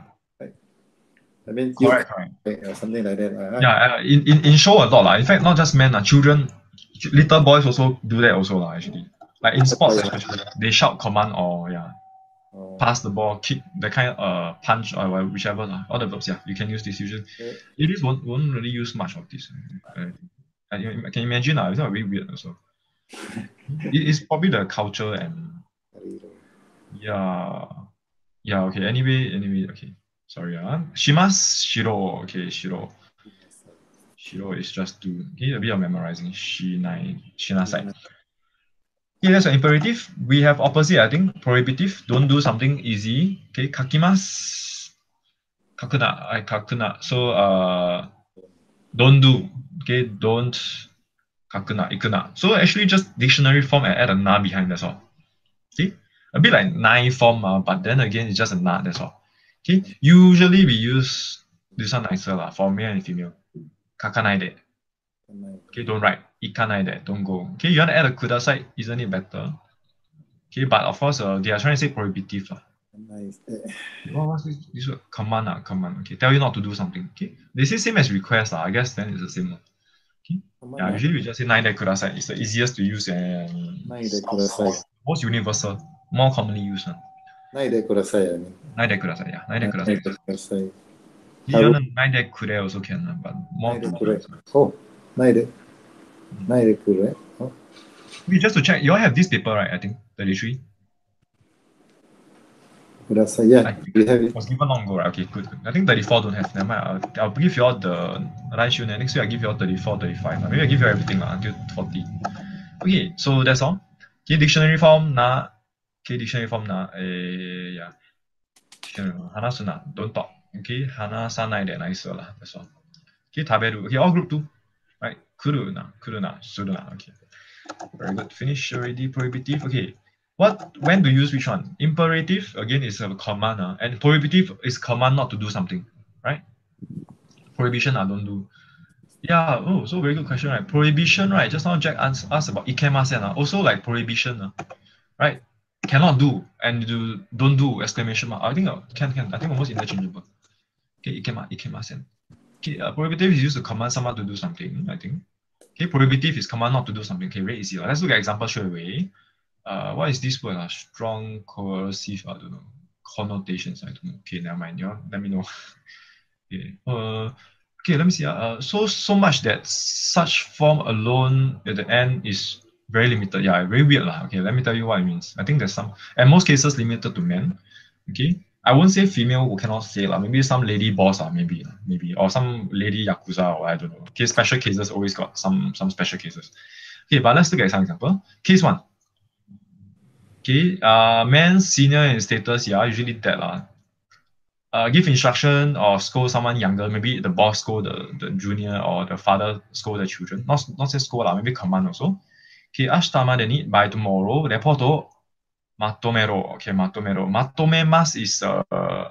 I mean, you, correct, correct. or something like that. Uh, Yeah, uh, in, in, in show a lot. lah. In fact, not just men, uh, children, ch- little boys also do that also lah, actually. Like in sports especially, they shout command or yeah, oh, pass the ball, kick, the kind of uh, punch or wha- whichever. lah. All the verbs, yeah, you can use this usually. Yeah. Ladies won't, won't really use much of this. Uh, I, I can imagine, uh, it's not very weird also. It, it's probably the culture and yeah, yeah, okay, anyway, anyway, okay. Sorry, uh. Shimas, Shiro, okay, Shiro. Shiro is just to, okay, a bit of memorizing. Shinai, Shinasai. Okay, that's an imperative. We have opposite, I think, prohibitive. Don't do something easy. Okay, kakimas. Kakuna, I kakuna. So, uh, don't do. Okay, don't. Kakuna, ikuna. So actually just dictionary form and add a na behind, that's all. Okay, a bit like nai form, uh, but then again, it's just a na, that's all. Okay, usually we use this one nicer lah, for male and female. Kakanai de. Okay, don't write. Ikanai de, don't go. Okay, you want to add a kudasai, isn't it better? Okay, but of course, uh, they are trying to say prohibitive. Uh. nice. What was this? This word? Command, uh, command. Okay, tell you not to do something. Okay, they say same as request. Uh. I guess then it's the same. Uh. Okay. Yeah, usually we just say nai de kudasai. It's the easiest to use and Nai de kudasai. most universal, more commonly used. Uh. Nai de kudasai, I mean. Nai de kudasai, yeah. Nai de Nai kudasai. de kudasai. You want to nai de kure also can, uh, but more Nai de to kure. Oh, nai de. Nai de kure. Oh. We just to check, you all have this paper, right? I think thirty-three. Kudasai. Yeah, I think we have it. was given long ago, right? Okay, good, good. I think thirty-four don't have. Never mind. I'll, I'll give you all the Raishu. Next week I'll give you all thirty-four, thirty-five. Maybe I'll give you everything uh, until forty. Okay, so that's all. Okay, dictionary form na. Okay, dictionary form na. Eh, yeah. Dictionary form. Hana suna. Don't talk. Okay, hana sanai de nicer lah. That's all. Okay, taberu. Okay, all group two. Right. Kuru na. Kuru na. Suru na. Okay. Very good. Finish already. Prohibitive. Okay. What, when to use which one? Imperative, again, is a command, uh, and prohibitive is command not to do something, right? Prohibition, I don't do. Yeah, oh, so very good question, right? Prohibition, right? Just now Jack asked, asked about ikemasen, uh, also like prohibition, uh, right? Cannot do, and do, don't do, exclamation mark. I think uh, can, can, I think almost interchangeable. Okay, ikema, ikemasen. Okay, uh, prohibitive is used to command someone to do something, I think. Okay, prohibitive is command not to do something. Okay, very easy. Let's look at example straight away. Uh, what is this word? Uh? Strong, coercive, I don't know. Connotations, I don't know. Okay, never mind. Yeah, let me know. Okay. Uh, okay, let me see. Uh, so so much that such form alone at the end is very limited. Yeah, very weird lah. Okay, let me tell you what it means. I think there's some, and most cases limited to men. Okay, I won't say female. We cannot say lah. Maybe some lady boss ah, maybe maybe, or some lady yakuza, or I don't know. Okay, special cases always got some some special cases. Okay, but let's look at some example. Case one. Okay, uh, man senior in status, yeah, usually that lah. Uh, give instruction or scold someone younger, maybe the boss scold the, the junior or the father scold the children. Not not say scold lah, maybe command also. Okay, ashitama de ni, by tomorrow, report to matomero. Okay, matomero. Matomemas is uh,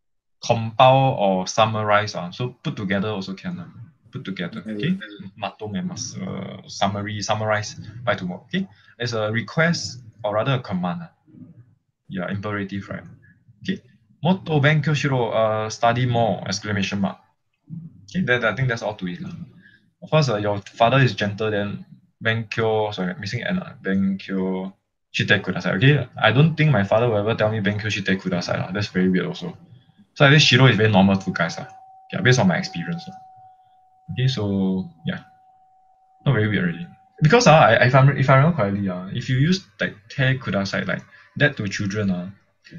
compile or summarize. Uh, so put together also can. Uh, put together. Okay, matomemas. Uh, summary, summarize by tomorrow. Okay, it's a request. Or rather a command. Yeah, imperative, right? Okay. Motto benkyo shiro, uh, study more, exclamation mark. Okay, that, I think that's all to it. Of course, uh, your father is gentle, then benkyo, sorry, missing n, uh, benkyo shite kudasai. Okay, I don't think my father will ever tell me benkyo shite kudasai. Uh. That's very weird also. So I think shiro is very normal to guys. Uh. Yeah, based on my experience. Uh. Okay, so yeah, not very weird really. Because uh, I, if, I'm, if I remember correctly, uh, if you use like te kudasai, like that to children, uh,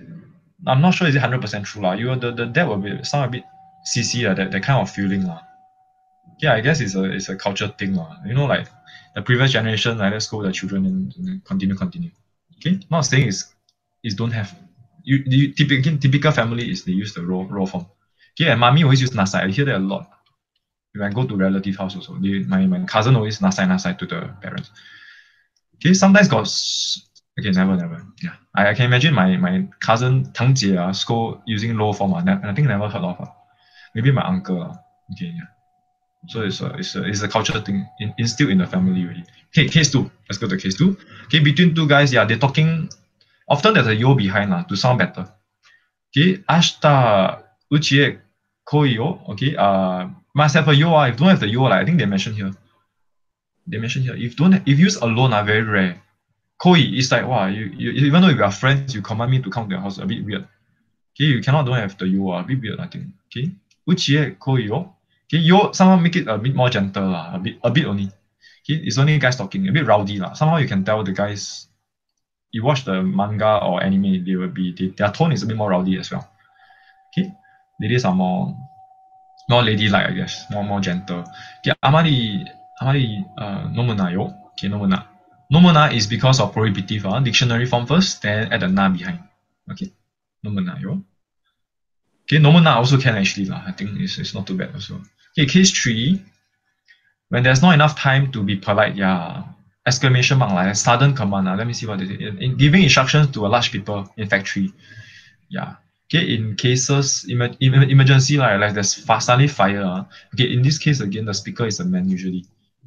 I'm not sure is it one hundred percent true. Uh. You, the, the that will be sound a bit C C, uh, that, that kind of feeling. Uh. Yeah, I guess it's a, it's a culture thing. Uh. You know, like the previous generation, like, let's go the children and, and continue, continue. Okay, not saying is is don't have. You, you typical, typical family is they use the raw, raw form. Okay, and mommy always use nasai. I hear that a lot. When I go to relative house also, they, my, my cousin always nasai nasai to the parents. Okay, sometimes got, okay, never, never. Yeah, I, I can imagine my, my cousin Tang Jie uh, scold using low form. Uh, I think never heard of. Uh. Maybe my uncle. Uh. Okay, yeah. So it's a, it's a, it's a cultural thing in, instilled in the family already. Okay, case two. Let's go to case two. Okay, between two guys, yeah, they're talking. Often there's a yo behind uh, to sound better. Okay, ashita uchie koi yo. Okay, uh, must have a yo. Uh, if don't have the yo, like, I think they mentioned here. They mentioned here. If don't, if use alone are uh, very rare. Koi is like, wow, you, you even though if we are friends, you command me to come to your house, a bit weird. Okay, you cannot don't have the yo. Uh, a bit weird, I think. Okay, uchie koi yo. Okay, yo, somehow make it a bit more gentle, uh, a bit, a bit only. Okay, it's only guys talking, a bit rowdy lah. Somehow you can tell the guys. You watch the manga or anime, they will be they, their tone is a bit more rowdy as well. Okay, ladies are more more ladylike, I guess, more more gentle. Okay, amari amari uh nomuna yo. Okay, nomuna. Nomuna is because of prohibitive. Uh, dictionary form first, then add the na behind. Okay, nomuna yo. Okay, nomuna also can actually lah. I think it's it's not too bad also. Okay, case three. When there's not enough time to be polite, yeah. Exclamation mark, like sudden command. Uh, let me see what it is. In, in giving instructions to a large people in factory. Yeah. Okay, in cases, em em emergency, like, like there's suddenly fire. Uh. Okay, in this case, again, the speaker is a man usually.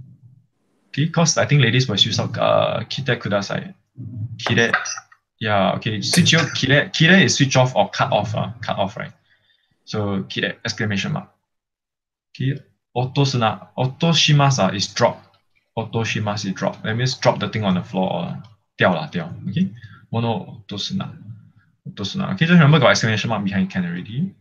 Okay, because I think ladies will use out uh, kite kudasai. Kire. Yeah, okay. Switch your kire. Kire is switch off or cut off. Uh, cut off, right? So, kire, exclamation mark. Okay, otosuna. Otoshimasu is drop. Otoshimasu is drop. That means drop the thing on the floor or 掉啦掉. Okay, mono otosuna. Otosuna. Okay, just remember got exclamation mark behind can already.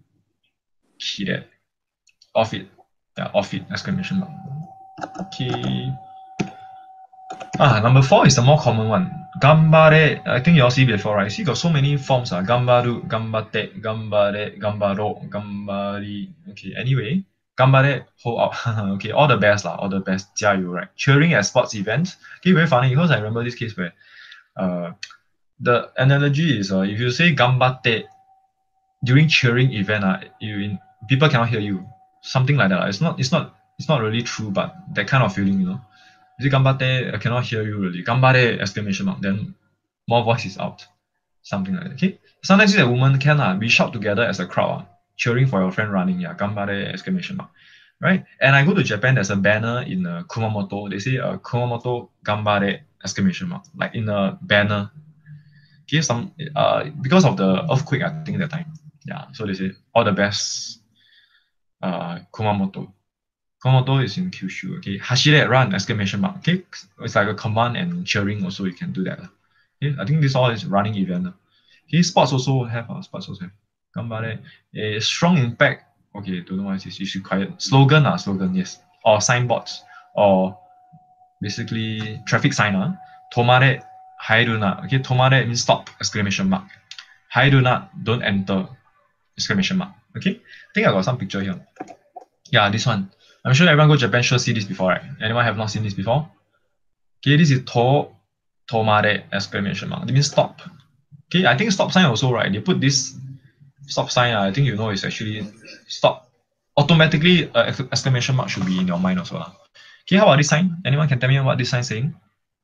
Kire. Off it. Yeah, off it. Exclamation mark. Okay. Ah, number four is the more common one. Gambare, I think you all see before, right? See, got so many forms. Uh, gambaru, gambate, gambare, gambaro, gambari. Okay, anyway, gambare, hold out. Okay, all the best, lah, all the best. Jiayu, right? Cheering at sports events. Okay, very funny because I remember this case where uh, the analogy is uh, if you say gambate during cheering event, uh, you in, people cannot hear you. Something like that. It's not, it's not, it's not really true, but that kind of feeling, you know. You say gambate, I cannot hear you really. Gambare, exclamation mark. Then more voice is out. Something like that. Okay. Sometimes a woman can uh, we shout together as a crowd, uh, cheering for your friend running. Yeah, gambare, exclamation mark. Right. And I go to Japan. There's a banner in uh, Kumamoto. They say uh, Kumamoto gambare, exclamation mark, like in a banner. Okay. Some uh because of the earthquake, I think that time. Yeah. So they say all the best. Uh, Kumamoto. Kumamoto is in Kyushu. Okay, Hashire, run! Exclamation mark. Okay, it's like a command and cheering. Also, you can do that. Okay, I think this all is running event. Okay, sports also have. Uh, sports also have. Gambare. A strong impact. Okay, don't know what it is. You should quiet. Slogan. Uh, slogan. Yes. Or signboards. Or basically traffic sign. Uh. Tomare. Hairuna. Okay, tomare means stop. Exclamation mark. Hairuna. Don't enter. Exclamation mark. Okay, I think I got some picture here. Yeah, this one. I'm sure everyone go to Japan should see this before, right? Anyone have not seen this before? Okay, this is to tomare, exclamation mark. It means stop. Okay, I think stop sign also, right? They put this stop sign. I think you know it's actually stop. Automatically, uh, exclamation mark should be in your mind also. Uh. Okay, how about this sign? Anyone can tell me what this sign is saying?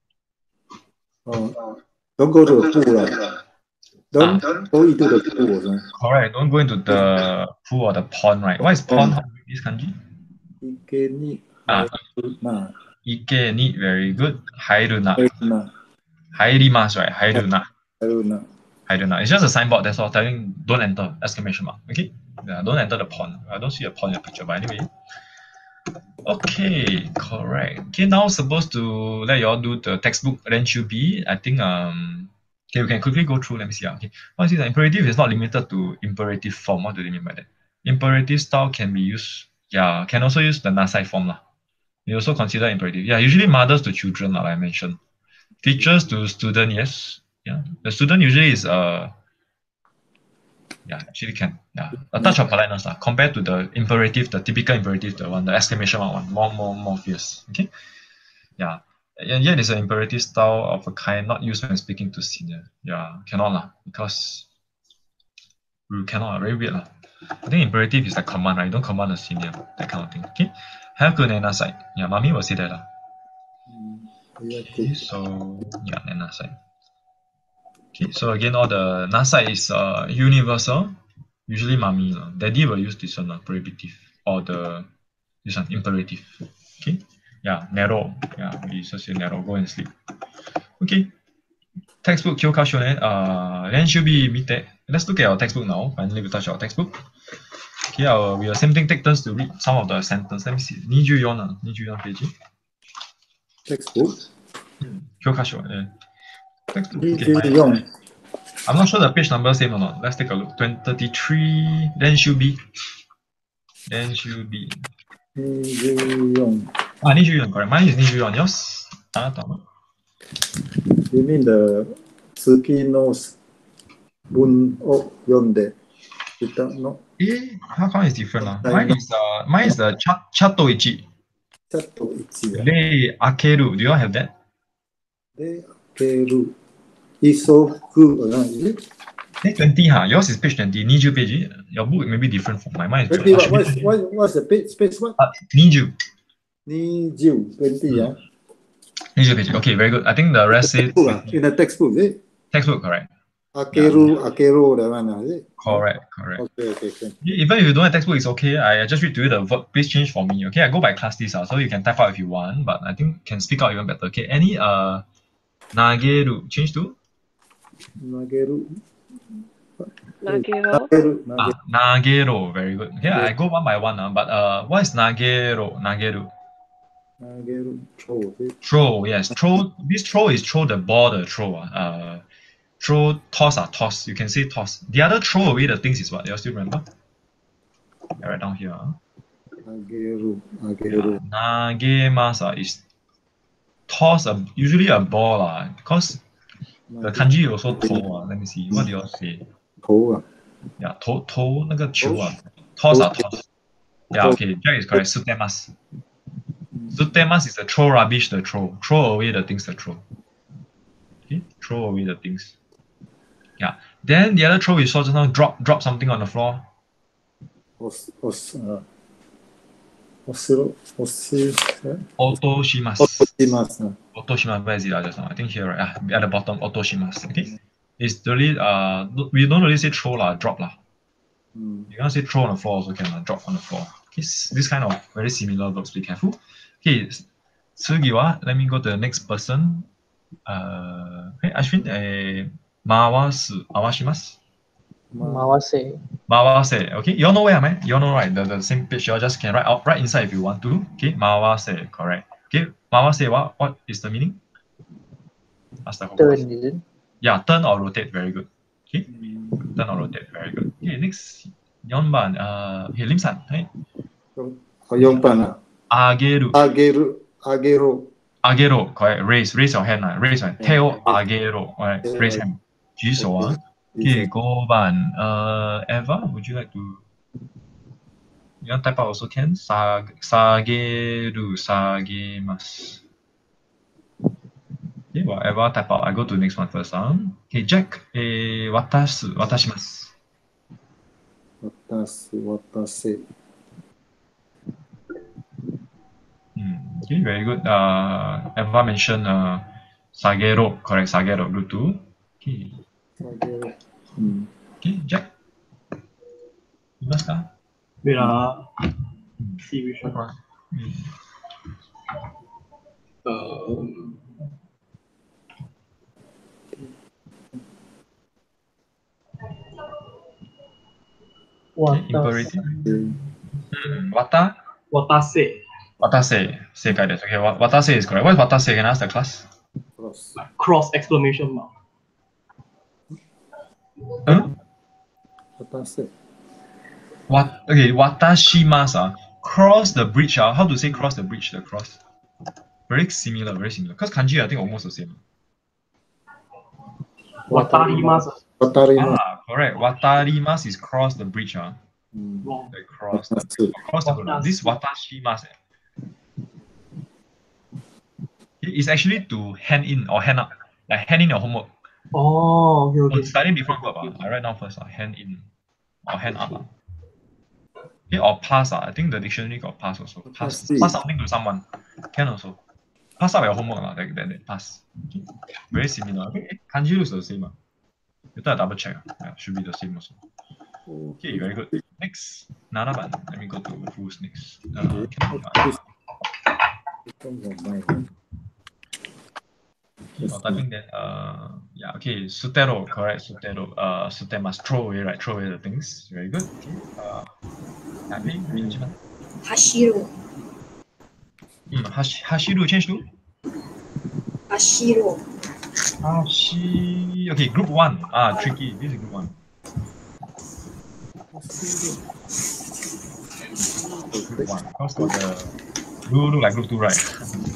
Oh, don't go to the pool, right? Don't ah. go into the pool. Right? Correct. Don't go into the pool or the pond, right? What is pond in this kanji? Ike ni Ah. hairuna. Ike ni, very good. Hairuna. Hairuna. Hairimasu, right? Hairuna. Hairuna. Hairuna. It's just a signboard, that's all, telling don't enter, exclamation mark. Okay? Yeah, don't enter the pond. I don't see a pond in the picture, but anyway. Okay, correct. Okay, now supposed to let you all do the textbook Renshu B. I think um okay, we can quickly go through. Let me see. Okay. What is the imperative is not limited to imperative form. What do they mean by that? Imperative style can be used, yeah, can also use the nasai form. Lah. They also consider imperative. Yeah, usually mothers to children, like I mentioned. Teachers to student, yes. Yeah. The student usually is uh yeah, actually can. Yeah. A touch of politeness uh, compared to the imperative, the typical imperative, the one, the exclamation mark one, more, more, more fierce. Okay. Yeah. And yet it's an imperative style of a kind not used when speaking to senior. Yeah, cannot lah, because we cannot, very weird lah. I think imperative is like command, right? You don't command a senior, that kind of thing. Okay. Have good Nana side. Yeah, mommy will say that lah. Okay, so yeah, Nana side. Okay, so again, all the nasa is uh, universal. Usually, mommy, uh, daddy will use this one, uh, prohibitive, or the this one imperative. Okay, yeah, narrow. Yeah, we just say narrow. Go and sleep. Okay, textbook Kyokashone. Uh, then should be mite. Let's look at our textbook now. Finally, we touch our textbook. Okay, our, we are same thing. Take turns to read some of the sentence. Let me see. Nijuyon, uh, Nijuyon page. Textbook. Kyokashone. Textbook. Okay, I'm not sure the page number same or not. Let's take a look. thirty-three. Then should be. Then should be. Nijuyon. Ah, Nijuyon, correct. Mine is Nijuyon. Yours? Ah, Tama. You mean the Tsuki no Bun o Yonde? No? Eh, how come it's different? Uh? Mine is uh, mine is the cha Chatoichi. Chatoichi. De Akeru. Do you all have that? De Akeru. Isoku, uh, is it? Eh, twenty, huh? Yours is page twenty. Niju page. Your book may be different from mine. Mine is twenty. What, what's, what, what's the page? Space what? Uh, Niju. Niju, twenty, yeah. Niju page. Okay, very good. I think the rest is in the textbook, is it? Textbook, correct. Akeru, yeah. Akeru, that one, is it? Correct, correct. Okay, okay, okay. Even if you don't have textbook, it's okay. I just read to you the verb. Please change for me. Okay, I go by class list, uh, so you can type out if you want, but I think can speak out even better. Okay, any uh, nageru change to? Nageru. Nagero. Nageru. Ah, nagero, very good. Okay, I go one by one. Uh, but uh, what is nagero? Nageru. Nageru. Throw. Throw, yes. Throw. This throw is throw the ball, the throw. Uh, throw, toss, uh, toss. You can say toss. The other throw away the things is what? You still remember? Yeah, right down here. Uh. Nageru. Nageru. Yeah, nagemasu uh, is toss a usually a ball uh, because The kanji also 头 ah. Let me see. What do you all say? 头啊 Yeah, 头头那个球啊 toss 啊 toss. Yeah, okay. Jack is correct. Sutemasu. Sutemasu is the throw rubbish, the throw. Throw away the things, the throw. Okay, throw away the things. Yeah. Then the other throw we saw just now, drop drop something on the floor. 押す押すあ押すろ押す Otoshimasu. 押しますあ Otoshimasu, where is it? ah, just now? I think here, right? Ah, at the bottom, otoshimasu. Okay. It's really uh we don't really say throw lah, drop lah. うん You can't say throw on the floor also can lah, drop on the floor. Okay, s- this kind of very similar verbs, be careful. Okay, Tsugi wa, let me go to the next person. Uh, hey, Ashwin, eh, mawasu, mawashimasu. まあ Mawase. Mawase, okay? You all know where am I? You all know, right? The, the same page, you all just can write out right inside if you want to. Okay, mawase, correct. Okay, mawase, what, what is the meaning? Ask the whole class. Turn, is it? Yeah, turn or rotate, very good. Okay, turn or rotate, very good. Okay, next, Yonban, uh, hey, Lim-san, hey. よんばんあ Ageru, あげるあげろ agero, correct. Raise, raise your hand, uh, raise your hand. Teo agero, alright, raise hand. 举手啊. Okay, go ban. Uh, Eva, would you like to? You want type out also can. Sag, sageru, sagemasu. Okay, whatever type out. I go to the next one first. Huh? Okay, Jack. Eh, watasu, watashimasu. 渡す渡せ Hmm. Okay, very good. Uh, Eva mentioned uh, sagero, correct. Sagero, group two. Okay. あげろうん Okay, Jack. You must start. Wait, uh, see which one. Hmm. Um, Okay, Wata. imperative. で Hmm. Wata. watase, Watase. Say guidance. Okay, wa- watase is correct. What is watase? Can I ask the class? クロス cross exclamation mark. Huh? 渡せ What? Okay, watashimasu. ah. Cross the bridge. ah. How to say cross the bridge? The cross. Very similar. Very similar. Because kanji, I think almost the same. Watarimasu. 渡ります Ah, correct. Watarimasu is cross the bridge. Ah, うん Wrong. the cross. The, 渡す cross the road. This watashimasu. eh. It is actually to hand in or hand up. Like hand in your homework. Oh, okay, Oh, okay. study different verb. ah. I write down first. ah. Hand in or hand up. ah. Okay, or pass. ah. I think the dictionary got pass also. Pass, Pass. pass something to someone. Can also. Pass up your homework. ah. Like that, that pass. Okay. Very similar. Okay, eh, kanji looks the same. ah. Later I double check. ah. Yeah, should be the same also. Okay, very good. Next, Nanaban. Let me go to who's next. Uh, can I, uh, oh, typing that. Uh, yeah. Okay, sutero. Correct. Sutero. Uh, sute must throw away. Right. Throw away the things. Very good. Okay. Uh, happy. Management. Hashiro. Hmm. Hash, hashiru change to Hashiro. hashi. Okay. Group one. Ah, tricky. This is group one. Group one. Because got the blue look like group two, right?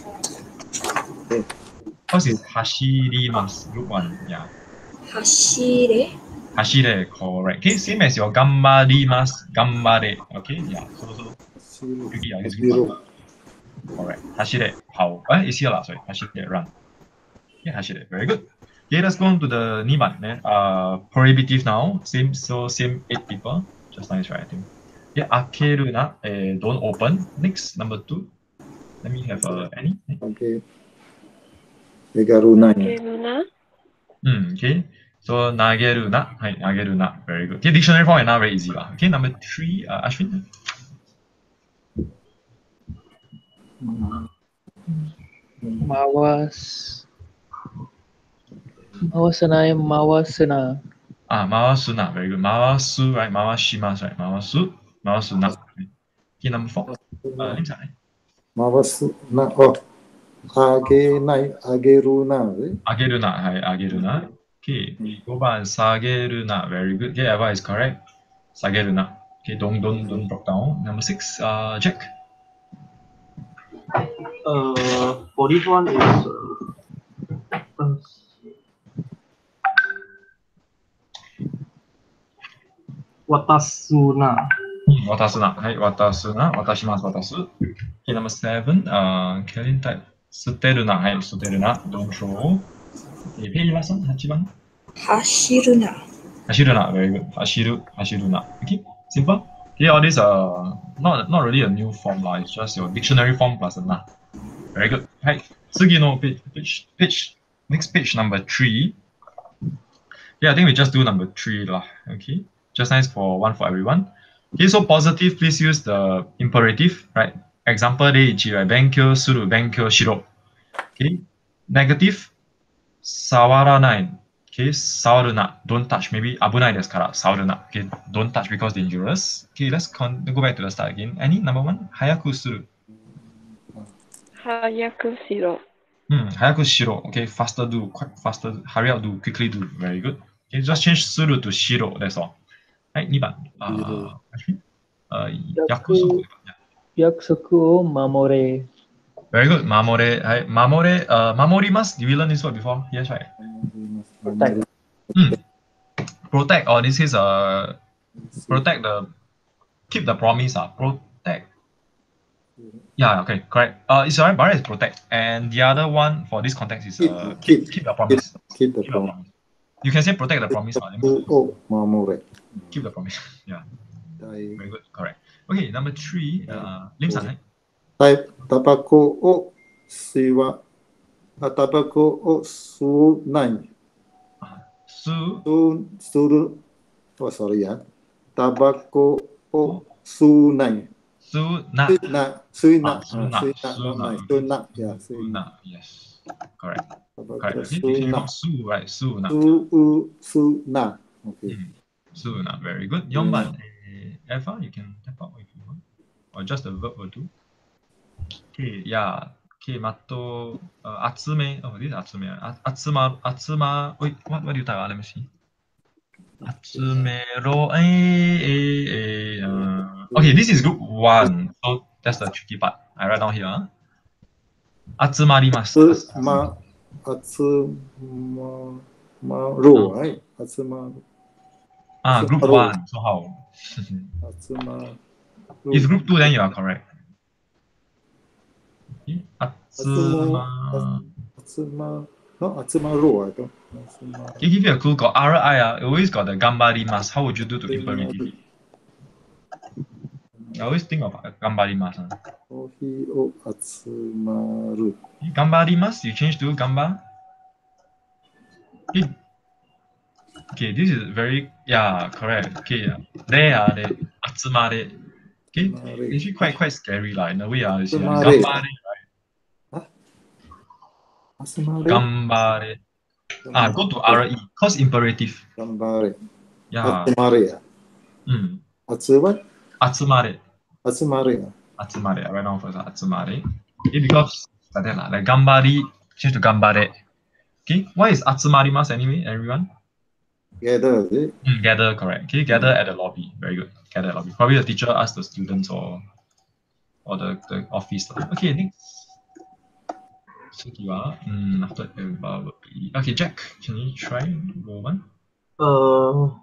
Because it's hashirimasu. Group one. Yeah. Hashire. Hashire, correct. Okay, same as your gambarimasu, gambare. Okay, yeah. So so tricky. Yeah, it's group one. Correct. Hashire, how? Eh, it's here lah. Sorry, hashire, run. Yeah, hashire, very good. Okay, let's go on to the niban. Eh? Uh, prohibitive now. Same, so same eight people. Just nice, right? I think. Yeah, akeru na, eh, don't open. Next, number two. Let me have uh, any. あげ手軽ないゲームな Hmm, okay. So nageru na. Hai, nageru na. Very good. Okay, dictionary form and now very easy lah. Okay, number three, uh, Ashwin. Mawas. Mawasana and Mawasana. Ah, mawasuna. Very good. Mawasu, right? Mawashimasu, right? Mawasu. Mawasuna. Okay, number four. Uh, Lim-san, eh? 回すなああげないあげるなで Ageru na. Hai, ageru na. Okay, go ban sageru na. Very good. Okay, Eva is correct. Sageru na. Okay, don't don't don't drop down. Number six, uh, Jack. Uh, for this one is uh, uh, watasuna. Watasuna. Hai, watasuna. Watashimasu, watasu. Okay, number seven. Uh, Kelly type. Suteruna. Hai, suteruna. Don't throw. Okay, page last one. Hachiban. Hashiruna. Hashiruna. Very good. Hashiru. Hashiruna. Okay, simple. Okay, all these are not not really a new form lah. It's just your dictionary form plus a na. Very good. Hi. Sugi no page, page page next page number three. Yeah, I think we just do number three lah. Okay. Just nice for one for everyone. Okay, so positive, please use the imperative, right? Example de ichi, right? Benkyo suru, benkyo shiro. Okay. Negative, sawaranai. Okay, sawaruna, don't touch. Maybe abunai desu kara, sawaruna. Okay, don't touch because dangerous. Okay, let's con go back to the start again. Any number one? Hayaku suru. Hayaku shiro. Hmm, hayaku shiro. Okay, faster do, quite faster. Hurry up, do, quickly do. Very good. Okay, just change suru to shiro. That's all. Right, niban. Uh, uh, yakusoku. Yakusoku o mamore. Very good. Mamore. Hi, mamore. Uh, mamorimasu. Did we learn this word before? Yes, right. Protect. Hmm. Protect, or this is uh, protect the, keep the promise. Uh, protect. Yeah, okay, correct. Uh, it's alright. Bara is protect, and the other one for this context is uh, keep, keep, keep the promise. Keep the Keep the promise. promise. You can say protect the promise. Uh, Oh, mamore. keep the promise. Yeah, Dai- very good. Correct. Okay, number three. Uh, Lim san, right? Tai- Tabako o siwa. ah, Tabako o sunai. Su, Su, suru. Oh, sorry ya. Tabako o sunai. su, na, Suina, suina, Ah, suna, ah, suina, suna. not nice. Suina, yeah, suina. na. Yes, correct. Tabako Correct. Okay, you can suina. not su, right? Su, na. Su, u, suna. Okay. Mm. Su, na. Very good. Yomban. Eh, Eva, you can tap out if you want, or just a verb will do. Okay, yeah. Okay, mato, uh, atsume. Oh, this is atsume. ah. A- Atsuma, atsuma. Wait, what, what do you type? Ah, let me see. Atsumero. Eh, eh, eh, uh, okay, this is group one. So that's the tricky part. I write down here. ah. Atsumarimasu. Atsuma, atsuma, maru, right? Atsuma, Ah, group Atsumaru. one. So how? atsuma. If group two, then you are correct. Okay. Atsuma, Atsuma. atsuma, no, atsumaru, I don't. Atsuma, Can you give you a clue? Got R I, ah, it always got the gambarimasu. How would you do to imperative? I always think of uh, gambarimasu. ah. kohi o atsumaru. Gambarimasu, you change to gamba. Okay. Okay, this is very, yeah, correct. Okay, yeah. There are the atsumare. Okay, Atsumare. actually quite quite scary lah. In a way, ah, you see, ah, Atsumare. gambare, Atsumare. gambare. Ah, go to R E, cause imperative. Gambare. Yeah. Atsumare. Mm. Atsuba? Atsumare. Atsumare. Atsumare. I write down first. ah, Atsumare. Okay, because like that lah. Like gambari change to gambare. Okay, why is atsumarimasu anyway, everyone? Gather, is it? Mm, gather, correct. Okay, gather at the lobby. Very good. Gather at the lobby. Probably the teacher asked the students or or the, the office lah. Okay, next. So you are, mm, after Eva will be okay. Jack, can you try go one? Uh,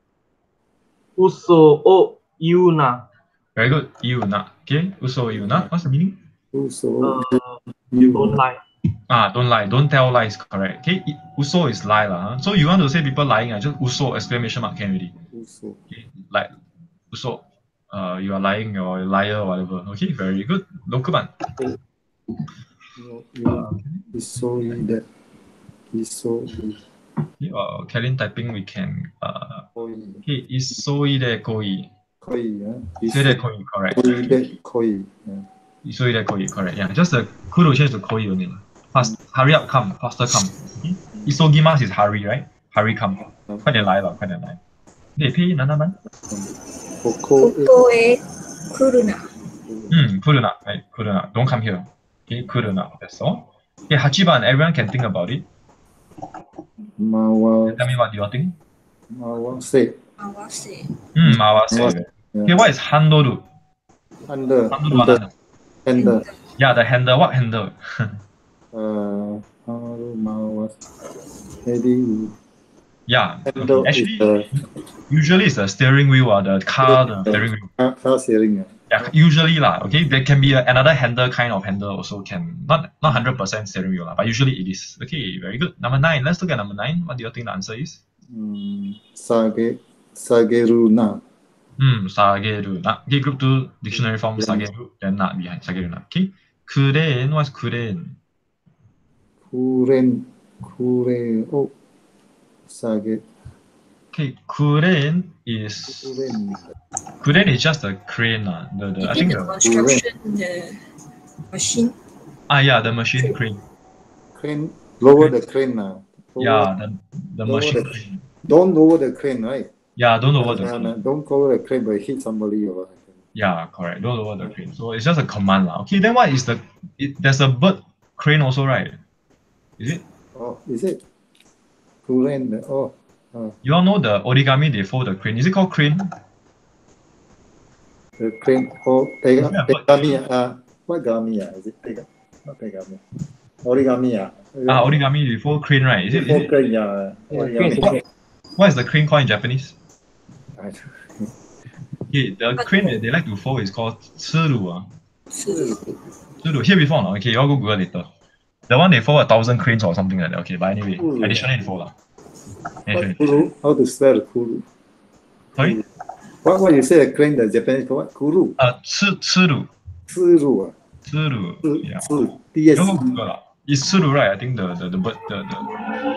uso o yuna. Very good. Yuna. Okay. Uso yuna. What's the meaning? Uso, Uh, you. don't lie. Ah, don't lie. Don't tell lies. Correct. Okay. I- Uso is lie lah. Huh? So you want to say people lying? I just uso exclamation mark can already. Uso. Okay. Like uso. Uh, you are lying or a liar or whatever. Okay. Very good. Lokuban. You, you, isoide. Isoide. Okay, uh, Kellen typing we can. Uh, Koi. okay. Isoide koi. Koi, yeah. Isoide koi. Correct. Isoide koi. Yeah. Isoide koi. Correct. Yeah. Just the kuru change to koi only. Fast. Hurry up. Come. Faster. Come. Okay. Isogimasu is hurry, right? Hurry. Come. 快点来了，快点来。对，P 南南班。 Koko, Koko e kuruna. Hmm, kuruna, right? Kuruna. Don't come here. Okay, kuruna. That's all. Okay, Hachiban, everyone can think about it. mawa, Tell me what do you think? mawa, say. Awase. Hmm, mawase. Okay, what is handoru? Under, Handoru under, what? under. Yeah, the handle. What handle? Uh, haru, mawa, maybe, Yeah. Handle Okay. Actually, is the usually it's the steering wheel or the car, the steering wheel. car, car steering. Yeah, usually lah. Okay, there can be a, another handle kind of handle also can not not hundred percent steering wheel lah, but usually it is. Okay, very good. Number nine. Let's look at number nine. What do you think the answer is? Hmm, sage, sageruna. Hmm, sageru. Na. Okay, group two dictionary form sageru, then not behind sageru na. Okay. Kuren, what's kuren? Kuren, kure, oh, sage, Okay, kuren is kuren. kuren is just a crane lah. The, the I Is think it the the, construction, the machine? ah yeah, the machine crane. Crane, lower the crane now. Yeah, the, the lower machine the- crane. Don't lower the crane, right? Yeah, don't lower the Uh, crane. don't lower the crane, but hit somebody or what. Yeah, correct. Don't lower the crane. So it's just a command lah. Okay, then what is the? It, there's a bird crane also, right? Is it? Oh, is it? Crane, oh, uh, You all know the origami they fold the crane. Is it called crane? the crane, oh, tega, Yeah, but- tegami, uh, what gami, uh, is it? Tega, not tegami. Origami, uh. Ah, origami they fold crane, right? Is it? Is Oh, it crane, yeah. Origami. what, what is the crane called in Japanese? I- Okay, the crane that they like to fold is called tsuru. Ah. Tsuru. Tsuru. Here before no? Okay, you all go Google later. The one they fold a thousand cranes or something like that. Okay, but anyway, Ooh. additional info lah. What, Additional info. kuru? How to spell kuru? Sorry? What, what you say, the crane, the Japanese call what? Kuru? Uh, tsu, tsuru. Tsuru, uh. Tsuru. Tsu- Yeah. tsu- You T S all go Google lah. It's tsuru, right? I think the the the bird the the.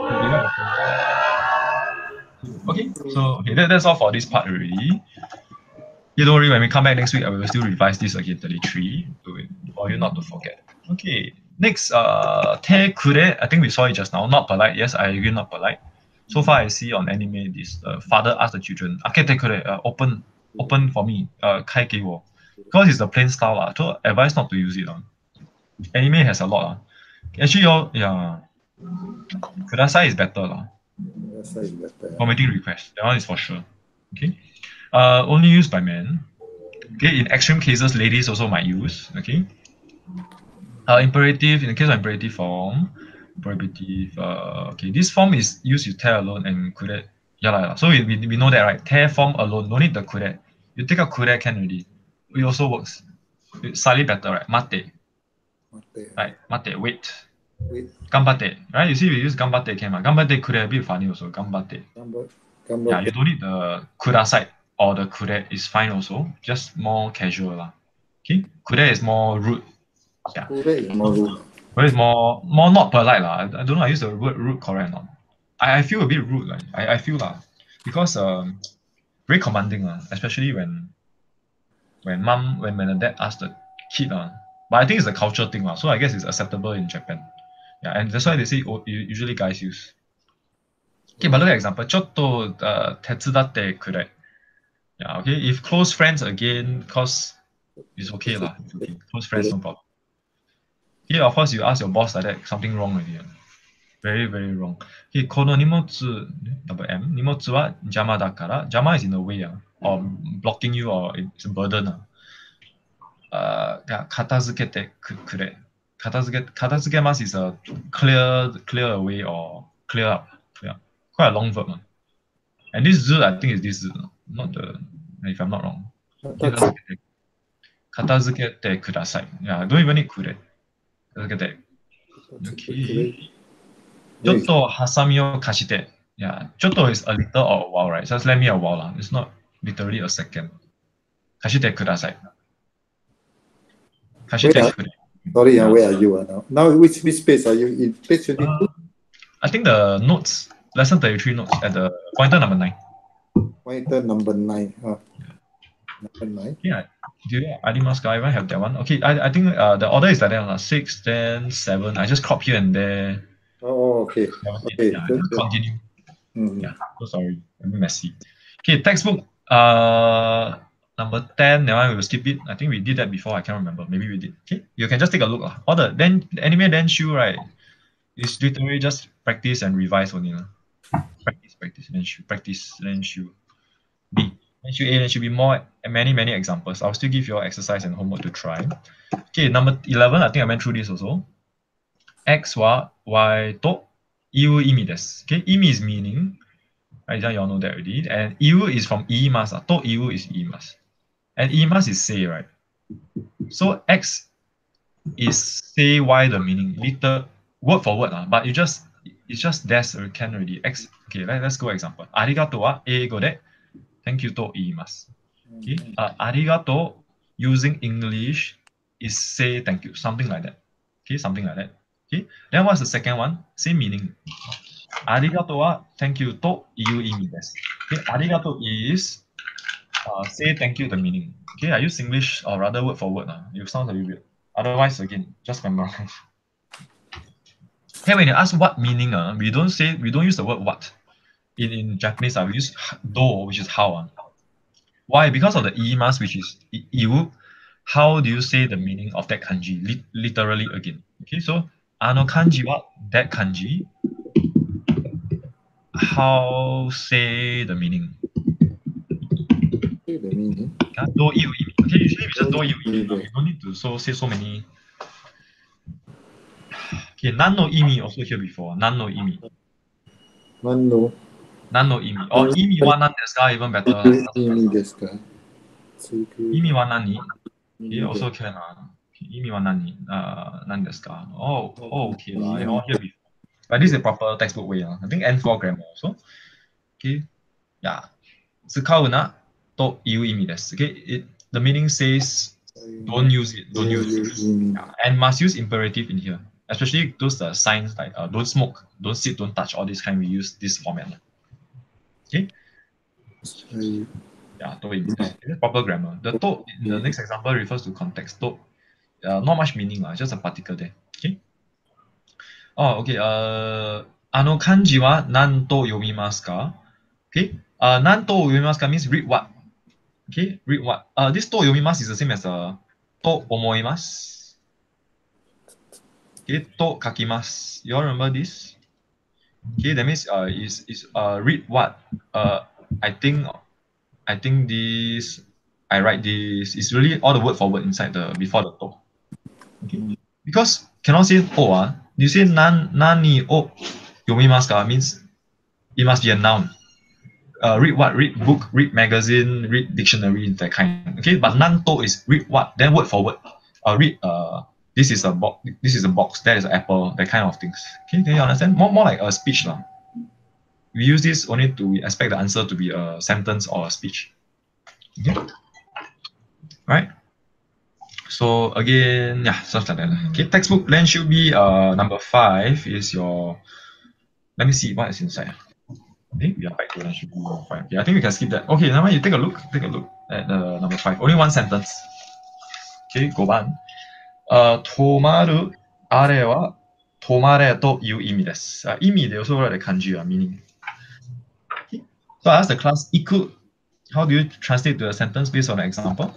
Okay, so okay, that, that's all for this part already. You don't worry, when we come back next week, I will still revise this again, thirty-three, to- for you not to forget. Okay, next, uh, te kure, I think we saw it just now, not polite. Yes, I agree, not polite. So far, I see on anime, this uh, father asked the children, ake te kure, uh, open, open for me, uh, kai ge wo. Because it's the plain style, lah, so advise not to use it. Uh. Anime has a lot. Uh. Actually, your, yeah, kudasai is better. lah. That's how it's better. For making requests. That one is for sure. Okay. Uh, only used by men. Okay. In extreme cases, ladies also might use. Okay. Uh, imperative. In the case of imperative form, imperative. Uh, okay. This form is used with te alone and kure. Yeah, lah. So we, we, we know that, right? Te form alone, no need the kure. You take out kure can already. It also works. It's slightly better, right? Mate. Mate. Right. Mate. Wait. Wait, Gambate. Right? You see, we use gambate can. Gambate kure a bit funny also. Gambate. number, number. Yeah, you don't need the kudasai or the kure is fine also. Just more casual lah. Okay, kure is more rude. Yeah, Kure is more rude. kure is more more not polite lah. I, I don't know. I use the word rude correct or not. I, I feel a bit rude like I, I feel lah because um very commanding lah, especially when when mom when when the dad asks the kid lah. But I think it's a culture thing lah. So I guess it's acceptable in Japan. Yeah, and that's why they say oh, usually guys use. Okay, but look at example. ちょっと、uh, 手伝ってくれ. Yeah, okay. If close friends again, cause it's okay lah. It's okay. Close friends, no problem. Here, of course, you ask your boss like that, something wrong already. Very, very wrong. Okay, この荷物, double M, 荷物は邪魔だから. Jama is in the way, uh, or blocking you, or it's a burden. Uh. Uh, 片付けてくれ. 片付け, 片付けます is a clear, clear away or clear up. Clear up. Quite a long verb. Uh. And this z, I think is this z, not the, if I'm not wrong. 片付けてください. Yeah, don't even need くれ. 片付けて. Okay. ちょっとハサミを貸して. Yeah, ちょっと is a little or a while, right? So just let me a while. Uh. It's not literally a second. 貸してください. 貸してくれ. Sorry, uh, where are you uh, now? Now, which, which page are you in? Page twenty-two? Uh, I think the notes, lesson thirty-three notes at the pointer number nine. Pointer number nine. Uh, number nine. Yeah. Do you, Adimaska, I have that one? Okay, I, I think uh, the order is like that, uh, six, ten, seven. I just crop here and there. Oh, okay. seven, eight, Okay, yeah, good, just good. continue. Mm. Yeah, so sorry. A bit messy. Okay, textbook. Uh, number ten, that one we will skip it. I think we did that before. I can't remember. Maybe we did. Okay, you can just take a look. Uh. All the then the anime then shoe, right? It's literally just practice and revise only. Uh. Practice, practice, then shoe, practice, then shoe. B. Then shoe A, then should be more, many, many examples. I'll still give you all exercise and homework to try. Okay, number eleven, I think I went through this also. X wa Y to iu imi desu. Okay, imi is meaning. Right, you all know that already. And iu is from iimasu. Uh, to iu is iimasu. And iimasu is say, right? So X is say Y the meaning, liter word for word, uh, but you just it's just there's or can already. X okay, let, let's go example. Arigato wa eigo de thank you to iimasu. Okay. Uh, arigato using English is say thank you, something like that. Okay, something like that. Okay. Then what's the second one? Same meaning. Arigato wa thank you to iu imi desu. Okay, arigato is uh, say thank you the meaning. Okay, I use English or rather word for word. Uh. It sounds a little weird. Otherwise, again, just memorize. Okay, when you ask what meaning, uh, we don't say we don't use the word what. In, in Japanese, uh, we use do, which is how. Uh. Why? Because of the iimasu, which is iu. How do you say the meaning of that kanji? Li literally again. Okay, so ano kanji wa that kanji. How say the meaning? Say the meaning. Uh, do iu imi. Okay, usually we just do iu imi. Uh, we don't need to so say so many. Okay, nan no imi also here before. Nan no imi. Nan no Nan no imi. Or imi wa nan desu ka, even better. imi desu ka? Imi wa nani? Okay, also can. Uh, imi wa nani? Uh, nan desu ka? Oh, oh, okay. Uh, you all here before. But this is a proper textbook way. Uh. I think N four grammar also. Okay. Yeah. Tsukau na to iu imi desu. Okay. It, the meaning says don't use it. Don't use it. Yeah. And must use imperative in here. Especially those uh, signs like uh, don't smoke, don't sit, don't touch, all this kind, we use this format. Okay? Yeah, to imi desu. It's proper grammar. The to in the next example refers to context. To, uh, not much meaning, uh, just a particle there. Okay? Oh, okay. Uh, ano kanji wa nan to yomimasu ka? Okay. Uh, nan to yomimasu ka means read what? Okay, read what? Uh, this to yomimasu is the same as uh, to omoimasu. Okay, to kakimasu. You all remember this? Okay, that means uh, is is uh read what? Uh, I think I think this I write this is really all the word for word inside the before the to. Okay, because cannot say o ah. You say nan nani o yomimasu ka means it must be a noun. Uh, read what? Read book, read magazine, read dictionary, that kind. Okay, but nan to is read what? Then word for word. Uh, read uh. This is a box. This is a box. That is an apple. That kind of things. Okay, can you understand? More, more like a speech, lah. We use this only to expect the answer to be a sentence or a speech. Okay. Right. So again, yeah, stuff like that. Okay, textbook length should be uh number five is your. Let me see what is inside. Okay, we are back to length should be number five. Yeah, I think we can skip that. Okay, now you take a look. Take a look at uh, number five. Only one sentence. Okay, go on. Uh, 止まるあれは止まれという意味です。Uh, 意味でalso write the kanji, uh, meaning. Okay. So I ask the class, 行く. How do you translate to a sentence based on an example?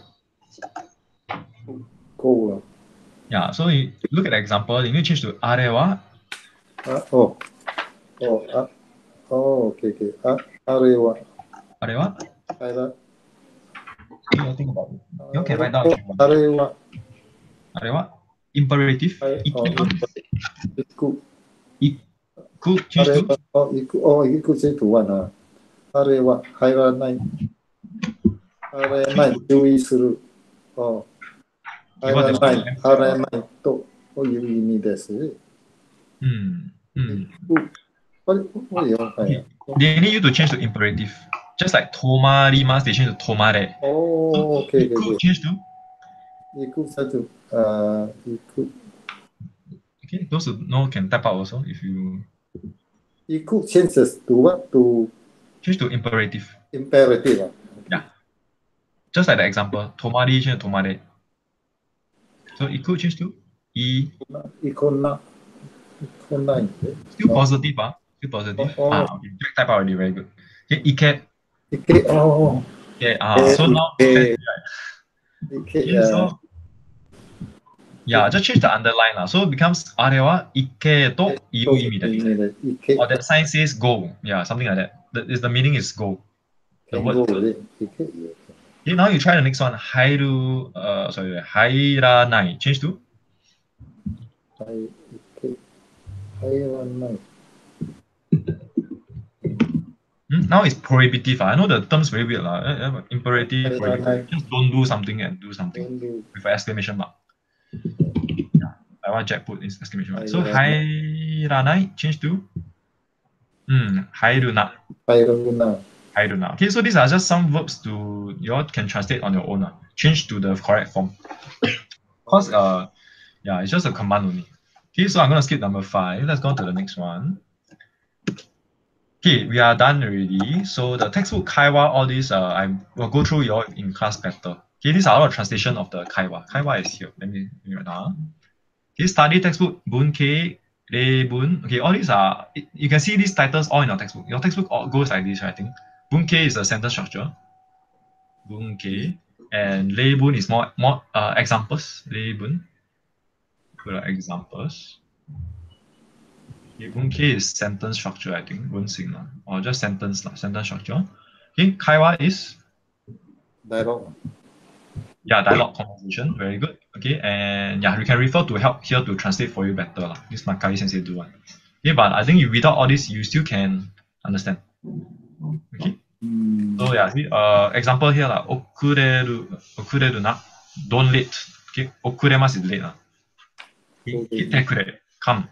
Go. Yeah, so you look at the example, you need to change to あれは. Uh, oh. Oh, uh, oh, okay, okay. Uh, あれは. あれは? あれは. You think about it. You can write down if you want. あれは. あれは imperative. 行く。 行く。 行く。change to? 行く。Oh, 行く change to one な。あれは入らない。入らない。注意する。Oh. 入らない。入らないという意味です。 うん。うん。 あれ、あれよ。はい。 They need you to change to imperative. Just like 止まります they change to 止まれ。 Oh, okay, okay. 行く change to? 行く change to uh 行く。 Okay, those who know can type out also if you. 行く changes to what? To change to imperative. Imperative. Yeah. Just like the example, 止まり change to 止まれ。So 行く change to い。 行こな。行こないんで。 Still positive, ah? Still positive. Oh. Ah, okay. Type out already, very good. Okay, 行け。 行け。Oh. Okay, ah, so now. Okay. Okay, so. Yeah, just change the underline lah. So it becomes あれは行けという意味だ。Or that sign says go. Yeah, something like that. The, is the meaning is go. The word. Okay, now you try the next one. 入る、uh, sorry, 入らない。Change to? 入らない。 Hmm? Now it's prohibitive. I know the term's very weird. Uh, imperative, prohibitive. Just don't do something and do something Don't do. with an exclamation mark. Yeah, like what Jack put is exclamation mark. So hairanai change to hmm, hairuna. Hairuna. Hairuna. Okay, so these are just some verbs to you all can translate on your own. Uh. Change to the correct form. Because uh yeah, it's just a command only. Okay, so I'm gonna skip number five. Let's go to the next one. Okay, we are done already. So the textbook Kaiwa, all these uh I will go through your in class better. Okay, these are all the translation of the Kaiwa. Kaiwa is here. Let me write down. Okay, study textbook Bunkei, Reibun. Okay, all these are you can see these titles all in your textbook. Your textbook all goes like this, right? I think. Bunkei is the sentence structure. Bunkei. And Reibun is more more uh examples. Reibun. Put like examples. Okay, Bunkei is sentence structure, I think. Bunsing, or just sentence, sentence structure. Okay, Kaiwa is Dialogue. yeah, dialogue conversation. Very good. Okay, and yeah, you can refer to help here to translate for you better. Lah. This Makai sensei do one. Okay, but I think you without all this, you still can understand. Okay. Mm. So yeah, see, uh, example here lah. Okureru, okureru na. Don't late. Okay, okuremasu is late lah. Okay, kitekure, come.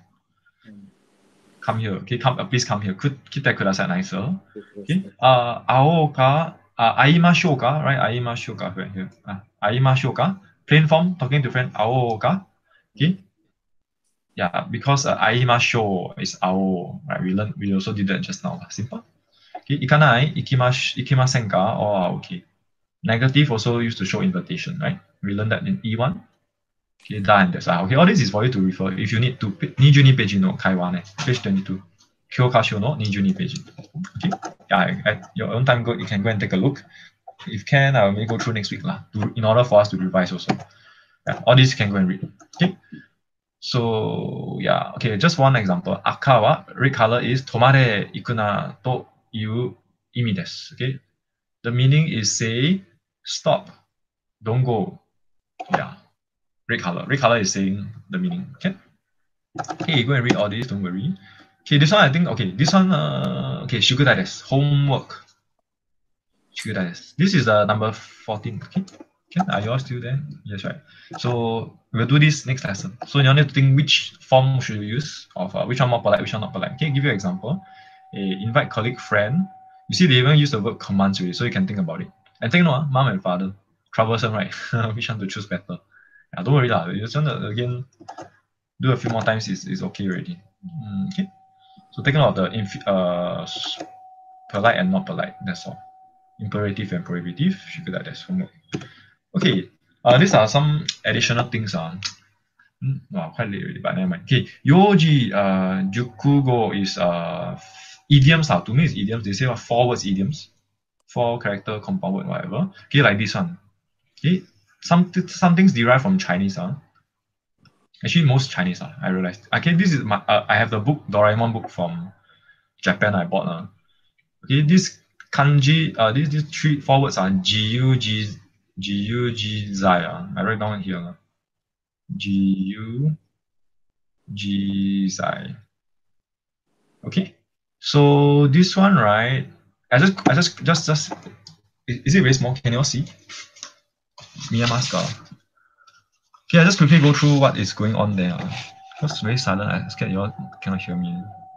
Come here. Okay, come. Uh, please come here. Could kita kudasai nicer. Okay. Uh, aoka. Uh, aimashou ka. Right. Aimashou ka. Right here. Uh, aimashou ka. Plain form. Talking to friend. Aoka. Okay. Yeah. Because uh, aimashou is ao. Right. We learned. We also did that just now. Simple. Okay. Ikanai. Ikimash. Ikimasen ka. Oh, okay. Negative also used to show invitation. Right. We learned that in E one. Okay, da and des. Okay, all this is for you to refer if you need to. twenty-two page no Kaiwa ne. Page twenty-two. Kyokasho no twenty-two page. Okay. Yeah, at your own time, go. You can go and take a look. If can, I will go through next week lah. To, in order for us to revise also. Yeah, all this you can go and read. Okay. So yeah. Okay, just one example. Akawa red color is tomare ikuna to iu imi desu. Okay. The meaning is say stop, don't go. Yeah. Red color. Red color is saying the meaning. Okay. Okay, go and read all this. Don't worry. Okay, this one I think. Okay, this one. Uh, okay, shugudai desu. Homework. Shugudai desu. This is uh, number fourteen. Okay. Okay. Are you all still there? Yes, right. So we'll do this next lesson. So you need to think which form should you use of uh, which one more polite, which one not polite. Okay, give you an example. A invite colleague, friend. You see, they even use the word commands already, so you can think about it. And think no, mom and father. Troublesome, right? Which one to choose better? Yeah, don't worry lah. You just want to again do a few more times is, is okay already. Mm, okay. So take note of the inf uh polite and not polite. That's all. Imperative and prohibitive. Should be like that's homework. Okay. Uh, these are some additional things. Uh. Mm, wow, quite late already, but never mind. Okay. Yoji uh Jukugo is uh idioms. Uh. To me, it's idioms. They say what four words idioms, four character compound word, whatever. Okay, like this one. Okay. Some some things derive from Chinese, uh. Actually, most Chinese, uh, I realized. Okay, this is my. Uh, I have the book Doraemon book from Japan. I bought, uh. Okay, this kanji. Uh, these these three four words are Jiu Ji Jiu Ji Zai. Uh. I write down here. Uh. Jiu Ji Zai. Okay, so this one, right? I just I just just just. Is it very small? Can you all see? Miyamaska. Okay, I just quickly go through what is going on there. It's very silent. I scared you all cannot hear me.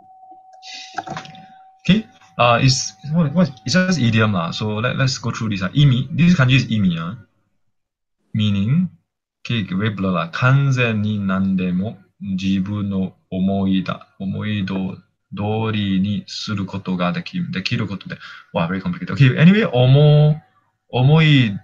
Okay, uh, it's what, what it's just idiom lah. So let let's go through this. Uh. Imi, this kanji is imi. Uh. Meaning, okay, very blur lah. Kanzen ni nandemo jibun no omoi da omoi do dori ni suru koto ga dekiru dekiru koto de. Wow, very complicated. Okay, anyway, omo omoi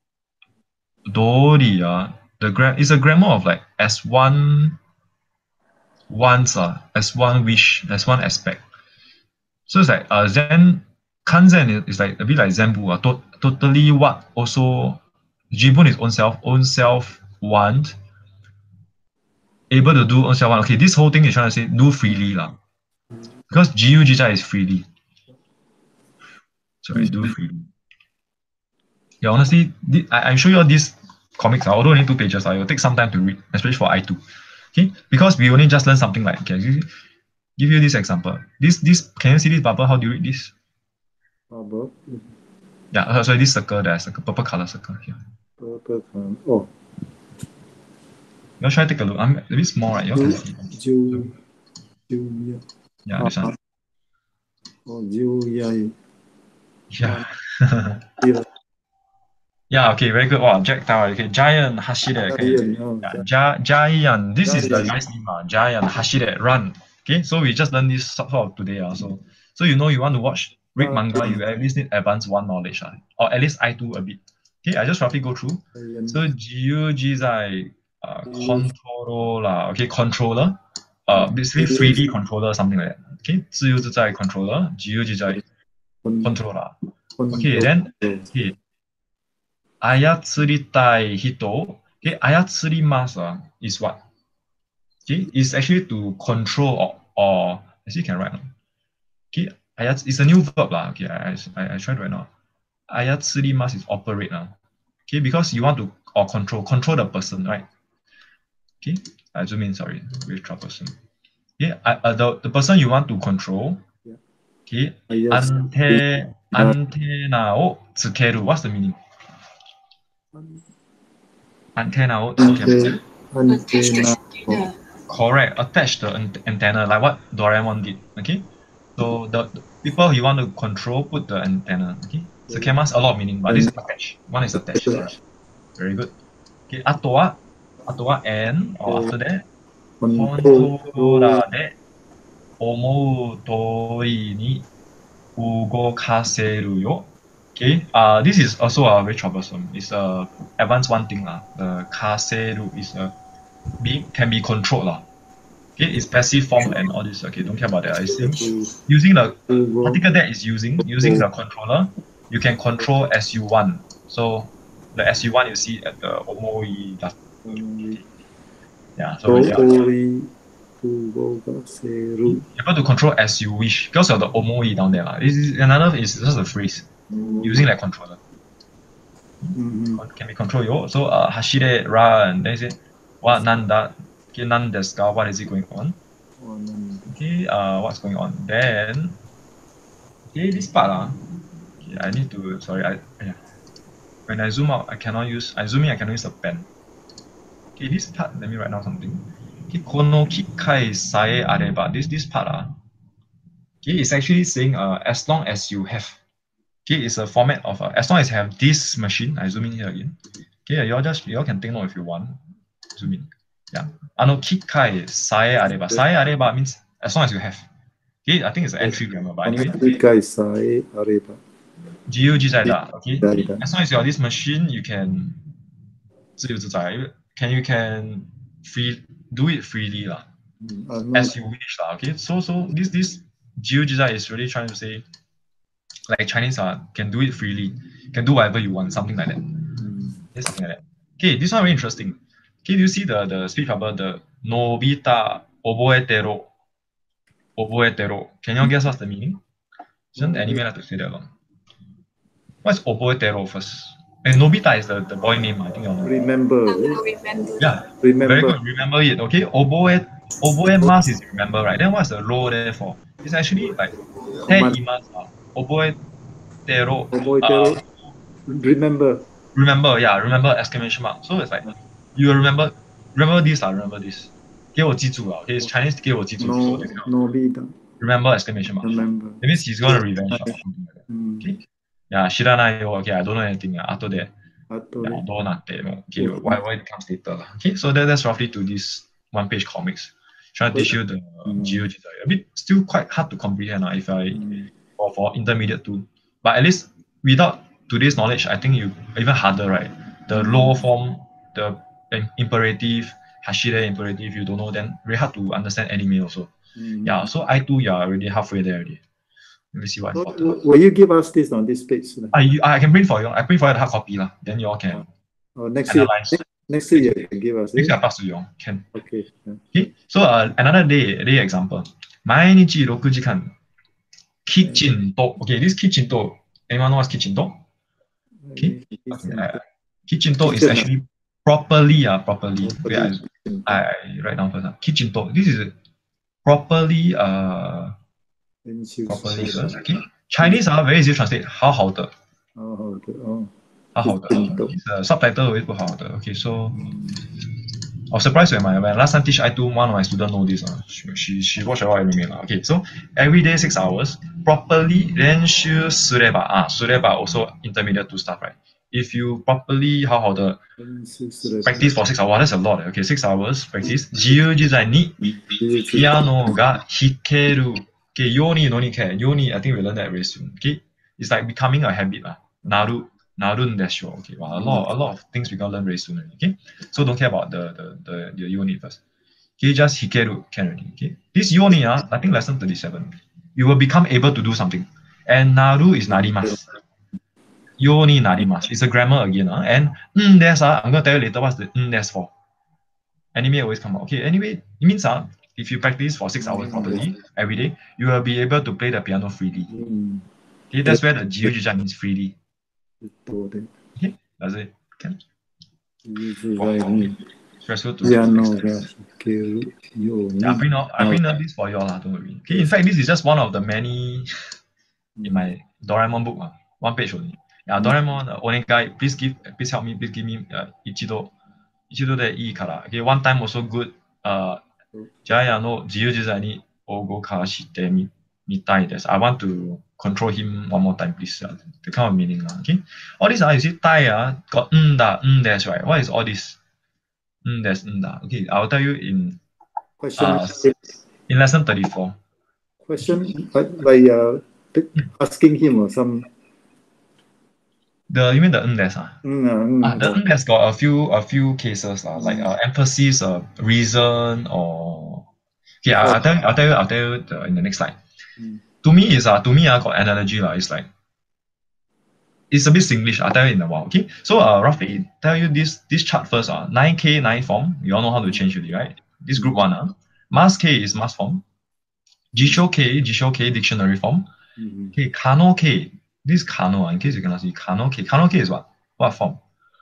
Dori, uh, the gram is a grammar of like as one wants, uh, as one wish, as one aspect. So it's like uh, Zen Kanzen is like a bit like Zenbu, uh, to totally what also Jibun is own self, own self want, able to do own self want. Okay, this whole thing is trying to say do freely lah. Because Jiu Jija is freely. Sorry, do freely. Yeah, honestly, I, I show you all these comics, although only two pages, it will take some time to read, especially for I two. Okay, because we only just learn something like, okay, give you this example. This, this, can you see this bubble? How do you read this? Above. Yeah, uh, sorry, this circle there, circle, purple color circle here. Purple color. Oh. You try to take a look. I'm a bit small, right? You can see. Ju, Ju, yeah. Yeah, this one. Oh, Ju, yeah. Yeah. Yeah. Yeah, okay, very good. Wow, Jack Tower. Okay, Giant Hashide. Okay. Giant, oh, Yeah, Gi- Giant. This is the Giant. guy's name. Uh, Giant Hashide. Run. Okay, so we just learned this sort of today. Also. So you know you want to watch, read manga, you at least need advanced one knowledge. Uh, or at least I two a bit. Okay, I just roughly go through. Giant. So G U G 在 uh, controller. Okay, controller. Uh, basically three D controller, something like that. Okay, 自由自在 controller, G U G 在 controller. Okay, then okay. 操りたい人 okay, 操ります uh, is what? Okay, is actually to control or, or actually you can write now. Okay, 操 it's a new verb lah. Okay, I, I, I tried right now. 操ります is operate now. Okay, because you want to or control control the person, right? Okay, I zoom in. Sorry, very troublesome. Okay, uh, the the person you want to control. Okay, ante antenna をつける what's the meaning? Antenna をつける Antenna. Correct, attach the antenna like what Doraemon did. Okay, so the, the people you want to control put the antenna. Okay, so cameras a lot of meaning, but this is attach. One is attached. Very good. Okay, あとはあとは and or after that コントローラーで思う通りに動かせるよ。Okay, uh, this is also uh, very troublesome. It's a advanced one thing lah. The kaseru is a being can be controlled lah. Okay, it's passive form and all this. Okay, don't care about that. I think using the particle that is using using the controller, you can control as you want. So the as you want you see at the omoi. Yeah, so yeah. You're able to control as you wish because of the omoi down there lah. This is another is just a phrase. Using that controller Mm-hmm. can be controlled. Yo. So uh, hashire run. Then you say what nanda? Okay, nan desu ka? What is it going on? Okay, uh, what's going on? Then okay, this part ah. Okay, I need to. Sorry, I yeah. When I zoom out, I cannot use. I zoom in, I cannot use a pen. Okay, this part. Let me write down something. Okay, kono kikai sae areba. This this part ah. Okay, it's actually saying uh as long as you have. Okay, it's a format of uh, as long as you have this machine. I zoom in here again. Okay, you all just you all can take note if you want. Zoom in. Yeah. Ano kikai sae areba. Sae areba means as long as you have. Okay, I think it's an entry grammar, but anyway. Kikai sae areba. G U G 在的. Okay. As long as you have this machine, you can 自由自在. Can you can free do it freely lah. As you wish lah. Okay. So so this this G U G is really trying to say. Like Chinese uh, can do it freely, can do whatever you want, something like that. Mm. Okay, something like that. Okay, this one very interesting. Okay, do you see the the speech bubble, the Nobita oboetero, oboetero? Can you guess what's the meaning? Shouldn't the anime have to say that long? What's oboetero first? And Nobita is the, the boy name, I think you'll know. Remember. Remember. Yeah, Remember. very good. Remember it. Okay, oboe oboe mas is remember, right? Then what's the ro there for? It's actually like te imasu. Oboetero. Oboetero. Uh, remember. Remember, yeah, remember exclamation mark. So it's like you remember, remember this, uh, remember this. 给我记住啊 Okay, it's Chinese 给我记住. No, so no, remember exclamation mark. Remember. It means he's gonna revenge or something like that. Mm. Okay. Yeah, 知らないよ Okay, I don't know anything. After that, あとで yeah, どうなっても Okay, whatever it comes later. Okay, so that, that's roughly to this one-page comics. Trying to teach you the Mm. G U G. A bit still quite hard to comprehend uh, if I Mm. or for intermediate too. But at least without today's knowledge, I think you even harder, right? The law form, the im- imperative, hashire imperative, you don't know, then very hard to understand anime also. Mm. Yeah, so I two, you are already halfway there already. Let me see what So, important. will you give us this on this page? I, you, I can print for you. I print for you the hard copy lah. Then you all can Oh, next year. analyze. Next, next year you can give us. Next eh? year I pass to you all. Can. Okay. Yeah. Okay. So uh, another day, day example. 毎日ろくじかん kitchen to. Okay, this kitchen to. Anyone know what's kitchen to? Okay. Okay, uh, kitchen to is actually properly, uh, properly. Okay, I, I, I write down first. Uh. Kitchen to. This is properly, uh, properly. Uh, okay. Chinese are very easy to translate. 好好的， 好好的哦， 好好的。 听懂 It's a subtitle always 不好的。Okay, so I was surprised when my when last time teach I two, one of my students know this. Uh. She, she she watch a lot of anime. Okay, so every day six hours properly 練習すれば ah すれば also intermediate two stuff, right? If you properly 好好的 practice for six hours, that's a lot. Okay, six hours practice. 自由自在にピアノが弾ける。Okay, ようにのにけ。ように I think we learn that very soon. Okay, it's like becoming a habit 啦。なる。Narun desho. Okay, wow, a lot, a lot of things we gotta learn very soon. Okay, so don't care about the the the, the unit first. Okay, just hikeru can already. Okay, this unit ah, I think lesson thirty-seven. You will become able to do something. And naru is narimasu. Yoni narimasu. It's a grammar again. Ah, and mm des ah, I'm gonna tell you later what's the mm des for. Anime always come out. Okay, anyway, it means ah, if you practice for six hours properly every day, you will be able to play the piano freely. Okay, that's where the jiu-jitsu means freely. Okay, that's it. Can. Stressful to Piano yeah, I bring out I bring out this for you all, don't worry. Okay, in fact, this is just one of the many in my Doraemon book. Uh, one page only. Yeah, Doraemon, uh, Onegai, please give please help me, please give me uh, Ichido Ichido de ii kara. Okay, one time also good. Uh Jaya no jiu-jitsu ni ogo ka shite mi mitai desu. I want to control him one more time, please. Uh, the kind of meaning. Uh, okay. All these are, uh, you see, Tai uh, got nda, ndes, right? What is all this? Ndes, nda. Okay, I'll tell you in Question, uh, in lesson thirty-four. question by, by uh, asking him or some. The you mean the ndes? Uh? Mm, mm, Uh, the ndes got a few a few cases, uh, like uh, emphasis, uh, reason, or okay. I, I'll tell you. I'll tell you. I'll tell you the, in the next slide. Mm. To me is uh, to me I uh, got analogy lah. It's like it's a bit Singlish. I'll tell you in a while. Okay. So uh, roughly tell you this this chart first. Uh, nine K nine form. You all know how to change it, right? This group one. Uh, Mass K is mass form. Jisho K Jisho K dictionary form. Mm-hmm. Okay, Kano K. This Kano. Uh, in case you cannot see Kano K. Kano K is what? What form?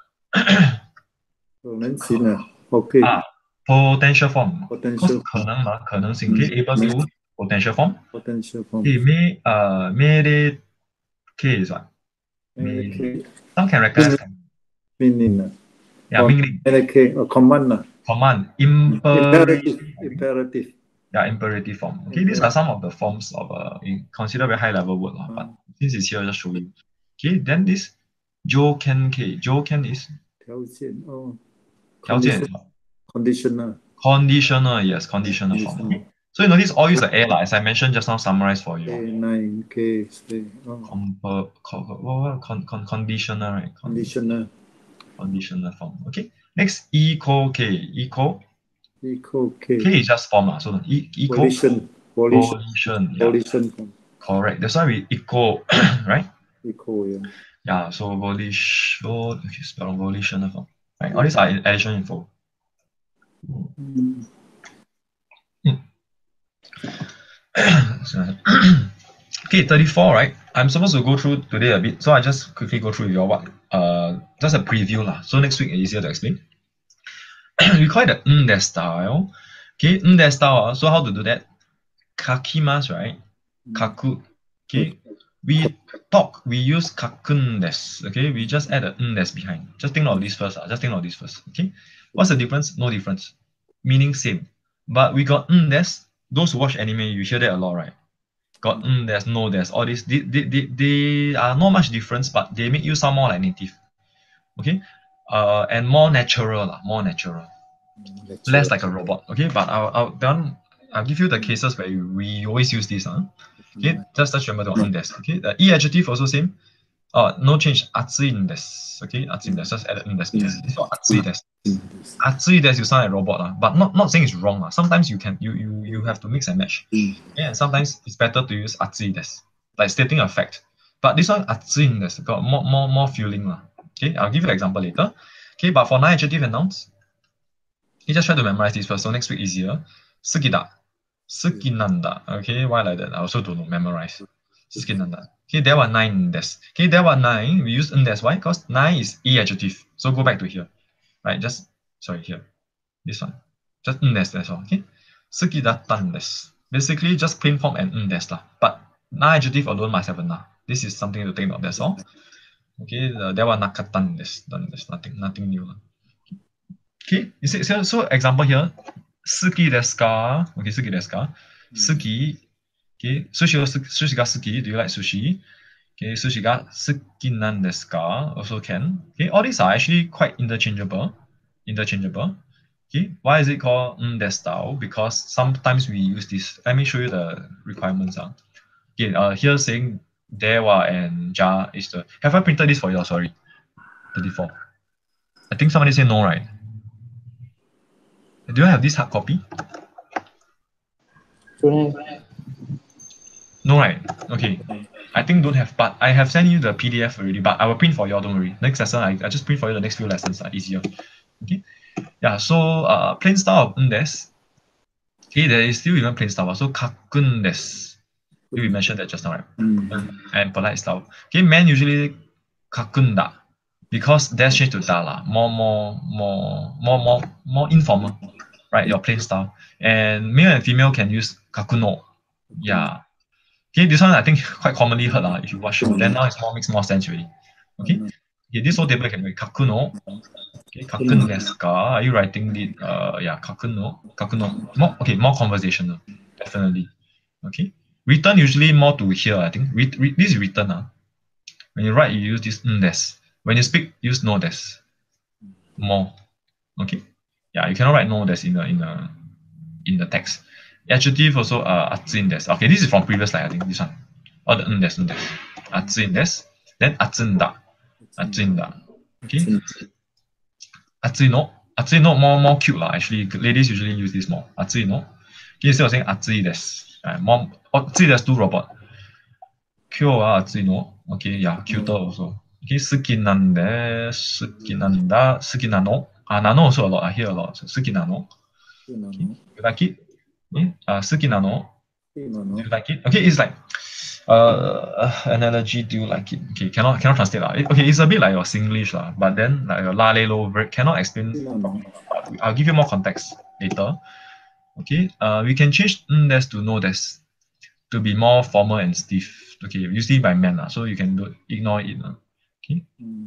so let's see now. Okay. Ah, potential form. Potential. 可能嘛，可能性。Okay, able to potential form. Potential form. Okay, may uh mere K is what? Okay. Some can recognize. Meaning. Uh, Yeah, meaning. Okay, or command. Uh, Command. Imperative. Imperative. Yeah, imperative form. Okay, these are some of the forms of uh consider very high level word, uh, but since it's here, I'll just show you. Okay, then this Joken K. Joken is 条件 oh. 条件 is what? Conditional. Conditional, yes, conditional form. Okay. So you notice all use the A, as I mentioned just now, summarize for you. K nine K oh. Comper, co what, con, con, conditional, right? Con, Conditional. Conditional form. Okay. Next, equal K. Equal. Equal K. K is just form. Uh, so e equal. Volition. Volition. Volition. Yeah. Volition form. Correct. That's why we equal, right? Equal, yeah. Yeah, so volition, okay, spell volitional form. Right. All these are in addition info. Mm. Okay, thirty-four, right? I'm supposed to go through today a bit, so I just quickly go through your what uh just a preview lah. So next week easier to explain. We call it the nde style. Okay, nde style. Uh, so how to do that? Kakimasu, right? Kaku. Okay. We talk, we use kakun desu. Okay, we just add a ndes behind. Just think of this first. Uh. Just think of this first. Okay. What's the difference? No difference. Meaning same. But we got ndes. Those who watch anime, you hear that a lot, right? Got mm, there's no there's all this. They, they, they, they are not much difference, but they make you sound more like native. Okay? Uh, and more natural, uh, more natural. natural. Less like a robot. Okay, but I'll I'll done I'll give you the cases where you, we always use this. Huh? Okay, just just remember the mm desu. Okay, the e adjective also same. Uh, no change. Atsui desu. Okay, atsui desu. Just add in desu. So atsui desu. Atsui desu, you sound like a robot, uh, but not not saying it's wrong. Uh. Sometimes you can you you you have to mix and match. Mm. Yeah, and sometimes it's better to use atsui desu, like stating a fact. But this one atsui desu got more more more feeling. Uh. Okay, I'll give you an example later. Okay, but for non-adjective and nouns, you just try to memorize this first. So next week easier. Sukida. Sukinanda. Okay, why like that? I also don't know. Memorize. Sukinanda. Okay, there were nine des. Okay, there were nine. We use ndes. Why? Because nine is e adjective. So go back to here. Right, just sorry here. This one. Just ndes, that's all. Okay. Sukidattan desu. Basically just plain form and ndes lah. But Na adjective alone must have a na. This is something to take note, that's all. Okay, the, that one nakatan this. There's nothing nothing new. Okay, you see, so, so example here, suki desu ka? Okay, suki desu ka? Suki. Okay, sushi ga sushi ga suki. Do you like sushi? Okay, sushi ga suki nan desu ka? Also can. Okay, all these are actually quite interchangeable. Interchangeable. Okay, why is it called n desu style? Because sometimes we use this. Let me show you the requirements. Uh. Okay, uh, here saying dewa and ja is the. Have I printed this for you? Sorry, thirty-four. I think somebody said no, right? Do you have this hard copy? Don't have. No, right? Okay. I think don't have, but I have sent you the P D F already, but I will print for you, don't worry. Next lesson, I, I just print for you the next few lessons, are easier. Okay. Yeah, so uh, plain style of ndes. Okay, there is still even plain style. So kakun desu. We mentioned that just now, right? Mm. And polite style. Okay, men usually kakunda. Because that's changed to da la. More, more, more, more, more, more informal. Right, your plain style. And male and female can use kakuno. Yeah. Okay, this one I think quite commonly heard uh, if you watch show. Then now it's more makes more sense really. Okay. Okay, this whole table can be kakuno. Okay, kakun desu ka? Are you writing the uh yeah, kakuno? Kakuno. More okay, more conversational. Definitely. Okay. Written usually more to hear, I think. Read, read, this is written. Uh. When you write, you use this n desu. When you speak, use no desu. More. Okay. Yeah, you cannot write no desu in the in the in the text. Adjective also uh atsuin desu. Okay, this is from previous slide, I think this one. All the n desu, n desu. Atsuin desu. Then atsuin da. Atsuin da. Okay. Atsui no. Atsui no more more cute lah. Actually, ladies usually use this more. Atsui no. Okay, instead of saying atsui desu. Right, more atsui desu to robot. Kyo wa atsui no. Okay, yeah, cuter also. Okay, suki nan desu. Suki nan da. Suki nano. Ah, nano also a lot. I hear a lot. So, suki nano. Okay. You like it? Okay. Uh, suki nano. Do you like it? Okay, it's like uh analogy. Do you like it? Okay, cannot cannot translate lah. Okay, it's a bit like your Singlish lah, but then like your la le lo cannot explain. I'll give you more context later. Okay, uh, we can change n desu to no desu to be more formal and stiff. Okay, usually by men lah, so you can do ignore it. Uh. Okay.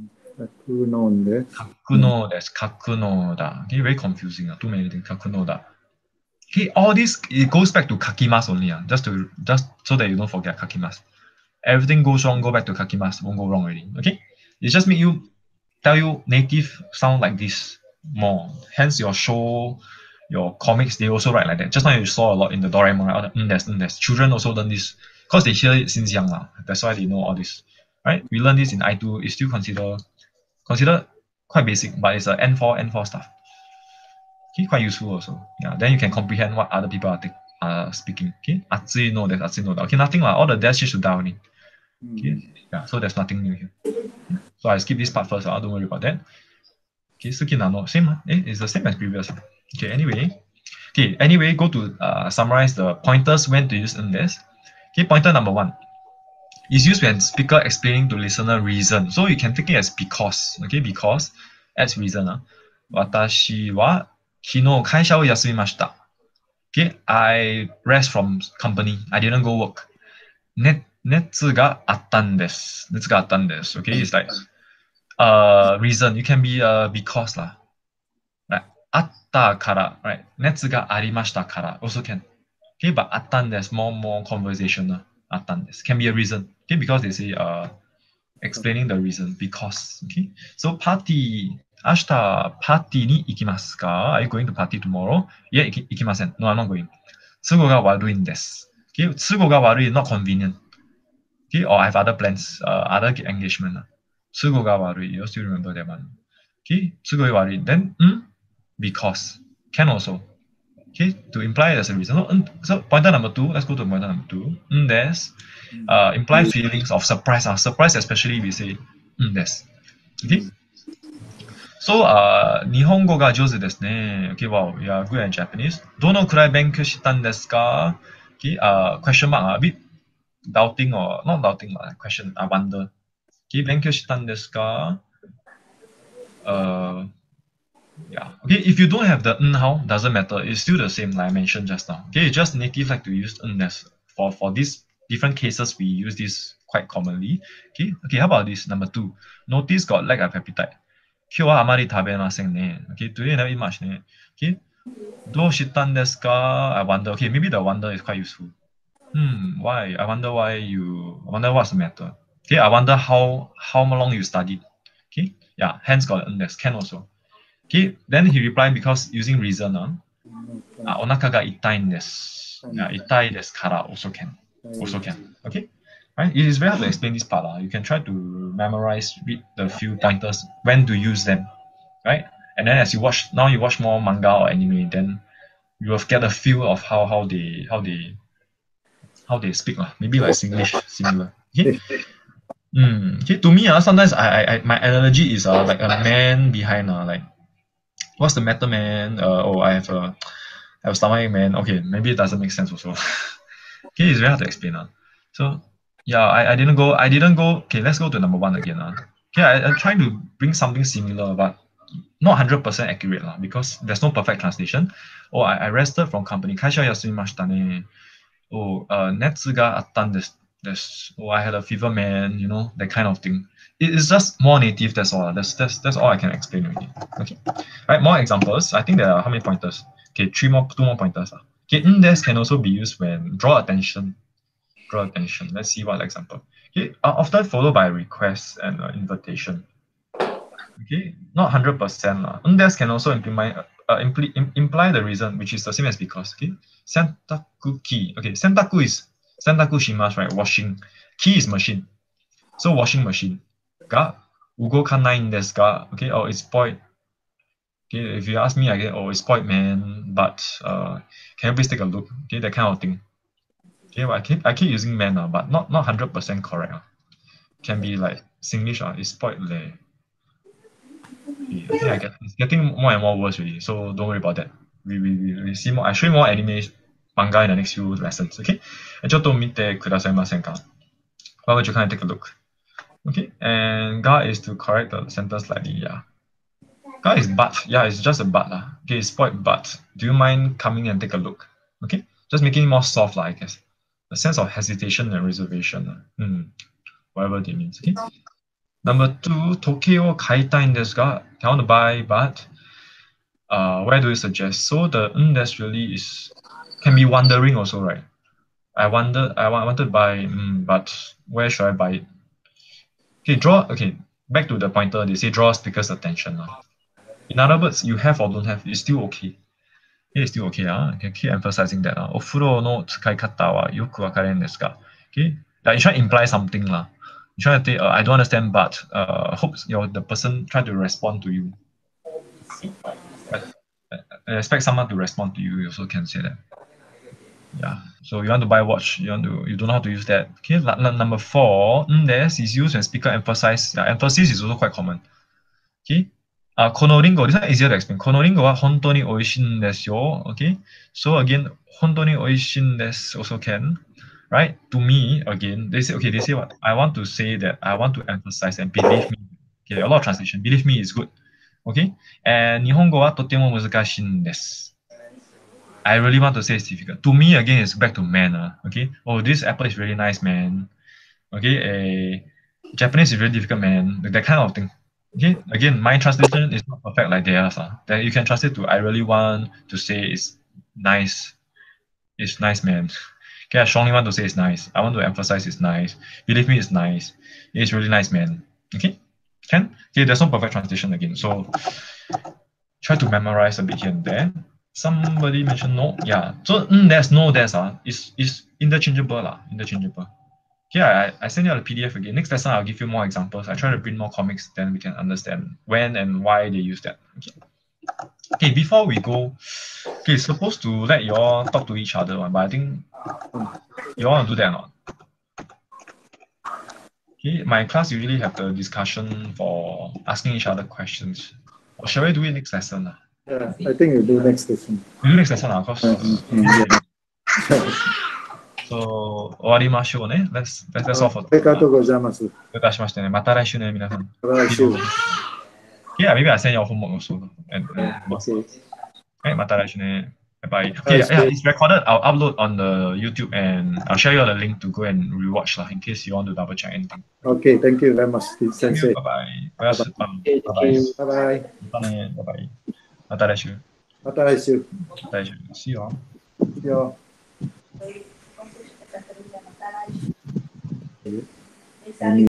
Kakuno desu, kakuno da. Okay, very confusing. Uh, too many things. Kakuno da. Okay, all this it goes back to kakimasu only. Uh, just to just so that you don't forget kakimasu. Everything goes wrong, go back to kakimasu. Won't go wrong already. Okay, it just make you tell you native sound like this more. Hence your show, your comics, they also write like that. Just now you saw a lot in the Doraemon. Right? Mm, there's, mm, there's. Children also learn this because they hear it since young. Uh, that's why they know all this. Right? We learn this in I two. It's still consider considered quite basic, but it's a N four N four stuff. Okay, quite useful also. Yeah, then you can comprehend what other people are, are speaking. Okay, atsui no desu, atsui no da. Okay, nothing lah. All the desu should down only. Okay, yeah. So there's nothing new here. So I skip this part first. Uh, don't worry about that. Okay, suki nano same. Eh, it's the same as previous. Okay, anyway. Okay, anyway, go to uh, summarize the pointers when to use n desu. Okay, pointer number one is used when speaker explaining to listener reason. So you can take it as because. Okay, because as reason. Uh. Watashi wa kino kaisha o yasumimashita. Okay, I rest from company. I didn't go work. Net netsu ga attan desu. Netsu ga attan desu. Okay, it's like uh reason. You can be uh because lah. Right. Atta kara. Right. Netsu ga arimashita kara. Also can. Okay, but attan desu more more conversational. Attan desu can be a reason. Okay, because they say uh explaining the reason because. Okay, so party. Ashita party ni ikimasu ka? Are you going to party tomorrow? Yeah, iki, ikimasen. No, I'm not going. Tsugo ga waruin desu. Okay, tsugo ga warui is not convenient. Okay, or I have other plans, uh, other engagement. Tsugo ga warui. You still remember that one? Okay, tsugo ga warui. Then, mm, because can also. Okay, to imply there's a reason. So, mm, so pointer number two. Let's go to pointer number two. Mm, desu. Uh, imply feelings of surprise. Uh, surprise, especially we say mm, desu. Okay. So, uh, 日本語が上手ですね。Okay, wow, you are good at Japanese. どのくらい勉強したんですか? Okay, uh, question mark, a bit doubting or not doubting, uh, question, I wonder. Okay, 勉強したんですか? Uh, yeah. Okay, if you don't have the n how, doesn't matter. It's still the same like I mentioned just now. Okay, just native like to use n des for, for this different cases we use this quite commonly. Okay, okay. How about this number two? Notice got lack of appetite. Kyo wa amari tabemasen ne. Okay, today never eat much ne. Okay. Do shitan desu ka? I wonder. Okay, maybe the wonder is quite useful. Hmm, why? I wonder why you. I wonder what's the matter. Okay, I wonder how how long you studied. Okay, yeah. Hence got an desu can also. Okay, then he replied because using reason. Uh, uh, onaka ga itai desu. Yeah, itai desu kara also can. Also can. Okay. Right? It is very hard to explain this part. Uh. You can try to memorize, read the few pointers, when to use them. Right? And then as you watch, now you watch more manga or anime, then you will get a feel of how, how they how they how they speak. Uh. Maybe like Singlish, similar. Okay? Mm, okay, to me, uh, sometimes I, I, I my analogy is uh, like a man behind uh, like what's the matter, man? Uh, oh, I have a I have a stomach, man. Okay, maybe it doesn't make sense also. Okay, it's very hard to explain. Uh. So yeah, I, I didn't go I didn't go okay, let's go to number one again. Uh. Okay, I, I'm trying to bring something similar, but not one hundred percent accurate uh, because there's no perfect translation. Oh, I, I rested from company. 会社休みましたね. Oh, uh, 熱があったんです. There's, oh, I had a fever, man, you know, that kind of thing. It is just more native, that's all. That's, that's, that's all I can explain already. Okay. Right, more examples. I think there are how many pointers? Okay, three more, two more pointers. Okay, index can also be used when draw attention. Draw attention. Let's see what example. Okay, uh, often followed by a request and uh, invitation. Okay, not one hundred percent. Uh. Index can also imply, uh, imply, imply the reason, which is the same as because. Okay, sentaku ki. Okay, sentaku is Sentaku shimasu, right? Washing. Ki is machine. So washing machine. Ga ugokanai desu ka? Okay, oh, it's spoiled. Okay, if you ask me, I get, oh, it's spoiled, man. But uh, can you please take a look? Okay, that kind of thing. Okay, well, I keep I keep using man, uh, but not not hundred percent correct. Uh. Can be like Singlish. Uh, it's spoiled le. Okay, I think I get it's getting more and more worse really. So don't worry about that. We we we, we see more. I show you more anime. Manga in the next few lessons, okay? ちょっと見てくださいませんか? Why would you kind of take a look? Okay, and ga is to correct the sentence slightly, yeah. Ga is but, yeah, it's just a but. Uh. Okay, it's spoiled but. Do you mind coming and take a look? Okay, just making it more soft, like, I guess. A sense of hesitation and reservation. Uh. Hmm. Whatever they mean, okay? Number two, Tokyo kaitai desu ga? I want to buy, but uh, where do you suggest? So the n desu really is can be wondering also, right? I wonder, I wanted to buy, mm, but where should I buy it? Okay, draw, okay, back to the pointer, they say draw speaker's attention. Uh. In other words, you have or don't have, it's still okay. It's still okay. Uh. I can keep emphasizing that. Uh. Ofuro no tsukai kata wa yoku wakaren desu ka? Okay, like you try to imply something. Uh. You try to say, uh, I don't understand, but uh, hope you know, the person try to respond to you. But, I expect someone to respond to you, you also can say that. Yeah, so you want to buy a watch, you want to, you don't know how to use that. Okay, number four, ndes is used when speaker emphasize. Yeah, emphasis is also quite common. Okay, uh, kono ringo, this one is easier to explain. Kono ringo wa hontou ni oishin desu yo. Okay, so again, hontou ni oishin desu also can, right? To me, again, they say, okay, they say what? I want to say that I want to emphasize and believe me. Okay, a lot of translation. Believe me is good. Okay, and nihongo wa totemo muzukashin desu. I really want to say it's difficult. To me, again, it's back to man. Uh, okay. Oh, this apple is really nice, man. Okay. A Japanese is really difficult, man. That kind of thing. Okay. Again, my translation is not perfect like theirs. Uh. Then you can translate to I really want to say it's nice. It's nice, man. Okay. I strongly want to say it's nice. I want to emphasize it's nice. Believe me, it's nice. It's really nice, man. Okay. Can? Okay. There's no perfect translation again. So try to memorize a bit here and there. Somebody mentioned no, yeah. So mm, there's no there's uh, is is interchangeable lah, interchangeable. Okay, I I send you the P D F again. Next lesson I'll give you more examples. I try to print more comics, then we can understand when and why they use that. Okay. Okay, before we go, okay, supposed to let you all talk to each other, but I think you all want to do that or not? Okay, my class usually have the discussion for asking each other questions. Or shall we do it next lesson? Uh? Yeah, I think you do next lesson. You do next lesson, of course. Mm-hmm. Yeah. So, 終わりましょうね。Let's, let's, that's all for today. ありがとうございます。 どういたしましてね。また来週ね、皆さん。 また来週。 Yeah, maybe I send your homework also. And, and, Okay. はい、また来週ね。 Bye bye. Okay, yeah, it's recorded. I'll upload on the YouTube and I'll share you the link to go and rewatch lah in case you want to double check anything. Okay, thank you very much, Thank Sensei. you. Bye bye. Bye Okay, thank bye. you. Bye bye. Bye bye. Mata desu. Mata desu. Mata desu. See you all. See you all. Any